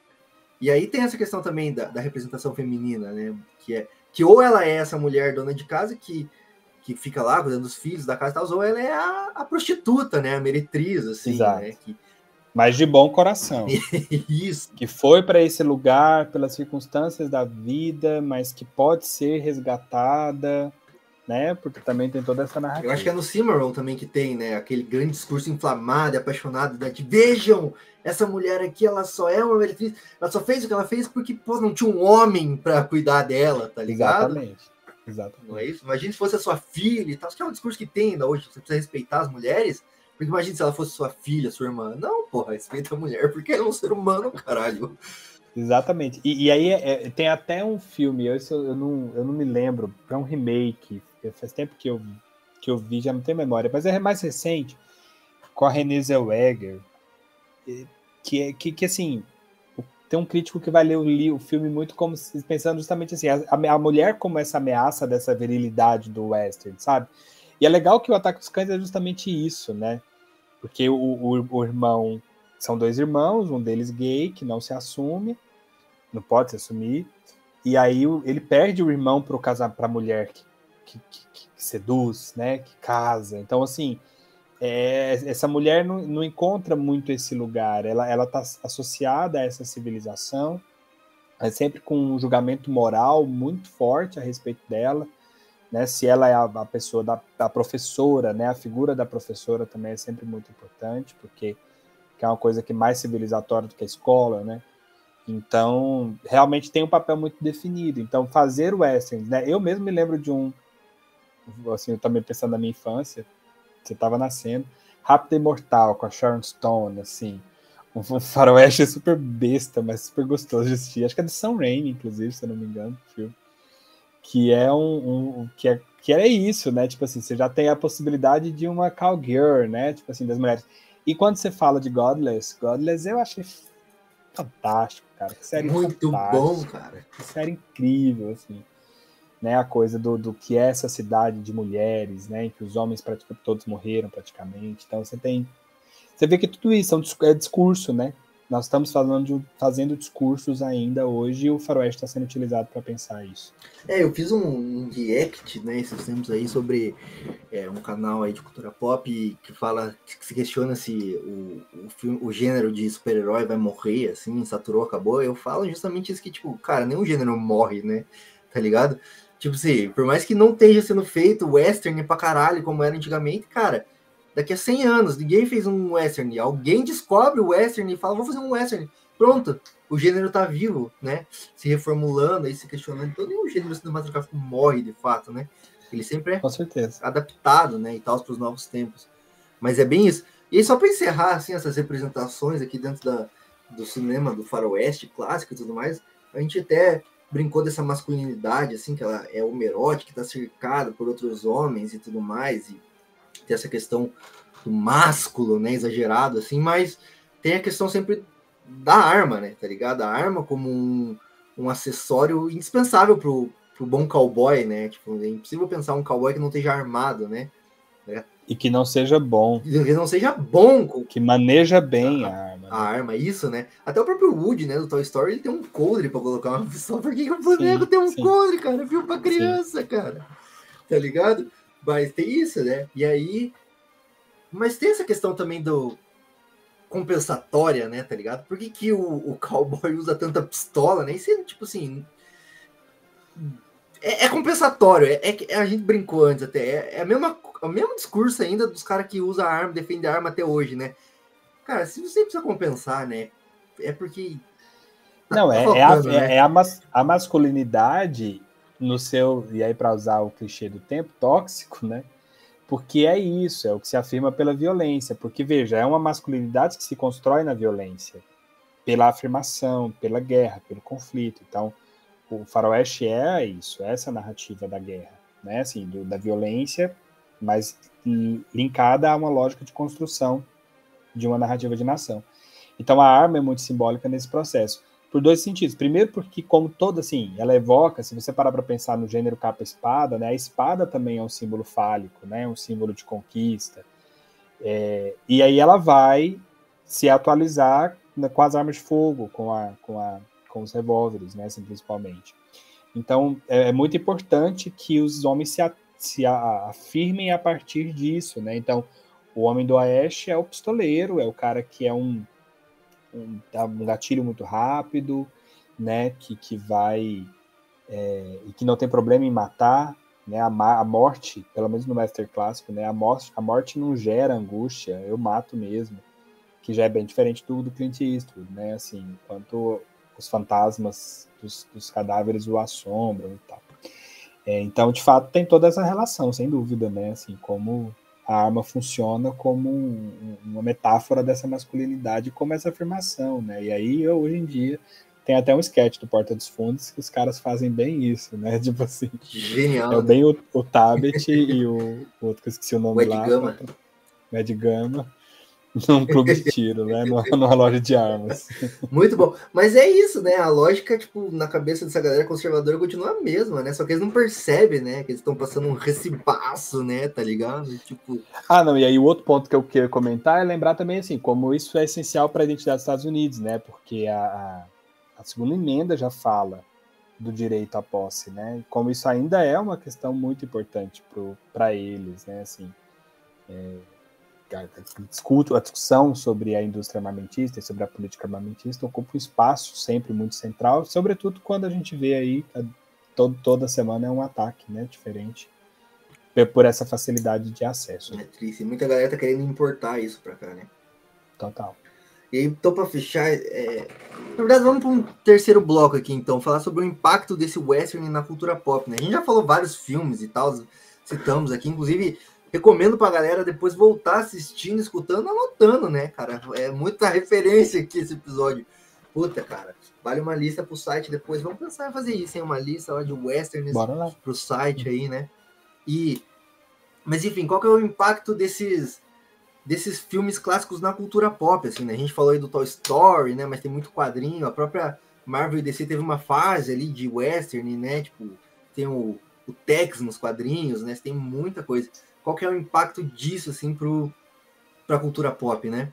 E aí tem essa questão também da, da representação feminina, né? Que é que ou ela é essa mulher dona de casa que, que fica lá cuidando dos filhos da casa e tal, ou ela é a, a prostituta, né? A meretriz, assim, Exato. Né? Que, mas de bom coração. Isso. Que foi para esse lugar pelas circunstâncias da vida, mas que pode ser resgatada, né? Porque também tem toda essa narrativa. Eu acho que é no Cimarron também que tem, né? Aquele grande discurso inflamado e apaixonado da de vejam, essa mulher aqui, ela só é uma meretriz, ela só fez o que ela fez porque, pô, não tinha um homem para cuidar dela, tá ligado? Exatamente. Exatamente. Não é isso? Imagina se fosse a sua filha e tal. Acho que é um discurso que tem ainda hoje, você precisa respeitar as mulheres. Porque imagina se ela fosse sua filha, sua irmã. Não, porra, respeita a mulher, porque ela é um ser humano, caralho. Exatamente. E, e aí é, tem até um filme, eu, eu, não, eu não me lembro, é um remake, faz tempo que eu, que eu vi, já não tenho memória, mas é mais recente, com a Renée Zellweger, que, que, que assim, tem um crítico que vai ler o, o filme muito como pensando justamente assim, a, a mulher como essa ameaça dessa virilidade do western, sabe? E é legal que o Ataque dos Cães é justamente isso, né? Porque o, o, o irmão... São dois irmãos, um deles gay, que não se assume, não pode se assumir, e aí o, ele perde o irmão para a mulher que, que, que, que seduz, né? Que casa. Então, assim, é, essa mulher não, não encontra muito esse lugar, ela ela está associada a essa civilização, é sempre com um julgamento moral muito forte a respeito dela, né? Se ela é a, a pessoa da, da professora, né? A figura da professora também é sempre muito importante, porque que é uma coisa que é mais civilizatória do que a escola, né? Então, realmente tem um papel muito definido. Então, fazer westerns, né? Eu mesmo me lembro de um, assim, eu também pensando na minha infância, você estava nascendo, Rápido e Mortal, com a Sharon Stone, assim, um faroeste super besta, mas super gostoso de assistir. Acho que é do Sam Raimi, inclusive, se eu não me engano, o filme. Que é um, um que, é, que é isso, né? Tipo assim, você já tem a possibilidade de uma cowgirl, né? Tipo assim, das mulheres. E quando você fala de Godless, Godless eu achei fantástico, cara. Que série Muito bom, fantástica. cara. Que série incrível, assim. Né? A coisa do, do que é essa cidade de mulheres, né? Em que os homens praticamente todos morreram praticamente. Então você tem... Você vê que tudo isso é, um, é discurso, né? Nós estamos falando de, fazendo discursos ainda hoje e o faroeste está sendo utilizado para pensar isso. É, eu fiz um, um react, né, esses tempos aí, sobre é, um canal aí de cultura pop que fala, que se questiona se o, o, filme, o gênero de super-herói vai morrer, assim, saturou, acabou. Eu falo justamente isso que, tipo, cara, nenhum gênero morre, né? Tá ligado? Tipo assim, por mais que não esteja sendo feito western pra caralho, como era antigamente, cara, daqui a cem anos, ninguém fez um western. Alguém descobre o western e fala, vou fazer um western. Pronto, o gênero tá vivo, né? Se reformulando e se questionando. Então nenhum gênero cinematográfico morre, de fato, né? Ele sempre é Com certeza. adaptado, né, e tal, para os novos tempos. Mas é bem isso. E aí, só para encerrar, assim, essas representações aqui dentro da, do cinema, do faroeste clássico e tudo mais, a gente até brincou dessa masculinidade, assim, que ela é homerótica, que está cercada por outros homens e tudo mais, e tem essa questão do másculo, né, exagerado, assim, mas tem a questão sempre da arma, né, tá ligado? A arma como um, um acessório indispensável pro, pro bom cowboy, né? Tipo, é impossível pensar um cowboy que não esteja armado, né? É. E que não seja bom. Que não seja bom. Com... Que maneja bem a, a arma. A né? arma, isso, né? Até o próprio Woody, né, do Toy Story, ele tem um coldre pra colocar uma pistola. Por que, que o boneco tem um sim. coldre, cara? Viu pra criança, sim. cara. Tá ligado? Mas tem isso, né? E aí... Mas tem essa questão também do... compensatória, né, tá ligado? Por que, que o, o cowboy usa tanta pistola, né? Isso é, tipo assim... É, é compensatório. É, é, a gente brincou antes até. É, é a mesma, o mesmo discurso ainda dos caras que usam a arma, defendem a arma até hoje, né? Cara, se você precisa compensar, né? É porque... Tá, Não, tá é, faltando, é, a, né? é a, mas, a masculinidade no seu... E aí, para usar o clichê do tempo, tóxico, né? Porque é isso, é o que se afirma pela violência. Porque, veja, é uma masculinidade que se constrói na violência. Pela afirmação, pela guerra, pelo conflito. Então, o faroeste é isso, é essa narrativa da guerra, né? Assim, do, da violência, mas linkada a uma lógica de construção de uma narrativa de nação. Então, a arma é muito simbólica nesse processo. Por dois sentidos. Primeiro, porque, como toda, assim, ela evoca, se você parar para pensar no gênero capa-espada, né, a espada também é um símbolo fálico, né, um símbolo de conquista. É, e aí ela vai se atualizar com as armas de fogo, com, a, com, a, com os revólveres, né, assim, principalmente. Então, é, é muito importante que os homens se, a, se a, afirmem a partir disso, né? Então, o homem do oeste é o pistoleiro, é o cara que é um Um, um gatilho muito rápido, né, que, que vai é, e que não tem problema em matar, né, a, a morte, pelo menos no Master clássico, né, a morte, a morte não gera angústia, eu mato mesmo, que já é bem diferente do, do Clint Eastwood, né, assim, enquanto os fantasmas dos, dos cadáveres o assombram e tal. É, então, de fato, tem toda essa relação, sem dúvida, né, assim, como a arma funciona como um, uma metáfora dessa masculinidade, como essa afirmação, né? E aí, hoje em dia, tem até um sketch do Porta dos Fundos que os caras fazem bem isso, né? Tipo assim, genial, é bem o, o Tabet e o, o outro que eu esqueci o nome o Ed lá, Gama. o Ed Gama, num clube de tiro, né? Numa, numa loja de armas. Muito bom. Mas é isso, né? A lógica, tipo, na cabeça dessa galera conservadora continua a mesma, né? Só que eles não percebem, né? Que eles estão passando um recibaço, né? Tá ligado? Tipo... Ah, não, e aí o outro ponto que eu queria comentar é lembrar também, assim, como isso é essencial para a identidade dos Estados Unidos, né? Porque a, a, a segunda emenda já fala do direito à posse, né? E como isso ainda é uma questão muito importante para eles, né? Assim, é, discuto, a discussão sobre a indústria armamentista e sobre a política armamentista ocupa um espaço sempre muito central, sobretudo quando a gente vê aí, todo, toda semana é um ataque, né, diferente, por essa facilidade de acesso. É triste, muita galera tá querendo importar isso pra cá, né? Total. E aí, então, para fechar, é... na verdade, vamos para um terceiro bloco aqui, então, falar sobre o impacto desse western na cultura pop, né? A gente já falou vários filmes e tal, citamos aqui, inclusive, recomendo pra galera depois voltar assistindo, escutando, anotando, né, cara? É muita referência aqui esse episódio. Puta, cara, vale uma lista pro site depois. Vamos pensar em fazer isso, hein? Uma lista lá de westerns pro site aí, né? E... Mas, enfim, qual que é o impacto desses... desses filmes clássicos na cultura pop, assim, né? A gente falou aí do Toy Story, né? Mas tem muito quadrinho. A própria Marvel e D C teve uma fase ali de western, né? Tipo, tem o, o Tex nos quadrinhos, né? Tem muita coisa. Qual que é o impacto disso, assim, pro, pra cultura pop, né?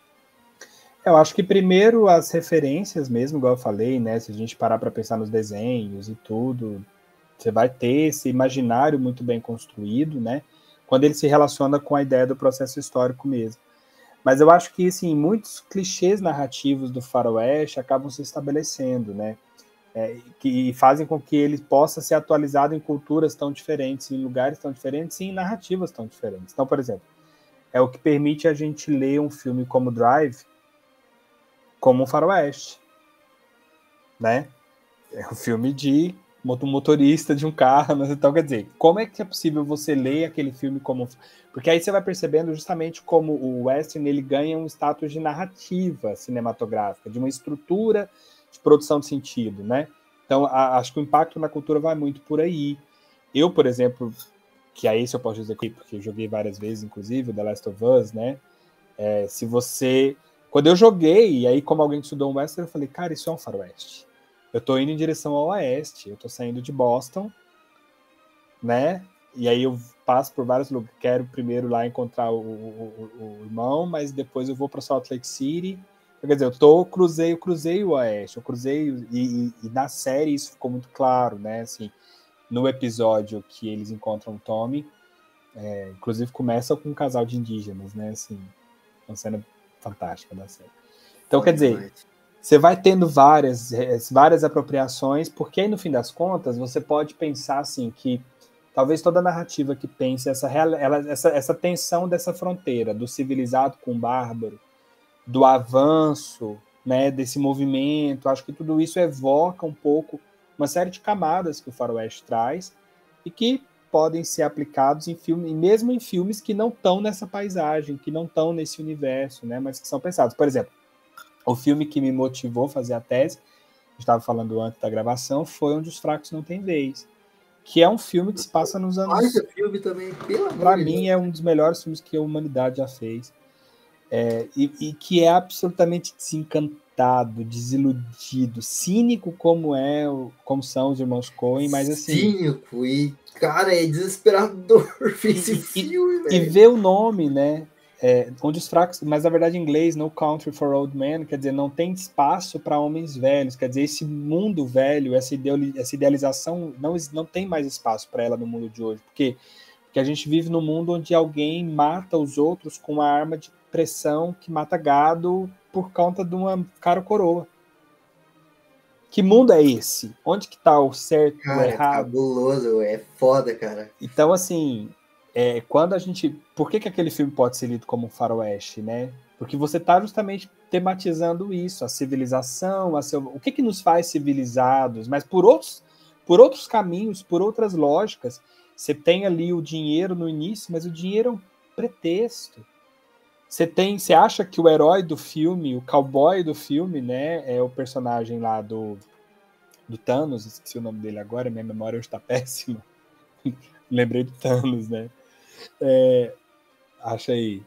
Eu acho que primeiro as referências mesmo, igual eu falei, né? Se a gente parar para pensar nos desenhos e tudo, você vai ter esse imaginário muito bem construído, né? Quando ele se relaciona com a ideia do processo histórico mesmo. Mas eu acho que, assim, muitos clichês narrativos do faroeste acabam se estabelecendo, né? É, que fazem com que ele possa ser atualizado em culturas tão diferentes, em lugares tão diferentes e em narrativas tão diferentes. Então, por exemplo, é o que permite a gente ler um filme como Drive como um faroeste, né? É um filme de motorista de um carro, então, quer dizer, como é que é possível você ler aquele filme como... Porque aí você vai percebendo justamente como o western ele ganha um status de narrativa cinematográfica, de uma estrutura de produção de sentido, né? Então, a, acho que o impacto na cultura vai muito por aí. Eu, por exemplo, que aí isso eu posso dizer aqui, porque eu joguei várias vezes, inclusive, o The Last of Us, né? É, se você... Quando eu joguei, e aí como alguém que estudou um western, eu falei, cara, isso é um faroeste. Eu tô indo em direção ao oeste, eu tô saindo de Boston, né? E aí eu passo por vários lugares, quero primeiro lá encontrar o, o, o irmão, mas depois eu vou para Salt Lake City. Quer dizer, eu tô, cruzei, eu cruzei o oeste, eu cruzei, e, e, e na série isso ficou muito claro, né? Assim, no episódio que eles encontram o Tommy, é, inclusive começa com um casal de indígenas, né? Assim, uma cena fantástica da série. Então, quer dizer, você vai tendo várias, várias apropriações, porque aí, no fim das contas, você pode pensar assim, que talvez toda narrativa que pense essa, ela, essa, essa tensão dessa fronteira, do civilizado com o bárbaro, do avanço, né, desse movimento, acho que tudo isso evoca um pouco uma série de camadas que o faroeste traz e que podem ser aplicados em filmes, mesmo em filmes que não estão nessa paisagem, que não estão nesse universo, né, mas que são pensados. Por exemplo, o filme que me motivou a fazer a tese, eu estava falando antes da gravação, foi Onde os Fracos Não Têm Vez, que é um filme que se passa nos anos... Esse filme também, pelo amor Para de mim, Deus. é um dos melhores filmes que a humanidade já fez. É, e, e que é absolutamente desencantado, desiludido, cínico como é, como são os irmãos Coen, mas assim... Cínico e, cara, é desesperador ver esse e, filme, e, e velho. ver o nome, né? É, onde os fracos, mas na verdade em inglês, No Country for Old Men, quer dizer, não tem espaço para homens velhos, quer dizer, esse mundo velho, essa, ideali, essa idealização, não, não tem mais espaço para ela no mundo de hoje, porque, porque a gente vive num mundo onde alguém mata os outros com uma arma de pressão que mata gado por conta de uma cara coroa. Que mundo é esse? Onde que tá o certo e o Cara, é errado? cabuloso, é foda, cara. Então, assim, é, quando a gente... Por que que aquele filme pode ser lido como um faroeste, né? Porque você está justamente tematizando isso, a civilização, a seu... o que que nos faz civilizados, mas por outros, por outros caminhos, por outras lógicas. Você tem ali o dinheiro no início, mas o dinheiro é um pretexto. Você tem, você acha que o herói do filme, o cowboy do filme, né, é o personagem lá do, do Thanos, esqueci o nome dele agora, minha memória hoje está péssima. Lembrei do Thanos, né? É, acha aí.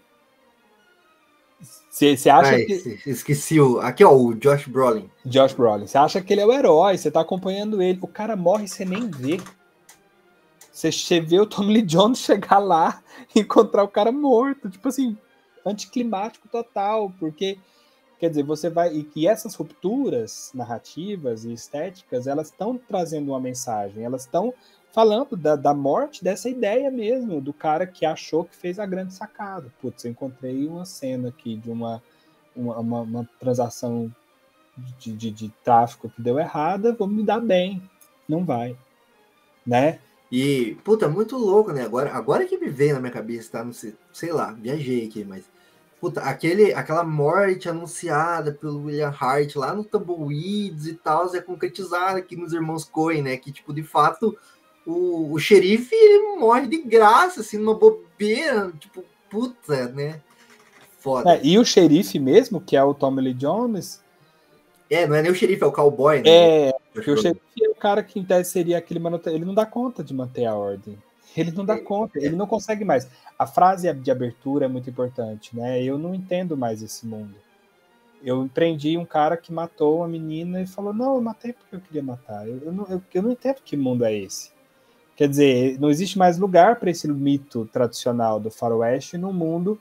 Você acha Ai, que... esqueci o... Aqui, ó, o Josh Brolin. Josh Brolin. Você acha que ele é o herói, você tá acompanhando ele. O cara morre e você nem vê. Você vê o Tommy Lee Jones chegar lá e encontrar o cara morto. Tipo assim, anticlimático total. Porque, Quer dizer, você vai... E, e essas rupturas narrativas e estéticas, elas estão trazendo uma mensagem, elas estão falando da, da morte dessa ideia mesmo, do cara que achou que fez a grande sacada. Putz, eu encontrei uma cena aqui de uma, uma, uma, uma transação de, de, de tráfico que deu errada, vou me dar bem. Não vai, né? E, puta, muito louco, né? Agora, agora que me veio na minha cabeça, tá? Não sei, sei lá, viajei aqui, mas... Puta, aquele, aquela morte anunciada pelo William Hart lá no Tumbleweeds e tal, é concretizada aqui nos Irmãos Coen, né? Que, tipo, de fato, o, o xerife ele morre de graça, assim, numa bobeira, tipo, puta, né? Foda. É, e o xerife mesmo, que é o Tommy Lee Jones... É, não é nem o xerife, é o cowboy, né? É, porque o xerife é o cara que, em tese, seria aquele manutentor. Ele não dá conta de manter a ordem. Ele não dá conta, ele não consegue mais. A frase de abertura é muito importante, né? Eu não entendo mais esse mundo. Eu empreendi um cara que matou uma menina e falou, não, eu matei porque eu queria matar. Eu, eu, não, eu, eu não entendo que mundo é esse. Quer dizer, não existe mais lugar para esse mito tradicional do faroeste num mundo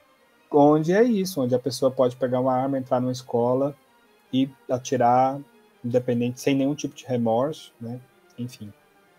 onde é isso, onde a pessoa pode pegar uma arma, entrar numa escola e atirar, independente, sem nenhum tipo de remorso, né? Enfim.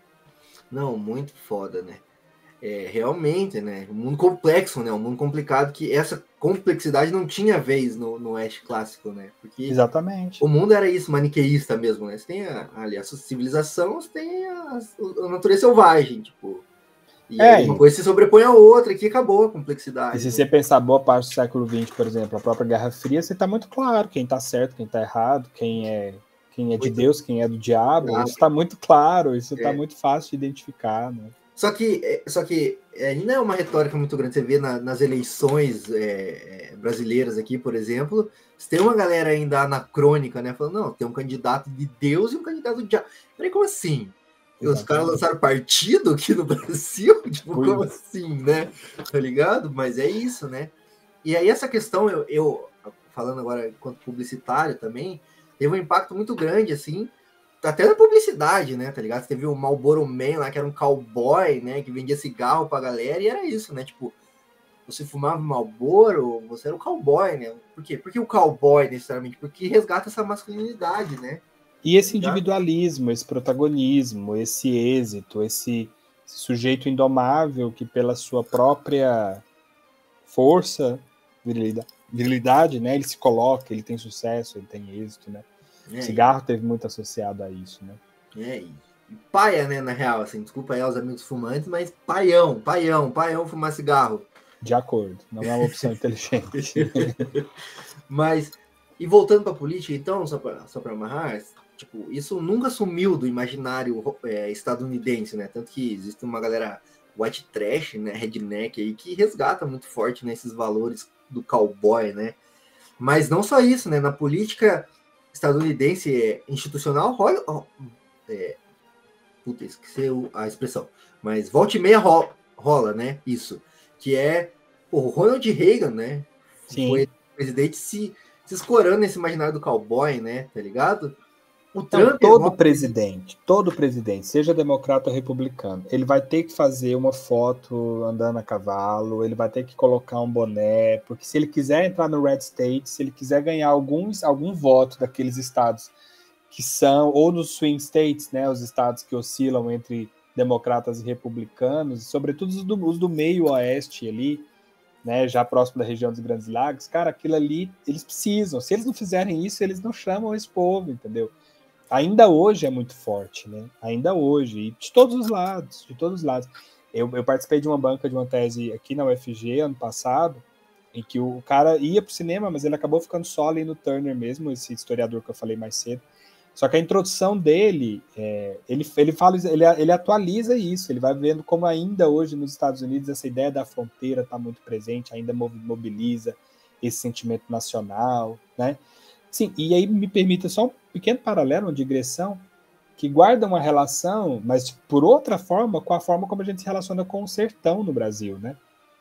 Não, muito foda, né? É, realmente, né? Um mundo complexo, né? Um mundo complicado que essa complexidade não tinha vez no, no Oeste clássico, né? Porque exatamente. O mundo era isso, maniqueísta mesmo, né? Você tem a, ali a civilização, você tem a, a natureza selvagem, tipo. E é, aí uma coisa se sobrepõe à outra, que acabou a complexidade. E se né? você pensar boa parte do século vinte, por exemplo, a própria Guerra Fria, você está muito claro quem está certo, quem está errado, quem é, quem é de muito Deus, quem é do diabo. Claro. Isso está muito claro, isso está é. muito fácil de identificar. Né? Só que, só que é, não é uma retórica muito grande. Você vê na, nas eleições é, brasileiras aqui, por exemplo, você tem uma galera ainda anacrônica, né? Falando, não, tem um candidato de Deus e um candidato do diabo. Peraí, como assim? Exatamente. Os caras lançaram partido aqui no Brasil? Tipo, Ui. Como assim, né? Tá ligado? Mas é isso, né? E aí essa questão, eu, eu falando agora enquanto publicitário também, teve um impacto muito grande, assim, até na publicidade, né, tá ligado? Você teve o Marlboro Man lá, que era um cowboy, né, que vendia cigarro pra galera, e era isso, né, tipo, você fumava Marlboro, você era um cowboy, né? Por quê? Porque o cowboy, necessariamente, porque resgata essa masculinidade, né? E esse individualismo, esse protagonismo, esse êxito, esse sujeito indomável que pela sua própria força, virilidade, virilidade, né, ele se coloca, ele tem sucesso, ele tem êxito, né? É, o cigarro teve muito associado a isso, né? É isso. E paia, né, na real, assim, desculpa aí aos amigos fumantes, mas paião, paião, paião fumar cigarro. De acordo, não é uma opção inteligente. Mas, e voltando para a política, então, só para só para amarrar, tipo, isso nunca sumiu do imaginário é, estadunidense, né? Tanto que existe uma galera white trash, né, redneck aí, que resgata muito forte nesses, né, valores do cowboy, né? Mas não só isso, né? Na política estadunidense é, institucional, rola, é, puta, esqueci a expressão, mas volta e meia rola, rola, né? Isso, que é o Ronald Reagan, né? Sim. Foi presidente se, se escorando nesse imaginário do cowboy, né? Tá ligado? O Trump, então, todo é presidente, todo presidente, seja democrata ou republicano, ele vai ter que fazer uma foto andando a cavalo, ele vai ter que colocar um boné, porque se ele quiser entrar no Red State, se ele quiser ganhar alguns, algum voto daqueles estados que são, ou nos swing states, né, os estados que oscilam entre democratas e republicanos, sobretudo os do, os do meio oeste ali, né, já próximo da região dos Grandes Lagos, cara, aquilo ali, eles precisam, se eles não fizerem isso, eles não chamam esse povo, entendeu? Ainda hoje é muito forte, né? Ainda hoje, e de todos os lados, de todos os lados. Eu, eu participei de uma banca de uma tese aqui na U F G ano passado, em que o cara ia para o cinema, mas ele acabou ficando só ali no Turner mesmo, esse historiador que eu falei mais cedo. Só que a introdução dele, é, ele, ele, fala, ele, ele atualiza isso, ele vai vendo como ainda hoje nos Estados Unidos essa ideia da fronteira está muito presente, ainda mobiliza esse sentimento nacional, né? Sim, e aí me permita só um pequeno paralelo, uma digressão, que guarda uma relação, mas por outra forma, com a forma como a gente se relaciona com o sertão no Brasil, né?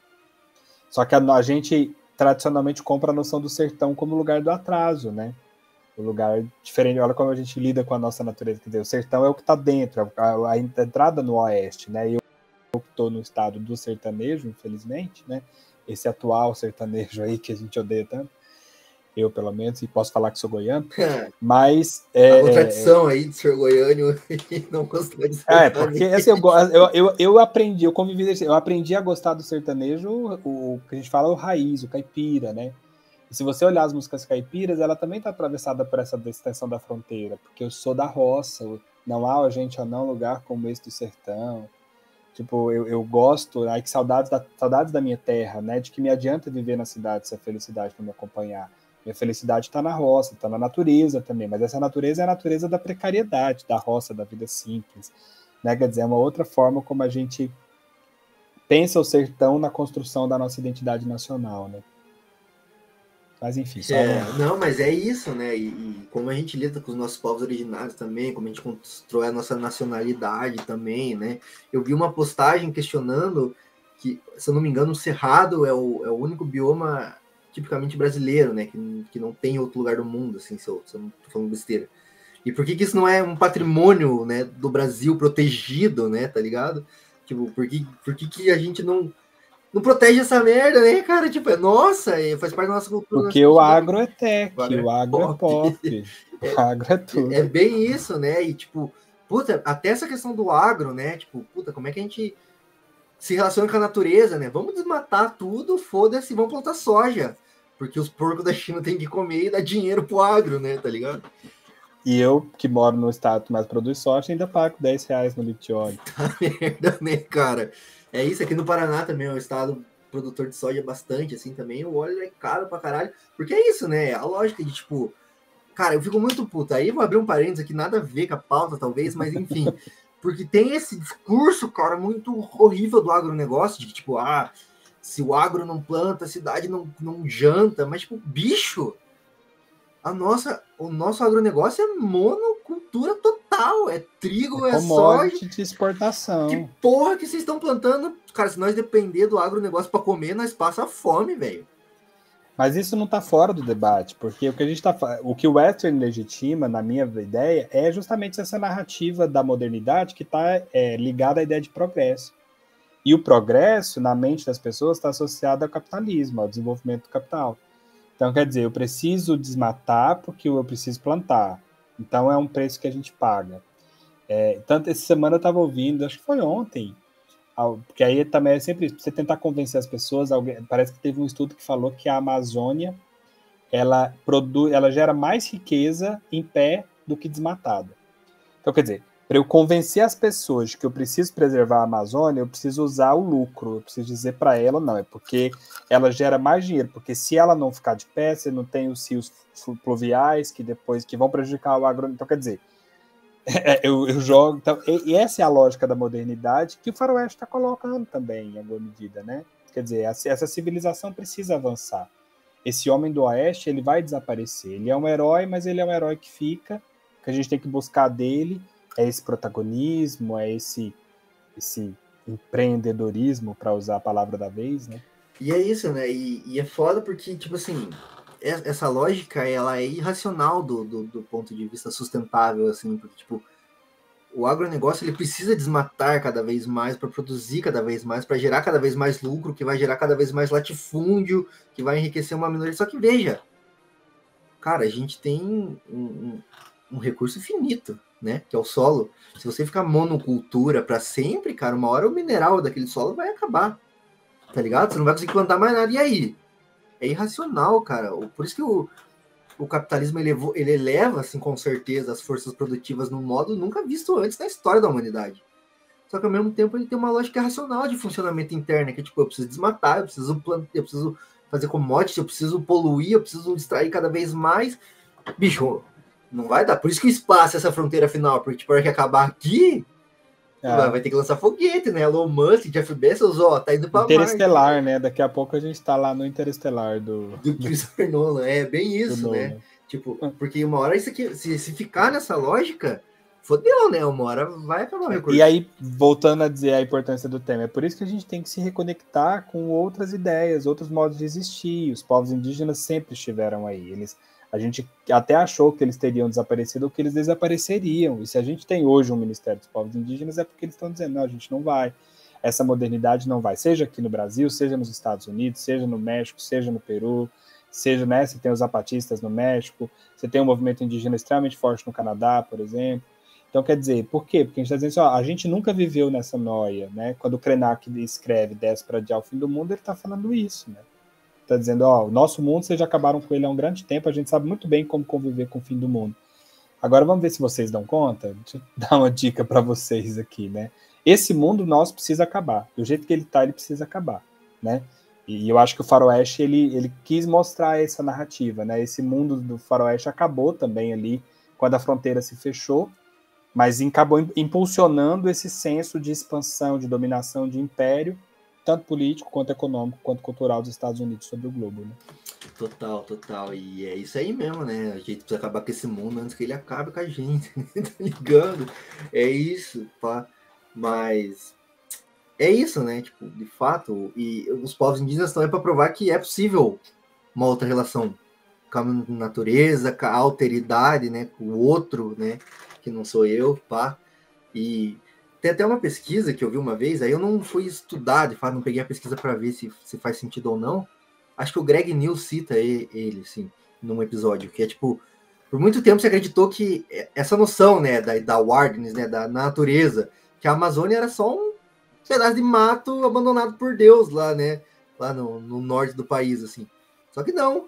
Só que a, a gente tradicionalmente compra a noção do sertão como lugar do atraso, né? O lugar diferente, olha como a gente lida com a nossa natureza, quer dizer, o sertão é o que está dentro, a, a entrada no oeste, né? Eu estou no estado do sertanejo, infelizmente, né? Esse atual sertanejo aí que a gente odeia tanto. eu pelo menos, e posso falar que sou goiano, mas... É, a contradição aí de ser goiano e não gostar de sertanejo. É, porque assim, eu, eu, eu, eu aprendi, eu convivi, eu aprendi a gostar do sertanejo, o, o que a gente fala é o raiz, o caipira, né? E se você olhar as músicas caipiras, ela também está atravessada por essa extensão da fronteira, porque eu sou da roça, não há, gente, não lugar como esse do sertão. Tipo, eu, eu gosto, ai que saudades da, saudades da minha terra, né? De que me adianta viver na cidade se a felicidade não me acompanhar. Minha felicidade está na roça, está na natureza também, mas essa natureza é a natureza da precariedade, da roça, da vida simples, né? Quer dizer, é uma outra forma como a gente pensa o sertão na construção da nossa identidade nacional, né? Mas enfim, só é, um... não, mas é isso, né? E, e como a gente lida com os nossos povos originários também, como a gente constrói a nossa nacionalidade também, né? Eu vi uma postagem questionando que, se eu não me engano, o Cerrado é o, é o único bioma tipicamente brasileiro, né? Que, que não tem outro lugar do mundo, assim, se eu, se eu não tô falando besteira. E por que que isso não é um patrimônio, né, do Brasil protegido, né? Tá ligado? Tipo, por que, por que que a gente não... não protege essa merda, né, cara? Tipo, é nossa, faz parte da nossa cultura. Porque o agro é tech, o agro, o agro é pop, é, o agro é tudo. É bem isso, né? E, tipo, puta, até essa questão do agro, né? Tipo, puta, como é que a gente se relaciona com a natureza, né? Vamos desmatar tudo, foda-se, vamos plantar soja. Porque os porcos da China têm que comer e dar dinheiro pro agro, né? Tá ligado? E eu, que moro no estado que mais produz soja, ainda pago dez reais no litro de óleo. Tá merda, né, cara? É isso, aqui no Paraná também é um estado produtor de soja bastante, assim, também. O óleo é caro pra caralho. Porque é isso, né? A lógica de, tipo... Cara, eu fico muito puta. Aí vou abrir um parênteses aqui, nada a ver com a pauta, talvez, mas enfim. Porque tem esse discurso, cara, muito horrível do agronegócio, de que, tipo, ah, se o agro não planta, a cidade não, não janta. Mas, tipo, bicho... A nossa, o nosso agronegócio é monocultura total. É trigo, é, é soja. De exportação. Que porra que vocês estão plantando? Cara, se nós depender do agronegócio para comer, nós passa fome, velho. Mas isso não está fora do debate, porque o que a gente tá, o que o Western legitima, na minha ideia, é justamente essa narrativa da modernidade que está é, ligada à ideia de progresso. E o progresso, na mente das pessoas, está associado ao capitalismo, ao desenvolvimento do capital. Então, quer dizer, eu preciso desmatar porque eu preciso plantar. Então, é um preço que a gente paga. É, tanto essa semana eu estava ouvindo, acho que foi ontem, porque aí também é sempre você tentar convencer as pessoas. Alguém, parece que teve um estudo que falou que a Amazônia ela, produz, ela gera mais riqueza em pé do que desmatada. Então, quer dizer, para eu convencer as pessoas de que eu preciso preservar a Amazônia, eu preciso usar o lucro, eu preciso dizer para ela, não, é porque ela gera mais dinheiro, porque se ela não ficar de pé, você não tem os rios pluviais que depois que vão prejudicar o agro. Então, quer dizer, eu, eu jogo... Então, e, e essa é a lógica da modernidade que o faroeste está colocando também, em alguma medida, né? Quer dizer, essa, essa civilização precisa avançar. Esse homem do oeste, ele vai desaparecer. Ele é um herói, mas ele é um herói que fica, que a gente tem que buscar dele. É esse protagonismo, é esse, esse empreendedorismo, para usar a palavra da vez, né? E é isso, né? E, e é foda porque, tipo assim, essa lógica, ela é irracional do, do, do ponto de vista sustentável, assim, porque, tipo, o agronegócio, ele precisa desmatar cada vez mais para produzir cada vez mais, para gerar cada vez mais lucro, que vai gerar cada vez mais latifúndio, que vai enriquecer uma minoria. Só que, veja, cara, a gente tem um, um, um recurso finito, né, que é o solo. Se você ficar monocultura para sempre, cara, uma hora o mineral daquele solo vai acabar, tá ligado? Você não vai conseguir plantar mais nada. E aí? É irracional, cara. Por isso que o, o capitalismo elevou, ele eleva, assim, com certeza, as forças produtivas num modo nunca visto antes na história da humanidade. Só que, ao mesmo tempo, ele tem uma lógica racional de funcionamento interno, que é tipo, eu preciso desmatar, eu preciso plantar, eu preciso fazer commodity, eu preciso poluir, eu preciso extrair cada vez mais. Bicho, não vai dar. Por isso que o espaço é essa fronteira final, porque tipo, a hora que acabar aqui, é. vai, vai ter que lançar foguete, né? Elon Musk, Jeff Bezos, ó, tá indo pra Interestelar, Marte, né? Daqui a pouco a gente tá lá no Interestelar do... Do Christopher Nolan, é bem isso, né? Nolan. Tipo, porque uma hora isso aqui, se, se ficar nessa lógica, fodeu, né? Uma hora vai acabar o recurso. E aí, voltando a dizer a importância do tema, é por isso que a gente tem que se reconectar com outras ideias, outros modos de existir. Os povos indígenas sempre estiveram aí. Eles... A gente até achou que eles teriam desaparecido ou que eles desapareceriam. E se a gente tem hoje um Ministério dos Povos Indígenas, é porque eles estão dizendo, não, a gente não vai. Essa modernidade não vai. Seja aqui no Brasil, seja nos Estados Unidos, seja no México, seja no Peru. seja, né, você tem os zapatistas no México, você tem um movimento indígena extremamente forte no Canadá, por exemplo. Então, quer dizer, por quê? Porque a gente está dizendo assim, ó, a gente nunca viveu nessa noia, né? Quando o Krenak escreve Desce para adiar o fim do mundo, ele está falando isso, né? Está dizendo, ó, o nosso mundo, vocês já acabaram com ele há um grande tempo, a gente sabe muito bem como conviver com o fim do mundo. Agora vamos ver se vocês dão conta. Deixa eu dar uma dica para vocês aqui, né? Esse mundo nosso precisa acabar. Do jeito que ele está, ele precisa acabar, né? E eu acho que o Faroeste, ele, ele quis mostrar essa narrativa, né? Esse mundo do Faroeste acabou também ali, quando a fronteira se fechou, mas acabou impulsionando esse senso de expansão, de dominação, de império, tanto político, quanto econômico, quanto cultural dos Estados Unidos sobre o globo, né? Total, total. E é isso aí mesmo, né? A gente precisa acabar com esse mundo antes que ele acabe com a gente. Tá ligado? É isso, pá. Mas é isso, né? Tipo, de fato, e os povos indígenas estão aí para provar que é possível uma outra relação com a natureza, com a alteridade, né? Com o outro, né? Que não sou eu, pá. E tem até uma pesquisa que eu vi uma vez, aí eu não fui estudar, de fato, não peguei a pesquisa para ver se, se faz sentido ou não. Acho que o Greg News cita ele, ele, assim, num episódio, que é tipo, por muito tempo se acreditou que essa noção, né, da, da wilderness, né, da natureza, que a Amazônia era só um pedaço de mato abandonado por Deus lá, né, lá no, no norte do país, assim. Só que não.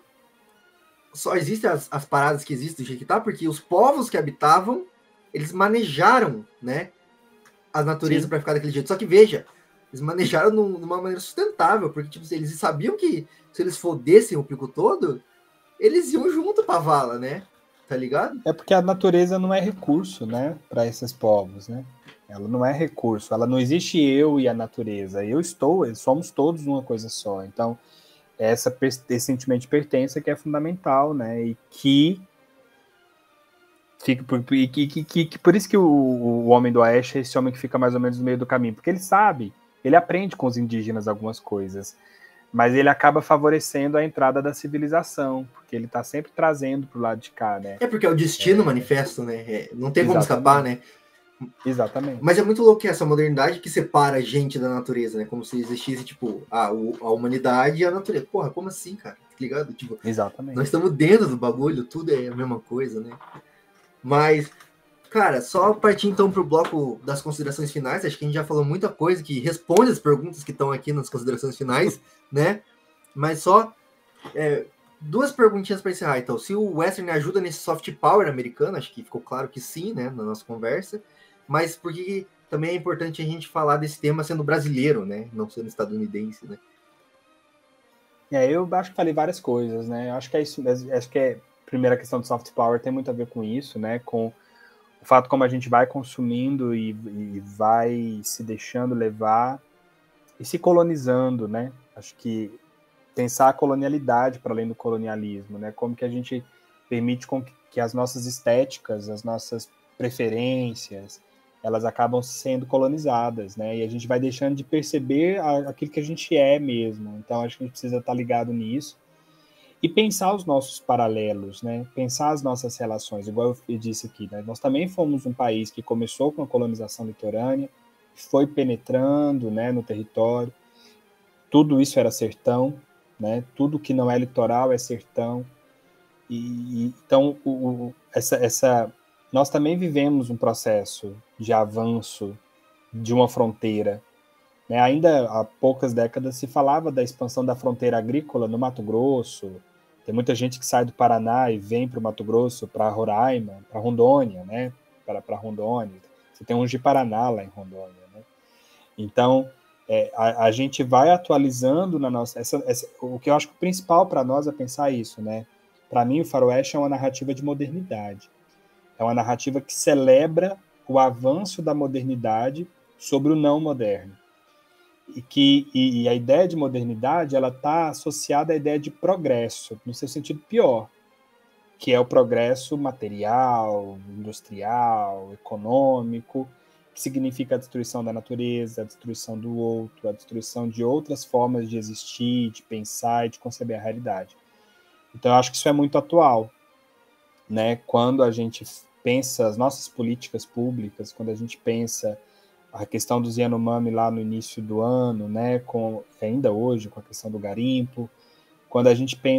Só existem as, as paradas que existem do jeito que tá, porque os povos que habitavam, eles manejaram, né, a natureza para ficar daquele jeito. Só que veja, eles manejaram num, numa maneira sustentável, porque tipo, eles sabiam que se eles fodessem o pico todo, eles iam junto pra vala, né? Tá ligado? É porque a natureza não é recurso, né, para esses povos, né? Ela não é recurso, ela não existe eu e a natureza. Eu estou, somos todos uma coisa só. Então, essa, esse sentimento de pertença que é fundamental, né? E que fica por, e que, que, que, que por isso que o, o homem do Oeste é esse homem que fica mais ou menos no meio do caminho, porque ele sabe, ele aprende com os indígenas algumas coisas, mas ele acaba favorecendo a entrada da civilização, porque ele está sempre trazendo para o lado de cá, né? É porque é o destino é... manifesto, né? É, não tem como Exatamente. escapar, né? Exatamente. Mas é muito louco essa modernidade que separa a gente da natureza, né? Como se existisse, tipo, a, a humanidade e a natureza. Porra, como assim, cara? Tá ligado? Tipo, exatamente. Nós estamos dentro do bagulho, tudo é a mesma coisa, né? Mas, cara, só partir então pro bloco das considerações finais. Acho que a gente já falou muita coisa que responde as perguntas que estão aqui nas considerações finais, né? Mas só é, duas perguntinhas para encerrar. Então, se o Western ajuda nesse soft power americano, acho que ficou claro que sim, né, na nossa conversa. Mas porque também é importante a gente falar desse tema sendo brasileiro, né? Não sendo estadunidense, né? É, eu acho que falei várias coisas, né? Eu acho que é isso, acho que é a primeira questão do soft power tem muito a ver com isso, né? Com o fato como a gente vai consumindo e, e vai se deixando levar e se colonizando, né? Acho que pensar a colonialidade para além do colonialismo, né? Como que a gente permite com que, que as nossas estéticas, as nossas preferências, elas acabam sendo colonizadas, né? E a gente vai deixando de perceber a, aquilo que a gente é mesmo. Então, acho que a gente precisa estar ligado nisso e pensar os nossos paralelos, né? Pensar as nossas relações, igual eu disse aqui, né? Nós também fomos um país que começou com a colonização litorânea, foi penetrando, né, no território. Tudo isso era sertão, né? Tudo que não é litoral é sertão. E, então, o, o, essa, essa, nós também vivemos um processo de avanço de uma fronteira. Né? Ainda há poucas décadas se falava da expansão da fronteira agrícola no Mato Grosso. Tem muita gente que sai do Paraná e vem para o Mato Grosso, para Roraima, para Rondônia, né? Para, para Rondônia. Você tem um de Paraná lá em Rondônia. Né? Então, é, a, a gente vai atualizando na nossa... Essa, essa, o que eu acho que o principal para nós é pensar isso, né? Para mim, o Faroeste é uma narrativa de modernidade. É uma narrativa que celebra o avanço da modernidade sobre o não moderno. E, que, e, e a ideia de modernidade ela está associada à ideia de progresso, no seu sentido pior, que é o progresso material, industrial, econômico, que significa a destruição da natureza, a destruição do outro, a destruição de outras formas de existir, de pensar e de conceber a realidade. Então, eu acho que isso é muito atual, né? Quando a gente pensa as nossas políticas públicas, quando a gente pensa a questão dos Yanomami lá no início do ano, né? Com, ainda hoje, com a questão do garimpo, quando a gente pensa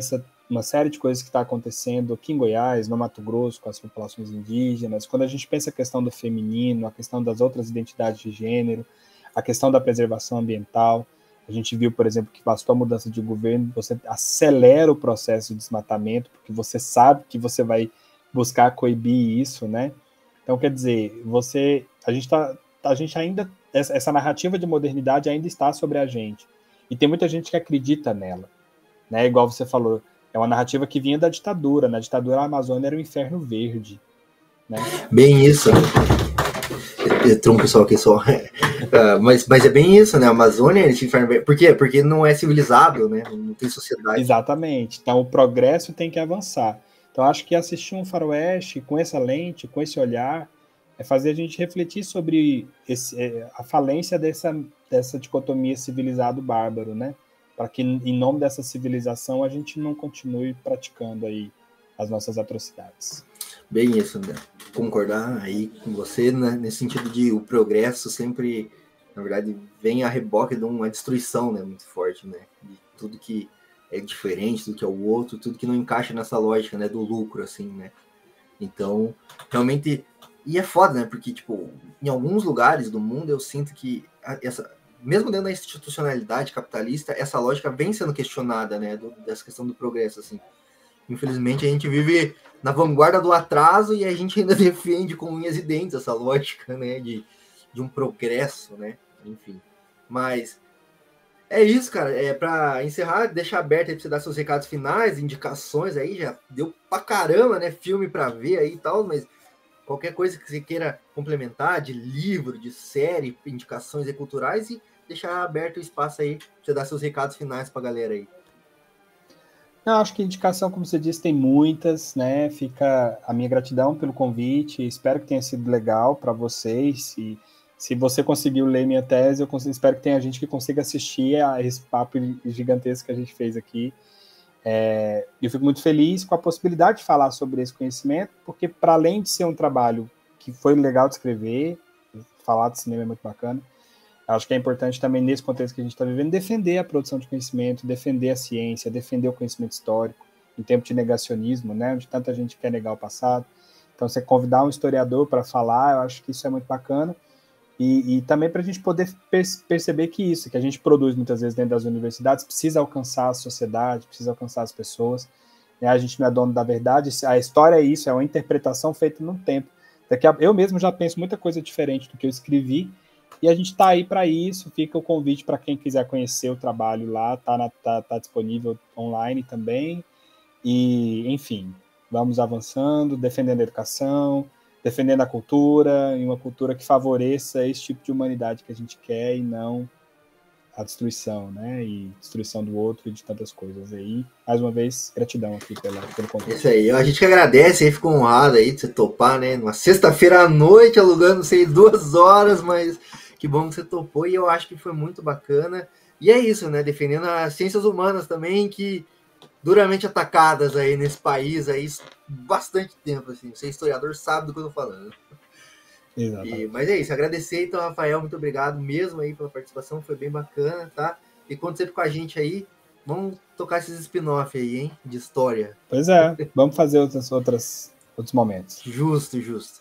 uma série de coisas que está acontecendo aqui em Goiás, no Mato Grosso, com as populações indígenas, quando a gente pensa a questão do feminino, a questão das outras identidades de gênero, a questão da preservação ambiental, a gente viu, por exemplo, que bastou a mudança de governo, você acelera o processo de desmatamento, porque você sabe que você vai buscar coibir isso, né? Então, quer dizer, você, a gente tá, a gente ainda, essa, essa narrativa de modernidade ainda está sobre a gente, e tem muita gente que acredita nela, né? Igual você falou, é uma narrativa que vinha da ditadura. Na ditadura, a Amazônia era o inferno verde, né? Bem isso. Entrou um pessoal aqui só. uh, mas, mas é bem isso, né? A Amazônia, esse inferno verde. Por quê? Porque não é civilizado, né? Não tem sociedade. Exatamente. Então, o progresso tem que avançar. Então, acho que assistir um faroeste com essa lente, com esse olhar, é fazer a gente refletir sobre esse, a falência dessa, dessa dicotomia civilizado-bárbaro, né? Para que, em nome dessa civilização, a gente não continue praticando aí as nossas atrocidades. Bem isso, André. Concordar aí com você, né? Nesse sentido de o progresso sempre, na verdade, vem a reboque de uma destruição, né? Muito forte, né? De tudo que é diferente, tudo que é o outro, tudo que não encaixa nessa lógica, né? Do lucro, assim, né? Então, realmente... E é foda, né? Porque, tipo, em alguns lugares do mundo eu sinto que essa... mesmo dentro da institucionalidade capitalista, essa lógica vem sendo questionada, né, do, dessa questão do progresso, assim. Infelizmente, a gente vive na vanguarda do atraso e a gente ainda defende com unhas e dentes essa lógica, né, de, de um progresso, né, enfim. Mas é isso, cara. É para encerrar, deixar aberto aí pra você dar seus recados finais, indicações aí, já deu pra caramba, né, filme pra ver aí e tal, mas qualquer coisa que você queira complementar, de livro, de série, indicações e culturais, e deixar aberto o espaço aí para você dar seus recados finais para a galera aí. Eu acho que indicação, como você disse, tem muitas, né? Fica a minha gratidão pelo convite, espero que tenha sido legal para vocês, e se você conseguiu ler minha tese, eu consigo, espero que tenha gente que consiga assistir a esse papo gigantesco que a gente fez aqui. É, eu fico muito feliz com a possibilidade de falar sobre esse conhecimento, porque para além de ser um trabalho que foi legal de escrever, falar de cinema é muito bacana, acho que é importante também, nesse contexto que a gente está vivendo, defender a produção de conhecimento, defender a ciência, defender o conhecimento histórico, em tempo de negacionismo, né, onde tanta gente quer negar o passado. Então, você convidar um historiador para falar, eu acho que isso é muito bacana. E, e também para a gente poder per- perceber que isso, que a gente produz muitas vezes dentro das universidades, precisa alcançar a sociedade, precisa alcançar as pessoas, né? A gente não é dono da verdade, a história é isso, é uma interpretação feita no tempo. Daqui a, eu mesmo já penso muita coisa diferente do que eu escrevi, e a gente está aí para isso. Fica o convite para quem quiser conhecer o trabalho lá, está tá, tá disponível online também, e enfim, vamos avançando, defendendo a educação, defendendo a cultura, e uma cultura que favoreça esse tipo de humanidade que a gente quer, e não a destruição, né? E destruição do outro e de tantas coisas aí. Mais uma vez, gratidão aqui pela, pelo convite. Isso aí, a gente que agradece aí, ficou honrado aí de você topar, né? Numa sexta-feira à noite, alugando, sei, duas horas, mas que bom que você topou, e eu acho que foi muito bacana. E é isso, né? Defendendo as ciências humanas também, que duramente atacadas aí nesse país aí bastante tempo, assim. Você é historiador, sabe do que eu tô falando. E, mas é isso, agradecer então, Rafael, muito obrigado mesmo aí pela participação, foi bem bacana, tá? E conta sempre com a gente aí, vamos tocar esses spin-off aí, hein, de história. Pois é, vamos fazer outras, outras, outros momentos. Justo, justo.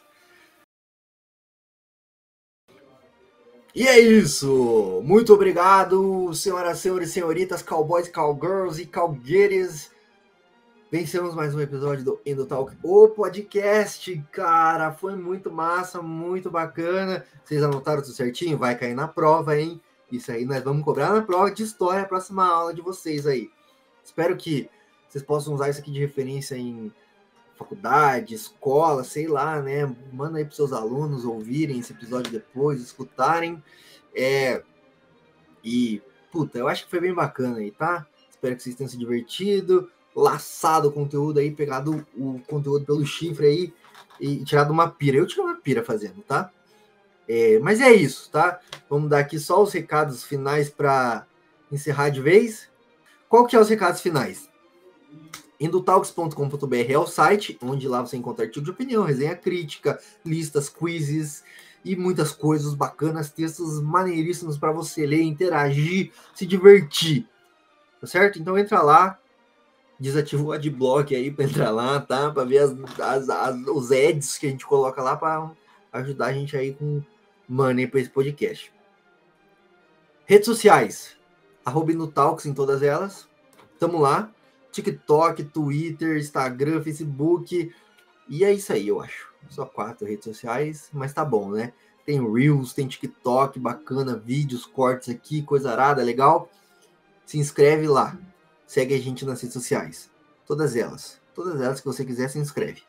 E é isso! Muito obrigado, senhoras, senhores, senhoritas, cowboys, cowgirls e cowgueires. Vencemos mais um episódio do Endotalk, o podcast, cara. Foi muito massa, muito bacana. Vocês anotaram tudo certinho? Vai cair na prova, hein? Isso aí nós vamos cobrar na prova de história, a próxima aula de vocês aí. Espero que vocês possam usar isso aqui de referência em faculdade, escola, sei lá, né? Manda aí para seus alunos ouvirem esse episódio depois, escutarem. É... E, puta, eu acho que foi bem bacana aí, tá? Espero que vocês tenham se divertido, laçado o conteúdo aí, pegado o conteúdo pelo chifre aí e tirado uma pira. Eu tirei uma pira fazendo, tá? É, mas é isso, tá? Vamos dar aqui só os recados finais para encerrar de vez. Qual que é os recados finais? endotalks ponto com ponto br é o site, onde lá você encontra artigo de opinião, resenha crítica, listas, quizzes e muitas coisas bacanas, textos maneiríssimos para você ler, interagir, se divertir. Tá certo? Então entra lá, desativa o adblock aí para entrar lá, tá? Para ver as, as, as, os ads que a gente coloca lá para ajudar a gente aí com money para esse podcast. Redes sociais, arroba Indutalks em todas elas. Tamo lá. TikTok, Twitter, Instagram, Facebook. E é isso aí, eu acho. Só quatro redes sociais, mas tá bom, né? Tem Reels, tem TikTok, bacana, vídeos, cortes aqui, coisa arada, legal. Se inscreve lá. Segue a gente nas redes sociais. Todas elas. Todas elas que você quiser, se inscreve.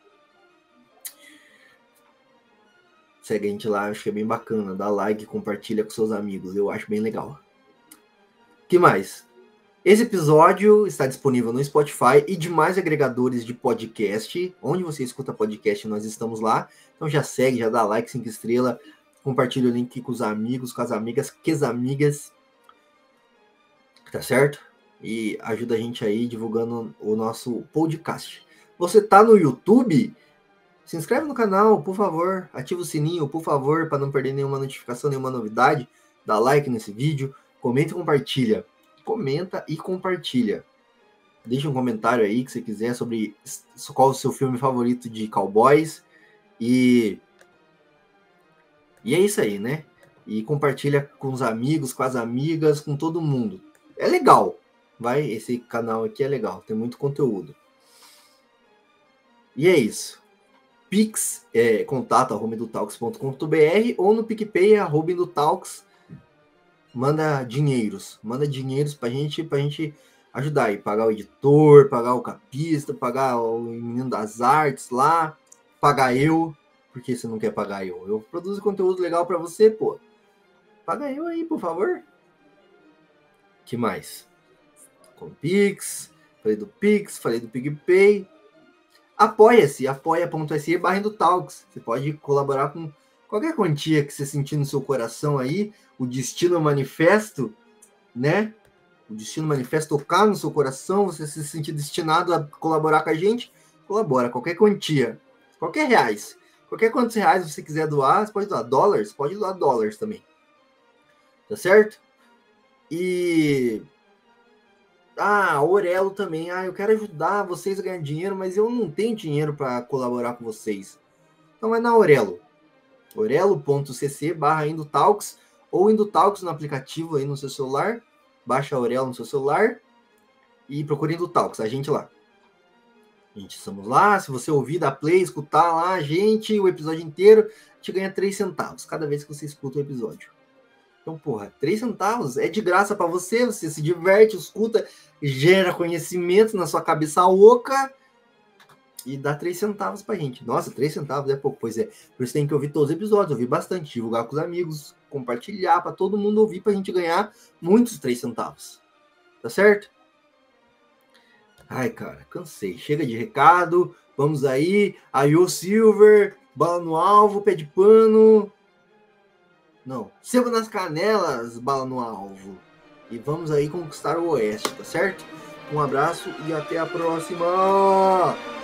Segue a gente lá, acho que é bem bacana. Dá like, compartilha com seus amigos. Eu acho bem legal. O que mais? Esse episódio está disponível no Spotify e demais agregadores de podcast. Onde você escuta podcast, nós estamos lá. Então já segue, já dá like, cinco estrelas. Compartilha o link com os amigos, com as amigas, que as amigas. Tá certo? E ajuda a gente aí divulgando o nosso podcast. Você tá no YouTube? Se inscreve no canal, por favor. Ativa o sininho, por favor, para não perder nenhuma notificação, nenhuma novidade. Dá like nesse vídeo. Comenta e compartilha. Comenta e compartilha. Deixa um comentário aí que você quiser sobre qual o seu filme favorito de cowboys. E, e é isso aí, né? E compartilha com os amigos, com as amigas, com todo mundo. É legal. Vai, esse canal aqui é legal. Tem muito conteúdo. E é isso. Pix, é, contato arroba indutalks ponto com ponto br ou no PicPay arroba indutalks. Manda dinheiros, manda dinheiros pra gente, pra gente ajudar aí, pagar o editor, pagar o capista, pagar o menino das artes lá, pagar eu, porque você não quer pagar eu? Eu produzo conteúdo legal pra você, pô. Paga eu aí, por favor. Que mais? Com Pix, falei do Pix, falei do PicPay. Apoia-se, apoia.se barra Indutalks. Você pode colaborar com qualquer quantia que você sentir no seu coração aí, o Destino Manifesto, né? O Destino Manifesto tocar no seu coração, você se sentir destinado a colaborar com a gente, colabora, qualquer quantia, qualquer reais. Qualquer quantos reais você quiser doar, você pode doar dólares, pode doar dólares também. Tá certo? E... Ah, Aurelo também. Ah, eu quero ajudar vocês a ganhar dinheiro, mas eu não tenho dinheiro para colaborar com vocês. Então vai na Aurelo. Aurelo.cc barra Indutalks ou Indutalks no aplicativo aí no seu celular. Baixa a Aurelo no seu celular e procure Indutalks, a gente lá. A gente estamos lá. Se você ouvir, dar play, escutar lá a gente, o episódio inteiro, a gente ganha três centavos cada vez que você escuta o episódio. Então, porra, três centavos é de graça para você, você se diverte, escuta, gera conhecimento na sua cabeça oca e dá três centavos pra gente. Nossa, três centavos é pouco, pois é. Por isso tem que ouvir todos os episódios, ouvir bastante, divulgar com os amigos, compartilhar para todo mundo ouvir, pra gente ganhar muitos três centavos. Tá certo? Ai, cara, cansei. Chega de recado, vamos aí. Ayo Silver, bala no alvo, pé de pano... Não, sebo nas canelas, bala no alvo. E vamos aí conquistar o Oeste, tá certo? Um abraço e até a próxima!